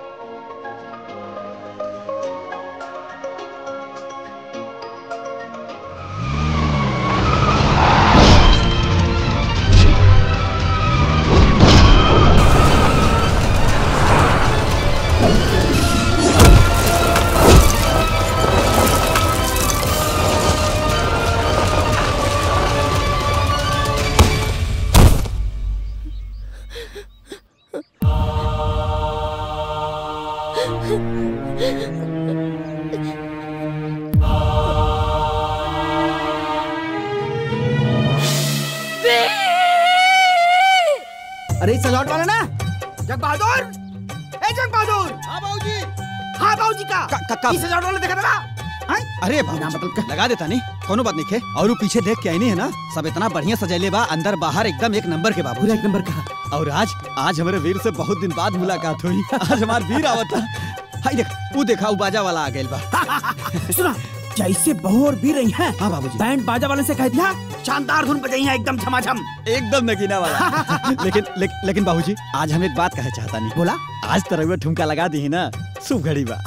अरे सजावट वाला ना जग बहादुर, ए जग बहादुर। हाँ बाबूजी। हाँ बाबूजी का का, का, इस सजावट वाला देखा था ना? अरे मतलब लगा देता नहीं कोनो बात नहीं खे। और वो पीछे देख के आई नहीं है ना सब इतना बढ़िया सजैले बा अंदर बाहर एकदम एक नंबर के बाबू। एक नंबर का। और आज आज हमारे वीर से बहुत दिन बाद मुलाकात हुई। आज हमारे वीर आवत था। हाय देख वो देखा वो बाजा वाला आ गइल बा। सुना जैसे बहू और वीर रही हैं। हाँ बाबूजी। बैंड बाजा वाले से कह दिया शानदार धुन बजाई है एकदम झमाझम एकदम नगीना वाला। लेकिन ले, लेकिन बाबूजी आज हम एक बात कहे चाहता नहीं। बोला आज तरह ठुमका लगा दी है ना शुभ घड़ी बा।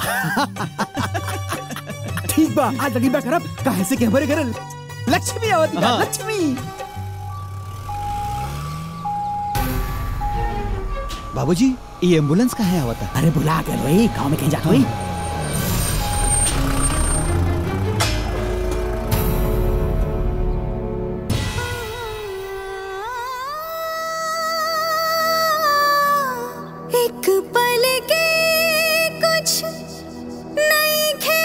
ठीक बा आज लगी बा खराब काहे से के हमारे घर लक्ष्मी आवती बा। लक्ष्मी बाबूजी ये एम्बुलेंस का है आवता। अरे बुला कर रही गाँव में कहीं जाता हुई। एक पल के कुछ नहीं खे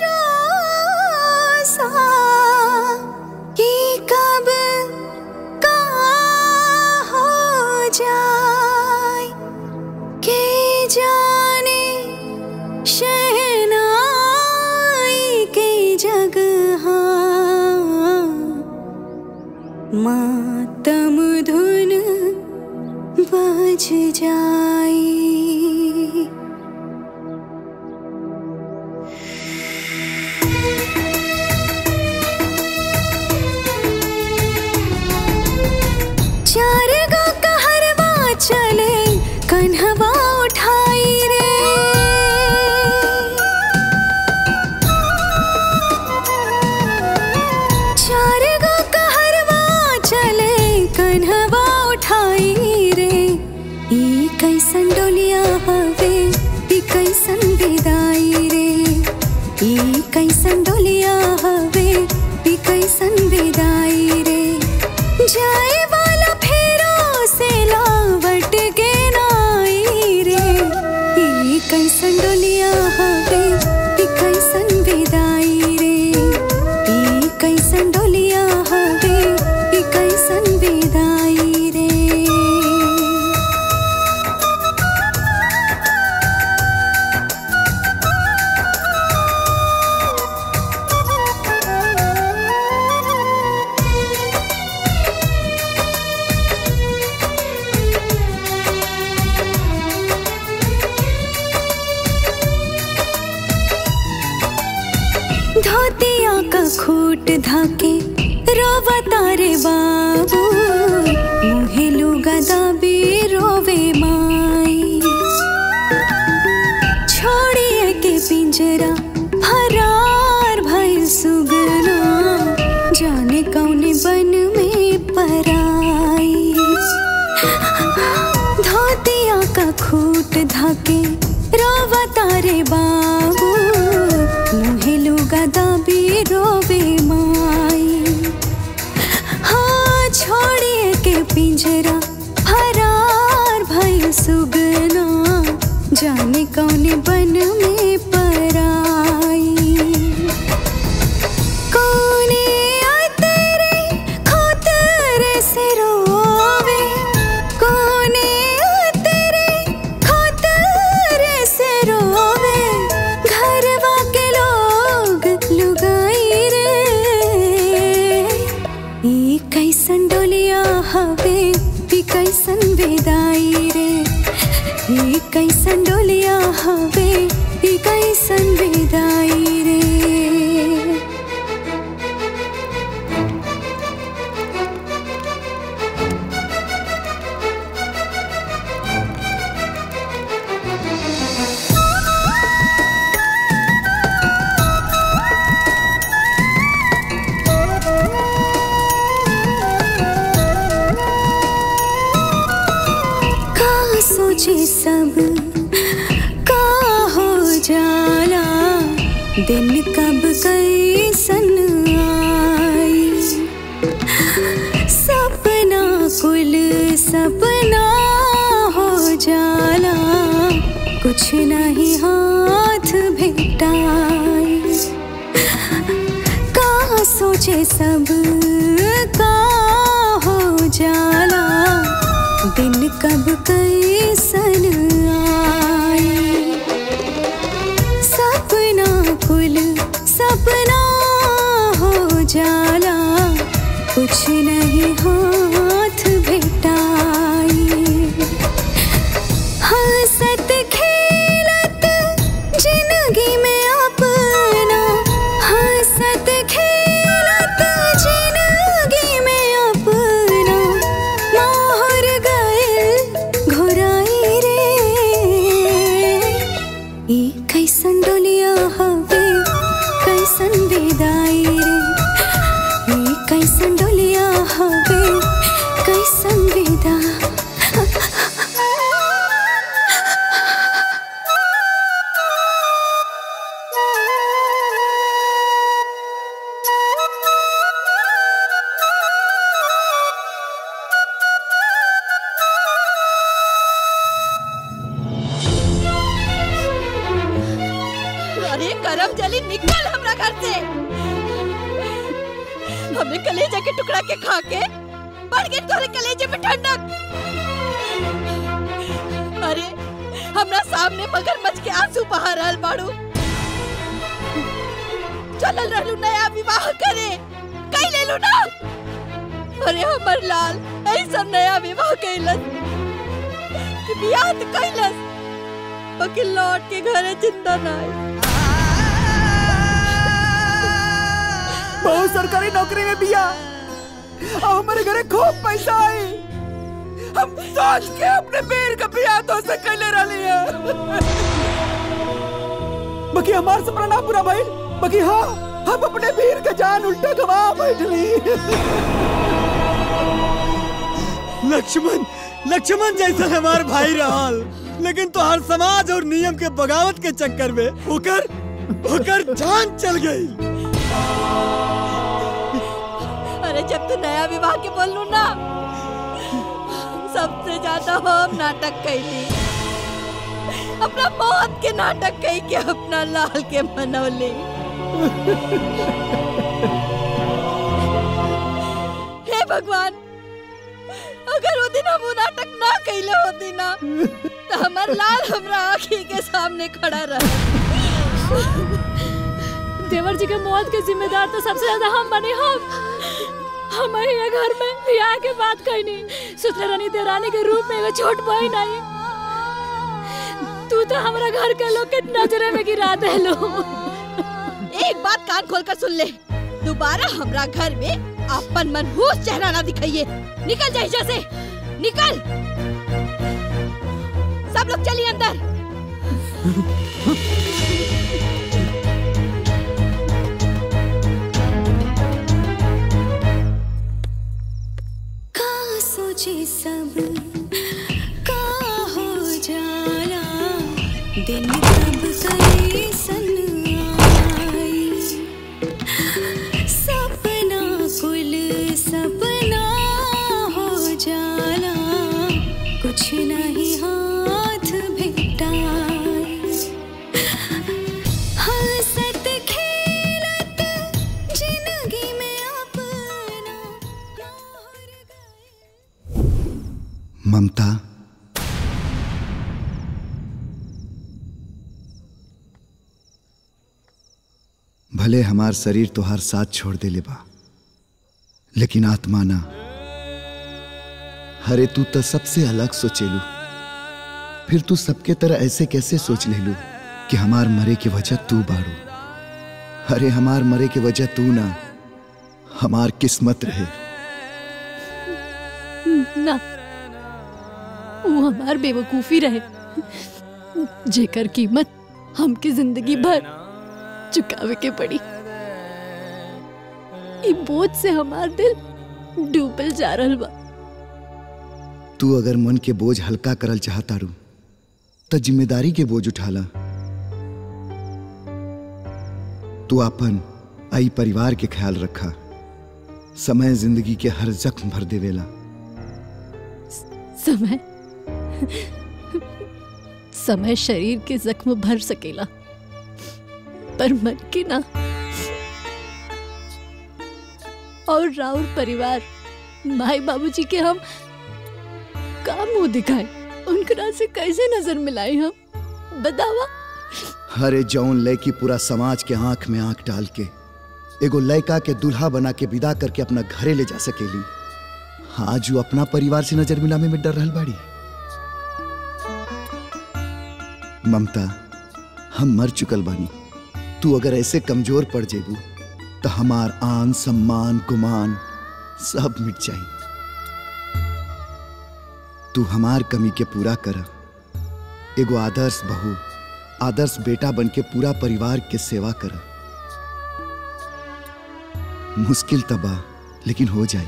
भरोसा कि कब का हो जाए के जाने शहनाई के जगह मातम धुन बज जाए। चार गो कहरवा चले कन्हवा उठाई रे। चार गो कहरवा चले कन्हवा उठाई रे। ई कैसन डोलिया हवे ई कैसन विदाई रे। ई कैसन डोलिया हवे ई कैसन विदाई रे। जाए वाला फेरो से लावट के नाई रे। ई कैसन डोलिया हवे ई कैसन विदाई रे। ई कैसन डोलिया हवे ई कैसन विदाई रे। धोतिया का खूट धाके रोवा तारे बाबू। मुहे लुगा दाबी रोवे माई। छोड़िए के पिंजरा फरार भइल सुगना। जाने कौने बन में पराई। धोतिया का खूट धाके रोवा तारे बाबू। मुहे लुगा दाबी रोवे माई। हाँ छोड़िए के पिंजरा फरार बन में पराई कोने तेरे खोतरे से रोवे कोने तेरे खोतरे से रोवे घरवा के लोग लुगाई रे ई कैसन डोलिया हवे ई कैसन विदाई रे ई कैसन डोलिया हवे ई कैसन विदाई रे का सोचे सब का हो जाला दिन कब कैसन आई सपना कुल सपना हो जाला कुछ नहीं हाथ भेटाई का सोचे सब का हो जाला दिन कब कैसन आई सपना कुल सपना हो जाला कुछ नहीं हाथ भेटाई हंसत खेलत जिंदगी में अपना हंसत खेलत जिंदगी में अपना मोहर गइल घुराई रे ई कैसन डोलिया हवे कैसन विदाई रे ई कैसन डोलिया हवे कैसन विदा अरे करम जली निकल हमरा घर से हमने कलेजा के टुकड़ा के खा के बढ़ गए तोरे कलेजे में ठंडक अरे हमरा सामने मगरमच्छ के आंसू बहा रहल बाड़ू चलल रहलू नया विवाह करे कई ले लू ना अरे हमर लाल ऐसा नया विवाह कैलस कि बियाह तो कैलस बाकी लौट के घरे जिंदा ना आई बहुत सरकारी नौकरी में बिया और हमारे घरे खूब पैसा आई हम सोच के अपने बेर का बिया तो से कैले रही है बाकी हमार सपना ना पूरा भाई बाकी हाँ हम अपने वीर का जान उल्टा गवा बैठली लक्ष्मण लक्ष्मण जैसा हमार भाई रहल लेकिन तो हर समाज और नियम के बगावत के चक्कर में होकर होकर जान चल गई अरे जब तू नया विवाह के बोल लू ना सबसे ज्यादा हम नाटक कैली अपना मौत के नाटक कही के अपना लाल के मनौली हे भगवान अगर वो दिन हम वो नाटक ना कैले होती ना तो हमार लाल हमरा आँखी के सामने खड़ा रहा देवर जी के मौत के जिम्मेदार तो सबसे ज्यादा हम बने हम हम ये घर में ब्याह के बात कही नहीं सुतले रानी देरानी के रूप में वो छोट बहन आई तू तो हमारा घर के लोग के नजरे में गिरा दे लो एक बात कान खोल कर सुन ले दोबारा हमरा घर में अपन मनहूस चेहरा ना दिखाइए निकल जाए जैसे निकल सब लोग चलिए अंदर सोचे सब का हो जाला दिन कब कैसन आई सपना कुल सपना हो जाला कुछ नहीं हाथ भेटाई ममता, भले हमार शरीर तोहार साथ छोड़ दे ले बा, लेकिन आत्मा ना। हरे तू तो सबसे अलग सोचेलू, फिर तू सबके तरह ऐसे कैसे सोच ले लू कि हमार मरे की वजह तू बाड़ू। अरे हमार मरे की वजह तू ना, हमार किस्मत रहे। ना, वो हमार बेवकूफी रहे, जेकर कीमत हमके जिंदगी भर चुकावे के पड़ी। ई बोझ से हमार दिल डूबल जा रहल बा। तू अगर मन के बोझ हल्का करल चाहतारू तो जिम्मेदारी के बोझ उठाला। तू अपन आई परिवार के ख्याल रखा। समय जिंदगी के हर जख्म भर देवेला। समय समय शरीर के जख्म भर सकेला, पर मन के ना। और राउर परिवार, भाई बाबूजी के हम का मुंह दिखाए, उनकरा से कैसे नजर मिलाए हम, बतावा। हरे जौन लड़की पूरा समाज के आंख में आंख डाल के एगो लड़का के दूल्हा बना के विदा करके अपना घरे ले जा सकेली, आज वो अपना परिवार से नजर मिलाने में डर रहल बाड़ी। ममता, हम मर चुकल बानी। तू अगर ऐसे कमजोर पड़ जेबू तो हमार आन सम्मान गुमान सब मिट जाई। तू हमार कमी के पूरा कर। एगो आदर्श बहू, आदर्श बेटा बन के पूरा परिवार के सेवा कर। मुश्किल तबा लेकिन हो जाए।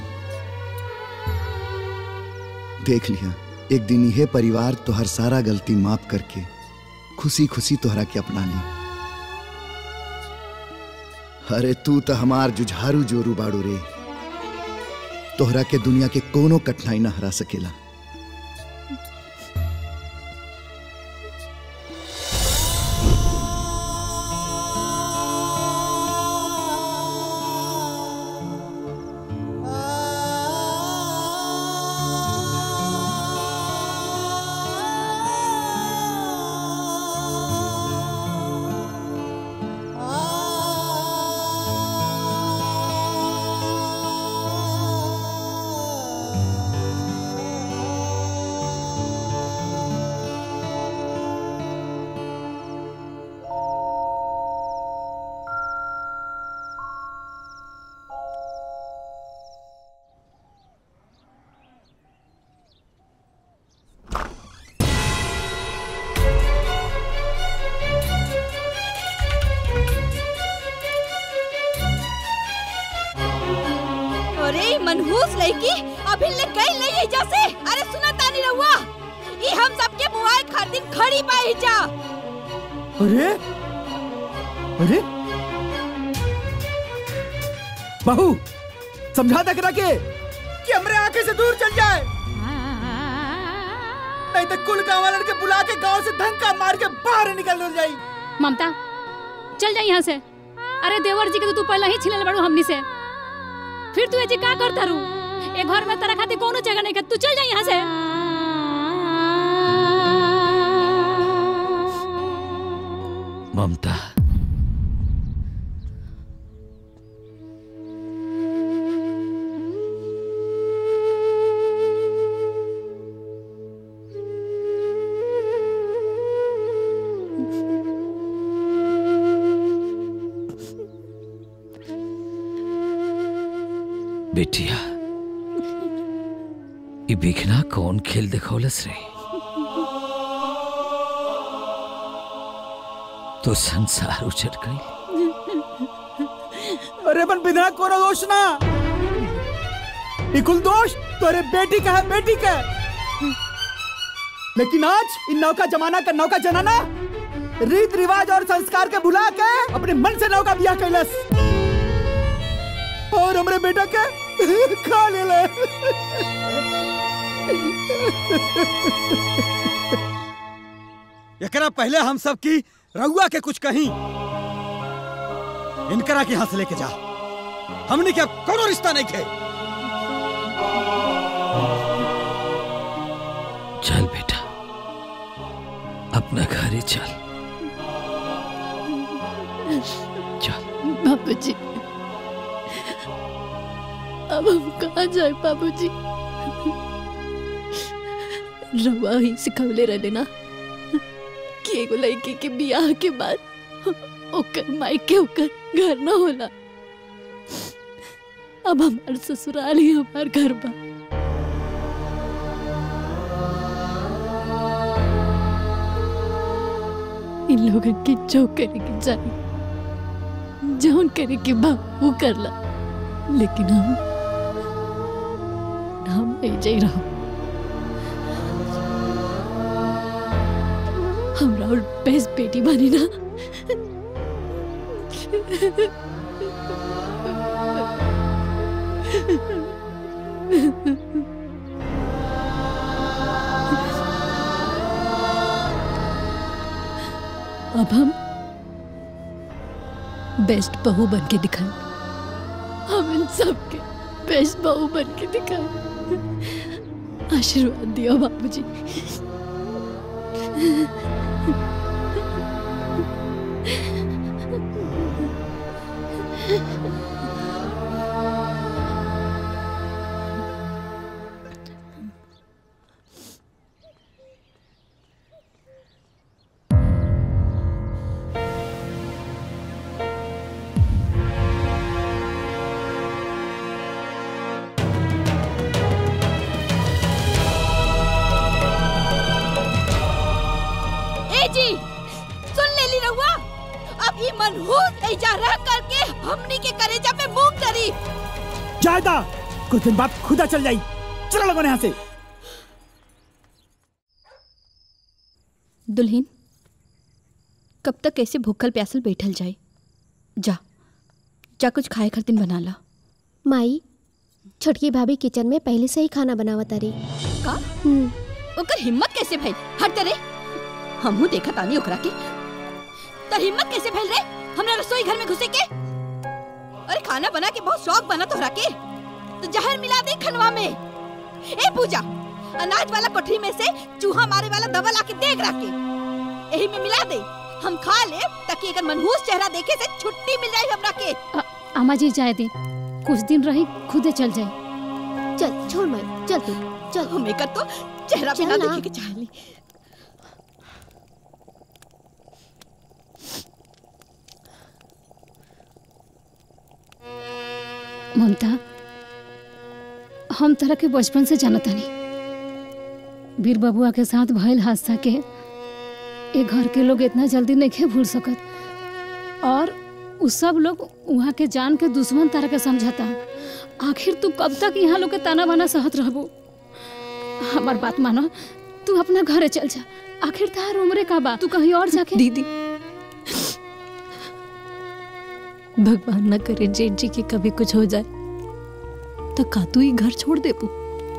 देख लिया, एक दिन यह परिवार तो हर सारा गलती माफ करके खुशी खुशी तोहरा के अपना ली। अरे तू तो हमार जुझारू जोरू बाड़ू रे। तोहरा के दुनिया के कोनो कठिनाई ना हरा सकेला। मनहूस लड़की अभी ले गई नहीं है जैसे। अरे सुना तानी रहुआ, ये हम सबके बुआई खातिर खड़ी पाई जा। अरे अरे बहू, समझा तक रखे कि हमरे आंखें से दूर चल जाए, नहीं तो कुल गाँव वालों के बुला के गांव से धक्का मार के बाहर निकल जाई। ममता, चल जा यहाँ से। अरे देवर जी के तो तू पहले ही छिलल बड़ू हमनी से, फिर तू ऐसी का करता रू? ए घर में तेरा खातिर कोनो जगह नहीं है, तू चल जा यहाँ से। ममता, बेटिया, ये बिखना कौन खेल दिखौलस रे? तो संसार उछट गई। अरे बन बिना कोनो दोष ना, इकुल दोष तोरे बेटी का है, बेटी का। लेकिन आज इन नौका जमाना का नौका जनाना रीत रिवाज और संस्कार के भुला के अपने मन से नौका बिया कैलस और हमरे बेटा के खा ले ले। एकरा पहले हम सब की रउआ के कुछ कहीं, इनकरा के यहाँ से लेके जा। हमने क्या कोनो रिश्ता नहीं खे। चल बेटा, अपना घर ही चल। बाबूजी, अब हम कहाँ जाए बाबूजी? रवा ही सिखवले रहले ना कि एगो लड़की के बियाह के बाद ओकर मायके ओकर घर न होला। अब हमार ससुराल ही हमार घर बा। इन लोगन की जो करे के चाहिए, जौन करे के बा वो करला, लेकिन हम हम नहीं जाई रहो। हमरा और बेस्ट बेटी बनी ना। अब हम बेस्ट बहू बन के दिखाएं। हम इन सब के बेस्ट बहू बन के दिखाएं। आशीर्वाद दियो बाबूजी। कुछ दिन बाद खुदा चल जाई। चलो लोगों ने यहाँ से। दुल्हन, कब तक ऐसे भूखल प्यासल बैठल जाए? जा जा कुछ खाए खातिर बना ला। माई, छोटकी भाभी किचन में पहले से ही खाना बनावत तारी। का? ओकर हिम्मत कैसे भइल? हट रे, हमहू देखा तानी ओकरा के। तर हिम्मत कैसे भइल रे हमरा रसोई घर में घुसे के? अरे खाना बना के बहुत शौक बना तोहरा के, तो जहर मिला दे खनवा में। ए पूजा, अनाज वाला कोठरी में से चूहा मारे वाला दवा ला के देख रखे, यही में मिला दे, हम खा ले ताकि अगर मनहूस चेहरा देखे से छुट्टी मिल जाए हमरा के। अम्मा जी जाए दे, कुछ दिन रही खुदे चल जाए। चल छोड़ माई, चल तू चल। हम एकर तो चेहरा भी ना देखे के चाहली। ममता, हम तरह के बचपन से जानता नहीं, बीर बबुआ के साथ भइल हादसा के ये घर के लोग इतना जल्दी नहीं भूल सकत। और उस सब लोग वहाँ के जान के दुश्मन तरह के समझता। आखिर तू कब तक यहाँ लोग के ताना बाना सहत रहबो? हमार बात मानो, तू अपना घरे चल जा। आखिर तार उम्र का बात, तू कहीं और जाके। दीदी, भगवान न करे जेठ जी के कभी कुछ हो जाए तो का तू ही घर छोड़ दे पू?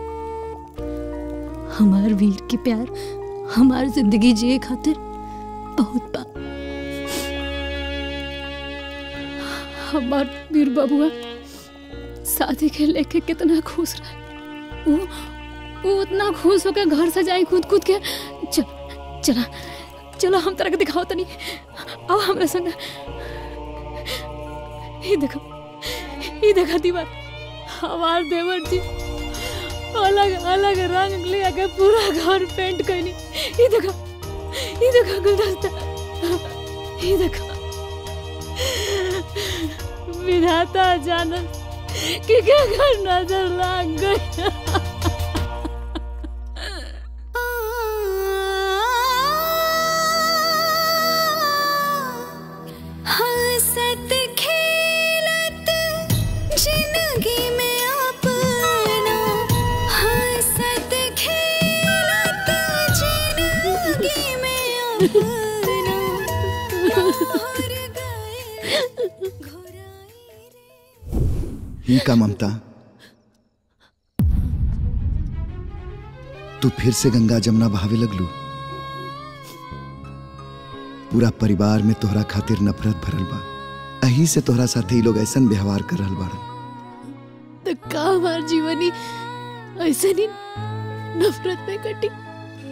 हमार वीर के प्यार हमार जिंदगी जिए खातिर बहुत बा। हमार वीर बबुआ शादी के लेके कितना खुश रहा। वो वो उतना खुश होकर घर से जाए कूद कूद के। चल चला चलो हम तरह के दिखाओ तनी। आओ हमारे संग। ये देखो, ये देखा दीवार, हमार देवर जी अलग अलग रंग ले आके पूरा घर पेंट करनी। ये देखो, ये देखो गुलदस्ता, ये देखो। विधाता जानत कि क्या घर नजर लाग गई। ही का ममता, तू फिर से गंगा जमुना बहावे लगलू। पूरा परिवार में तोहरा खातिर नफरत भरल बा। अही से तोहरा साथे ही लोग ऐसन व्यवहार कर रहल बाड़न। तो का हमार जीवनी ऐसे नहीं नफरत में कटी?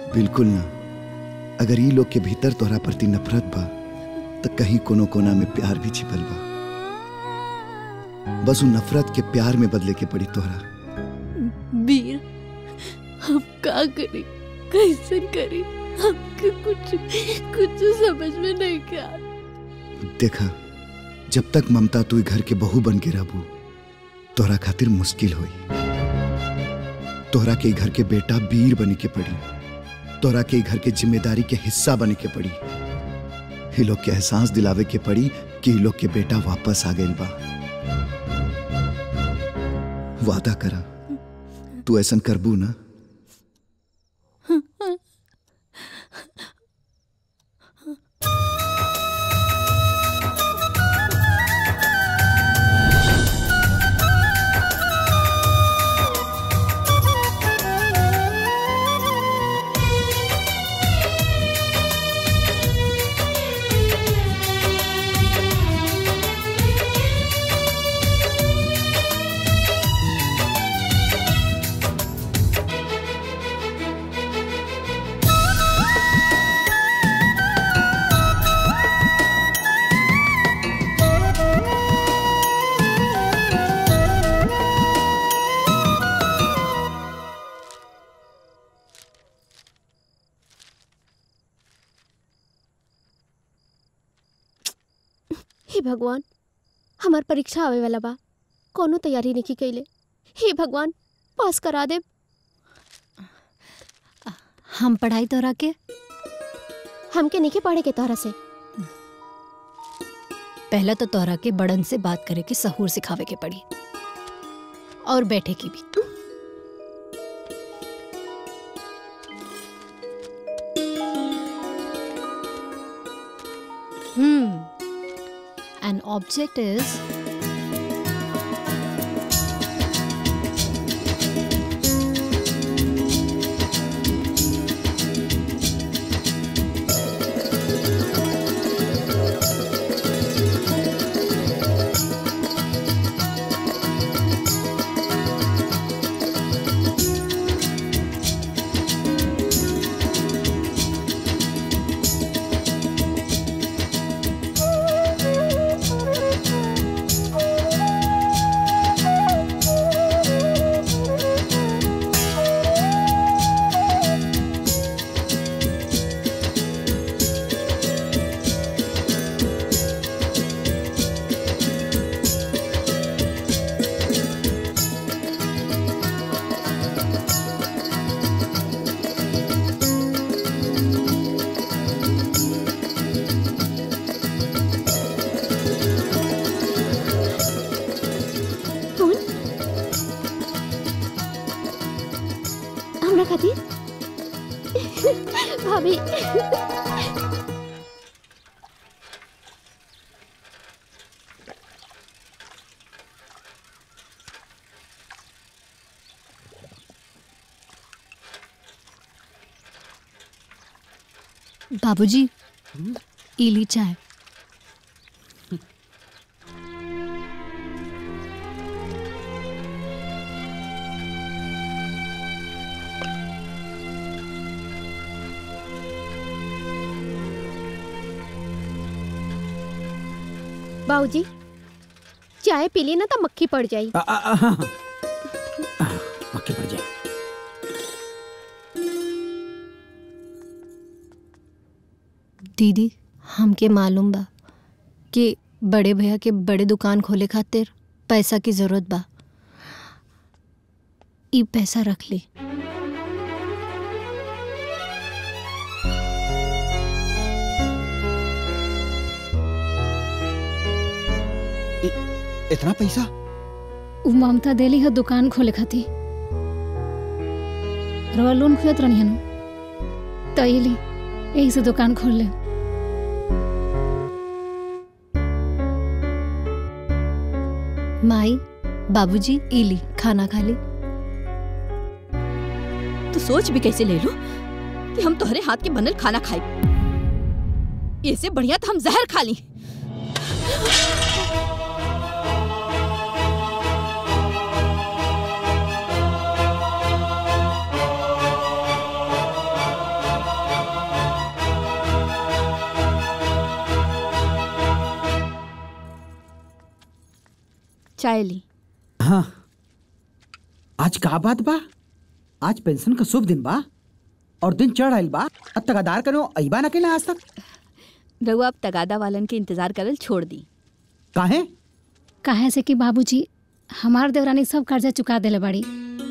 बिल्कुल ना। अगर ई लोग के भीतर तोहरा प्रति नफरत बा तो कहीं कोनो कोना में प्यार भी छिपल बा। बस उ नफरत के प्यार में बदले के पड़ी तोहरा। वीर, हम का करी, कैसे करी, हमके कुछ कुछ समझ में नहीं क्या। देखा, जब तक ममता तू घर के बहू बन के रहबू तोहरा खातिर मुश्किल होई। तोहरा के घर के बेटा वीर बने के पड़ी। तोहरा के घर के जिम्मेदारी के हिस्सा बने के पड़ी। ये लोग के एहसास दिलावे के पड़ी कि ये लोग के बेटा वापस आ गइल बा। वादा करा तू ऐसा करबू ना? हे भगवान, हमार परीक्षा आवे वाला बा, कोनो तैयारी नहीं कैले। हे भगवान, पास करा दे। हम पढ़ाई तोरा के हमके नहीं पढ़े के तोहरा से। पहला तो तोरा के बड़न से बात करे के सहूर सिखावे के पड़ी, और बैठे की भी। हम्म An object is भाभी। बाबूजी, इली चाय। बाबूजी, चाय पी ली ना तो मक्खी पड़ जाई। आ, आ, आ, हाँ, हाँ। मक्खी पड़ जाए। दीदी, हमके मालूम बा कि बड़े भैया के बड़े दुकान खोले खातिर पैसा की जरूरत बा। ई पैसा रख ली। इतना पैसा? उ ममता देली है दुकान खोले खातिर। रवा लोन खुजत रहनी हनु तो इली यही से दुकान खोल ले। माई, बाबूजी, इली खाना खा ली। तू सोच भी कैसे ले लो कि हम तुम्हारे हाथ के बनल खाना खाए। इससे बढ़िया तो हम जहर खा ली। चाय ली। हाँ, आज का बात बा? आज पेंशन का शुभ दिन बा और दिन चढ़ आइल बा। अब तगादार करो अइबा ना के ना आज तक। रघु आप तगादा वालन के इंतजार करल छोड़ दी। काहे? काहे से कि बाबूजी हमार देवरानी सब कर्जा चुका देले बाड़ी।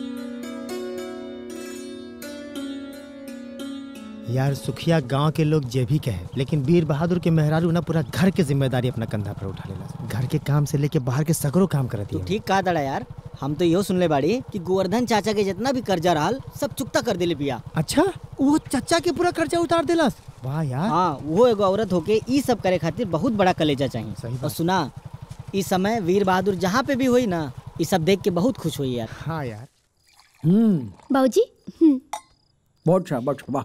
यार सुखिया गांव के लोग जे भी कहे, लेकिन वीर बहादुर के मेहरारू ना पूरा घर के जिम्मेदारी अपना कंधा पर उठा लेला। घर के काम से लेके बाहर के सगरो काम करती है। ठीक कहा दड़ा यार। हम तो यो सुनले बाड़ी कि गोवर्धन चाचा के जितना भी कर्जा रहल सब चुकता कर देले बिया। अच्छा, वो चाचा के पूरा कर्जा उतार देलस। वाह यार। हाँ, वो एगो औरत होके ई सब करे खातिर बहुत बड़ा कलेजा चाहिए। और सुना, इस समय वीर बहादुर जहाँ पे भी हुई ना, ये सब देख के बहुत खुश हुई यार। हाँ यार। हम्म, बाबूजी। बहुत अच्छा, बहुत अच्छा।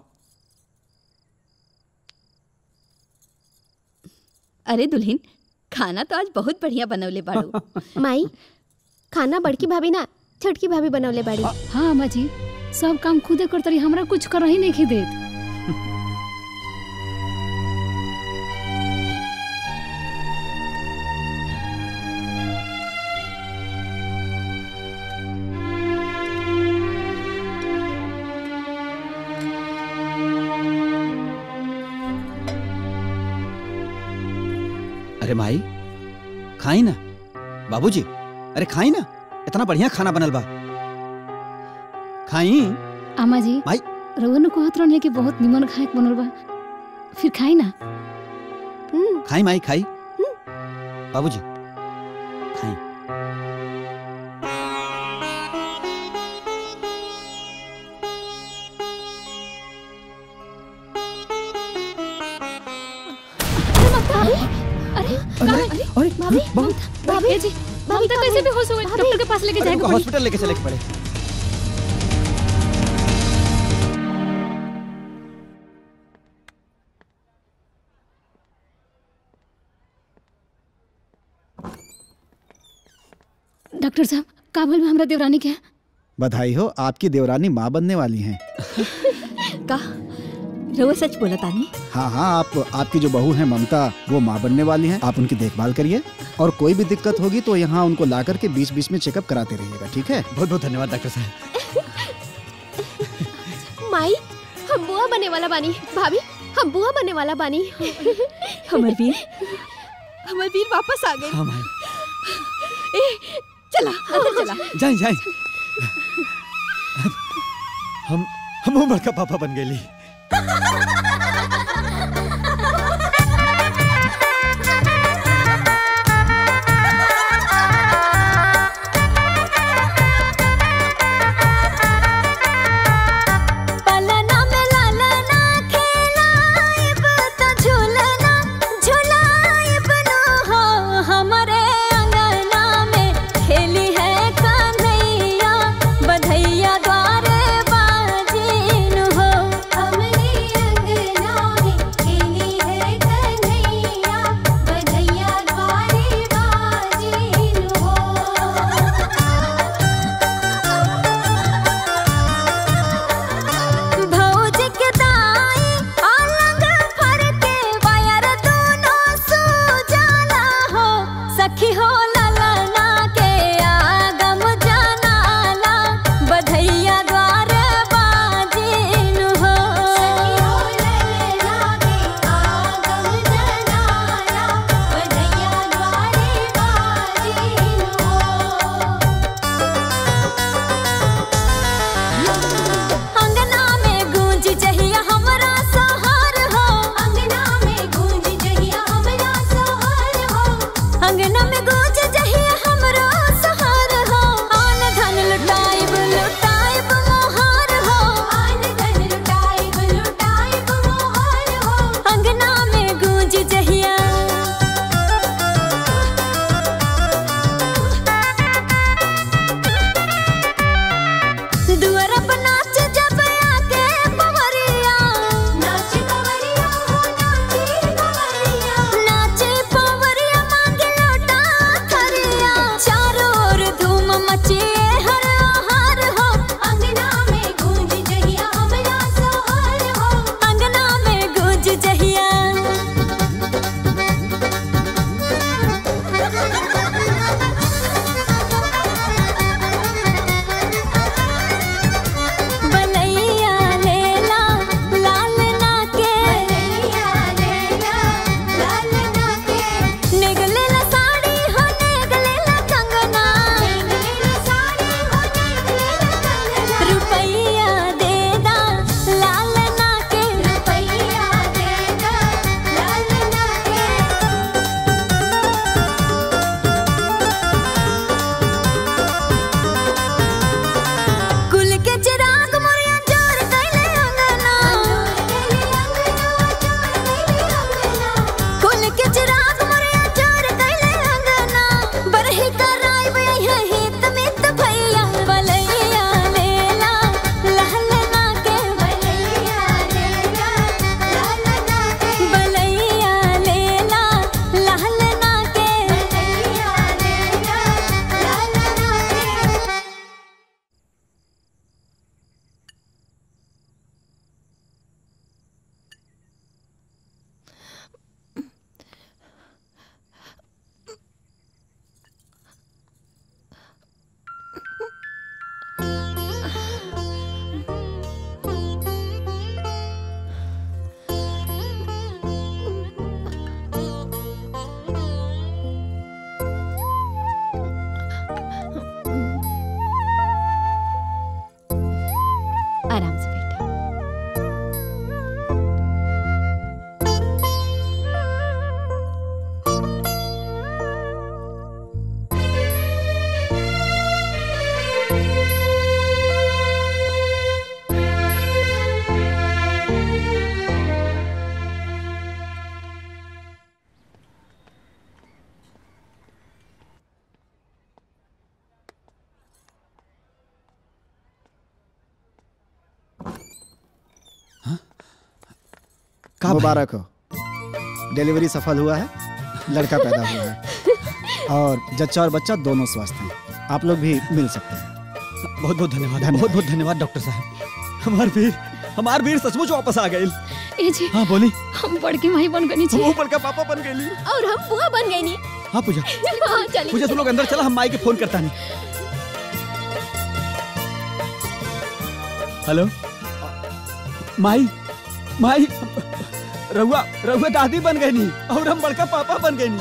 अरे दुल्हन, खाना तो आज बहुत बढ़िया बनवले बाड़ू। माई, खाना बड़की भाभी ना छोटकी भाभी बनवले बाड़ी। हाँ अम्मा जी, सब काम खुदे करतरी, हमरा कुछ कर ही नहीं खी देत। अरे माई खाई ना। बाबूजी, अरे खाई ना, इतना बढ़िया खाना बनल बा, खाई। अम्मा जी, माई रउआ कहत रहने कि बहुत निमन खाए के बनल बा, फिर खाई ना। खाई माई खाई। बाबूजी खाई। अरे अरे भाभी भाभी जी, ममता कैसे भी होश हो गई? डॉक्टर के पास लेके जाएगा। हॉस्पिटल लेके चले के पड़े। डॉक्टर साहब, काबुल में हमरा देवरानी के। बधाई हो, आपकी देवरानी माँ बनने वाली हैं। का रउआ सच बोला तानी? हाँ हाँ, आप आपकी जो बहू है ममता, वो माँ बनने वाली हैं। आप उनकी देखभाल करिए और कोई भी दिक्कत होगी तो यहाँ उनको ला करके बीच बीच में चेकअप कराते रहिएगा, ठीक है? बहुत बहुत धन्यवाद डॉक्टर साहब। माई, हम बुआ बनने वाला बानी। भाभी, हम बुआ बनने वाला बानी। हमर वीर, हमर वीर वापस आ गए। हाँ माई। ए, चला अंदर चला। जाए जाए। हम हम बड़का पापा बन गए। मुबारक हो, डिलीवरी सफल हुआ है, लड़का पैदा हुआ है और जच्चा और बच्चा दोनों स्वस्थ हैं। आप लोग भी मिल सकते हैं। बहुत बहुत धन्यवाद, बहुत बहुत धन्यवाद डॉक्टर साहब। हमार वीर हमार वीर सचमुच वापस आ गए। ए जी हाँ बोली। हम बड़की माई बन गनी छी। वो बड़का पापा बन गई। और हम बुआ बन गई नी। हाँ पूजा, हाँ, चलिए। पूजा तुम लोग अंदर चला, हम माई के फोन करता नहीं। हेलो माई, माई रहुआ रहुआ दादी बन गई नी और हम बड़का पापा बन गए नी।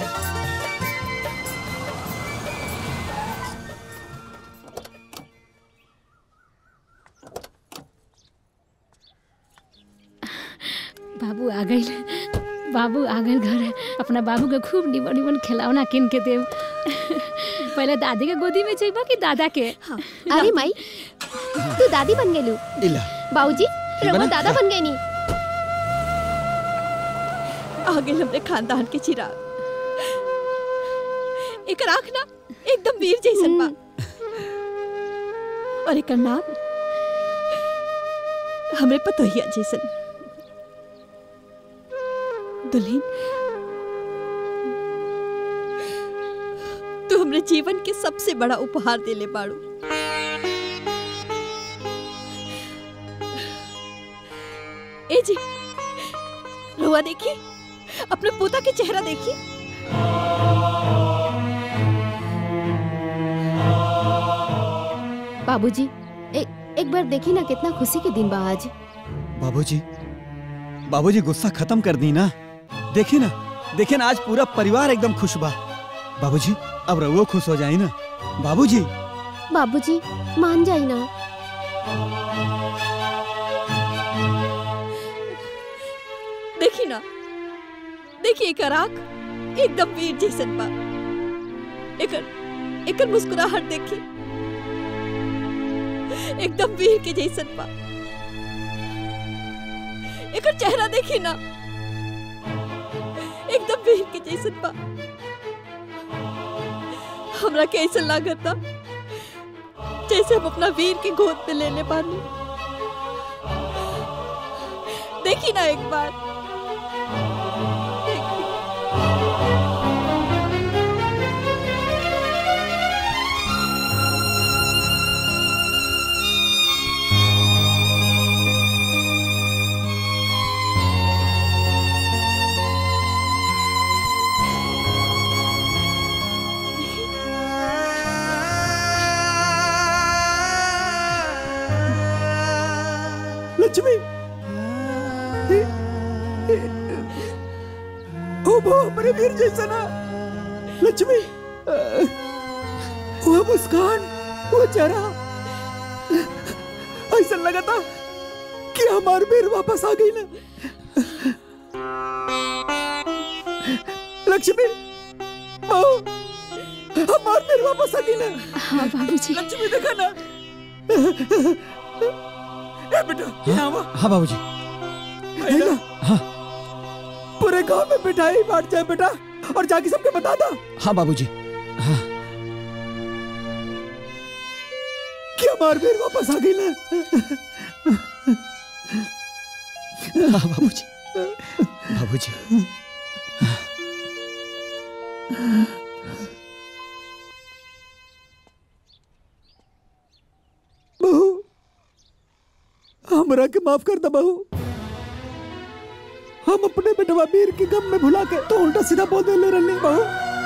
बाबू आ गई, बाबू आ गए घर। अपना बाबू के खूब निमन निमन खिलौना किन के देव। पहले दादी के गोदी में चाहिए कि दादा के? हाँ। अरे माई तू दादी बन गेलू। बाबूजी रहुआ दादा बन गए नी। आ गए हमरे खानदान के चिराग। एक आँख ना एकदम वीर जैसन बा और एक नाम हमरे पतोहिया जैसन। दुल्हन तू हमरे जीवन के सबसे बड़ा उपहार देले बाड़ू। ए जी रुआ देखी, अपने पोता के चेहरा देखी। बाबूजी ए, एक बार देखी ना कितना खुशी के दिन बा आज। बाबूजी बाबूजी गुस्सा खत्म कर दी ना। देखी ना देखिए ना आज पूरा परिवार एकदम खुश बा। बाबूजी अब रहुआ खुश हो जाए ना। बाबूजी बाबूजी मान जाई ना। देखी ना देखिए एक आँख एकदम वीर जैसन बा। एकर एकर मुस्कुराहट देखी एकदम वीर के जैसन बा। एकर चेहरा देखी ना एकदम वीर के जैसन बा। हमरा के ऐसा लागता जैसे हम अपना वीर के गोद में ले ले पानी। देखी ना एक बार। लक्ष्मी ओ वो हमारे वीर जैसा ना। लक्ष्मी वो मुस्कान, वो चेहरा, ऐसा लगा था कि हमारे वीर वापस आ गई ना। लक्ष्मी हमारे वीर वापस आ गई ना। हाँ बाबूजी। लक्ष्मी देखा ना। ए बेटा यहाँ वो। हाँ बाबूजी। हाँ पूरे गांव में मिठाई बांट जाए बेटा और जाके सबके बता दो। हाँ बाबूजी। हाँ कि हमारे वीर वापस आ गई ना। हाँ बाबूजी। बाबूजी बहू हमरा के माफ कर दो बहू। हम अपने बेटवा वीर के गम में भुला के तो उल्टा सीधा बोल दे ले रही बहू।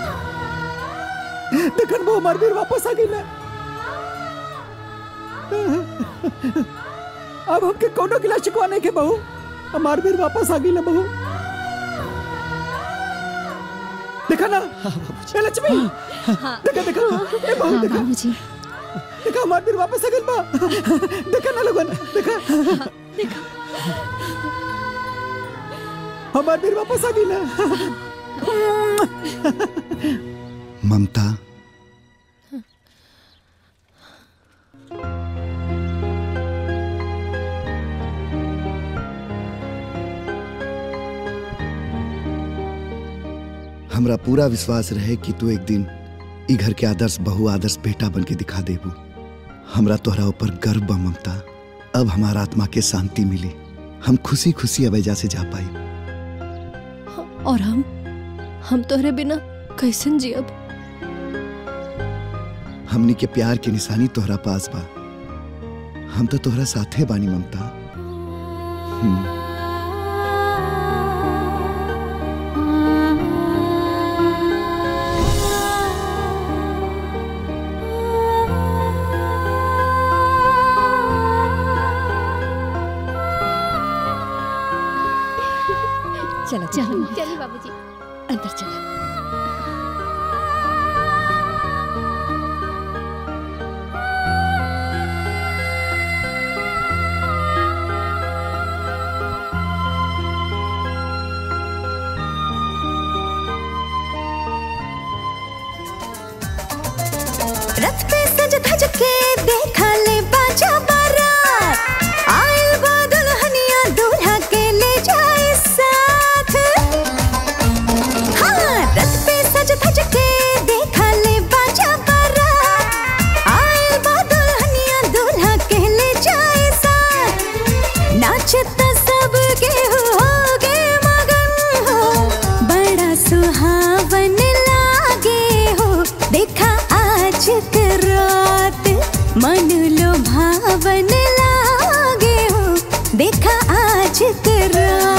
देखन वो हमारे वीर वापस आ गई ना। अब हमके कोनो गिला शिकवाने के बहू, हमारे वीर वापस आ गई ना बहू। देखा ना ए लक्ष्मी। देखा देखा ए बहू देखा देखा हमारे वीर वापस आ गई बा। देखा ना लोगन देखा देखा हमारे वीर वापस आ गई ना। ममता हमरा पूरा विश्वास रहे कि तू एक दिन ई घर के आदर्श बहु आदर्श बेटा बन के दिखा देबू। हमरा तोहरा ऊपर गर्व बा ममता। अब हमारा आत्मा के शांति मिली। हम खुशी खुशी अब एजा से जा पाई। और हम हम तोहरे बिना कैसन जियब। हमनी के प्यार की निशानी तोहरा पास बा। हम तो तोहरा साथे बानी ममता। हम्म। चलो चलो चलिए बाबूजी। अंदर चलो। रथ पे सज धज के देखा ले बाजा बारात, आयल बा दुल्हनिया दूल्हा के ले जाए साथ। हाँ, रथ पे सज धज के देखा ले बाजा बारात, आयल बा दुल्हनिया दूल्हा के ले जाए साथ। नाचता सब गेहूं हो गे मगन हो, बड़ा सुहावन लागे हो। देखा आज के रात मन लो भावन लागे हो, देखा आज के रात।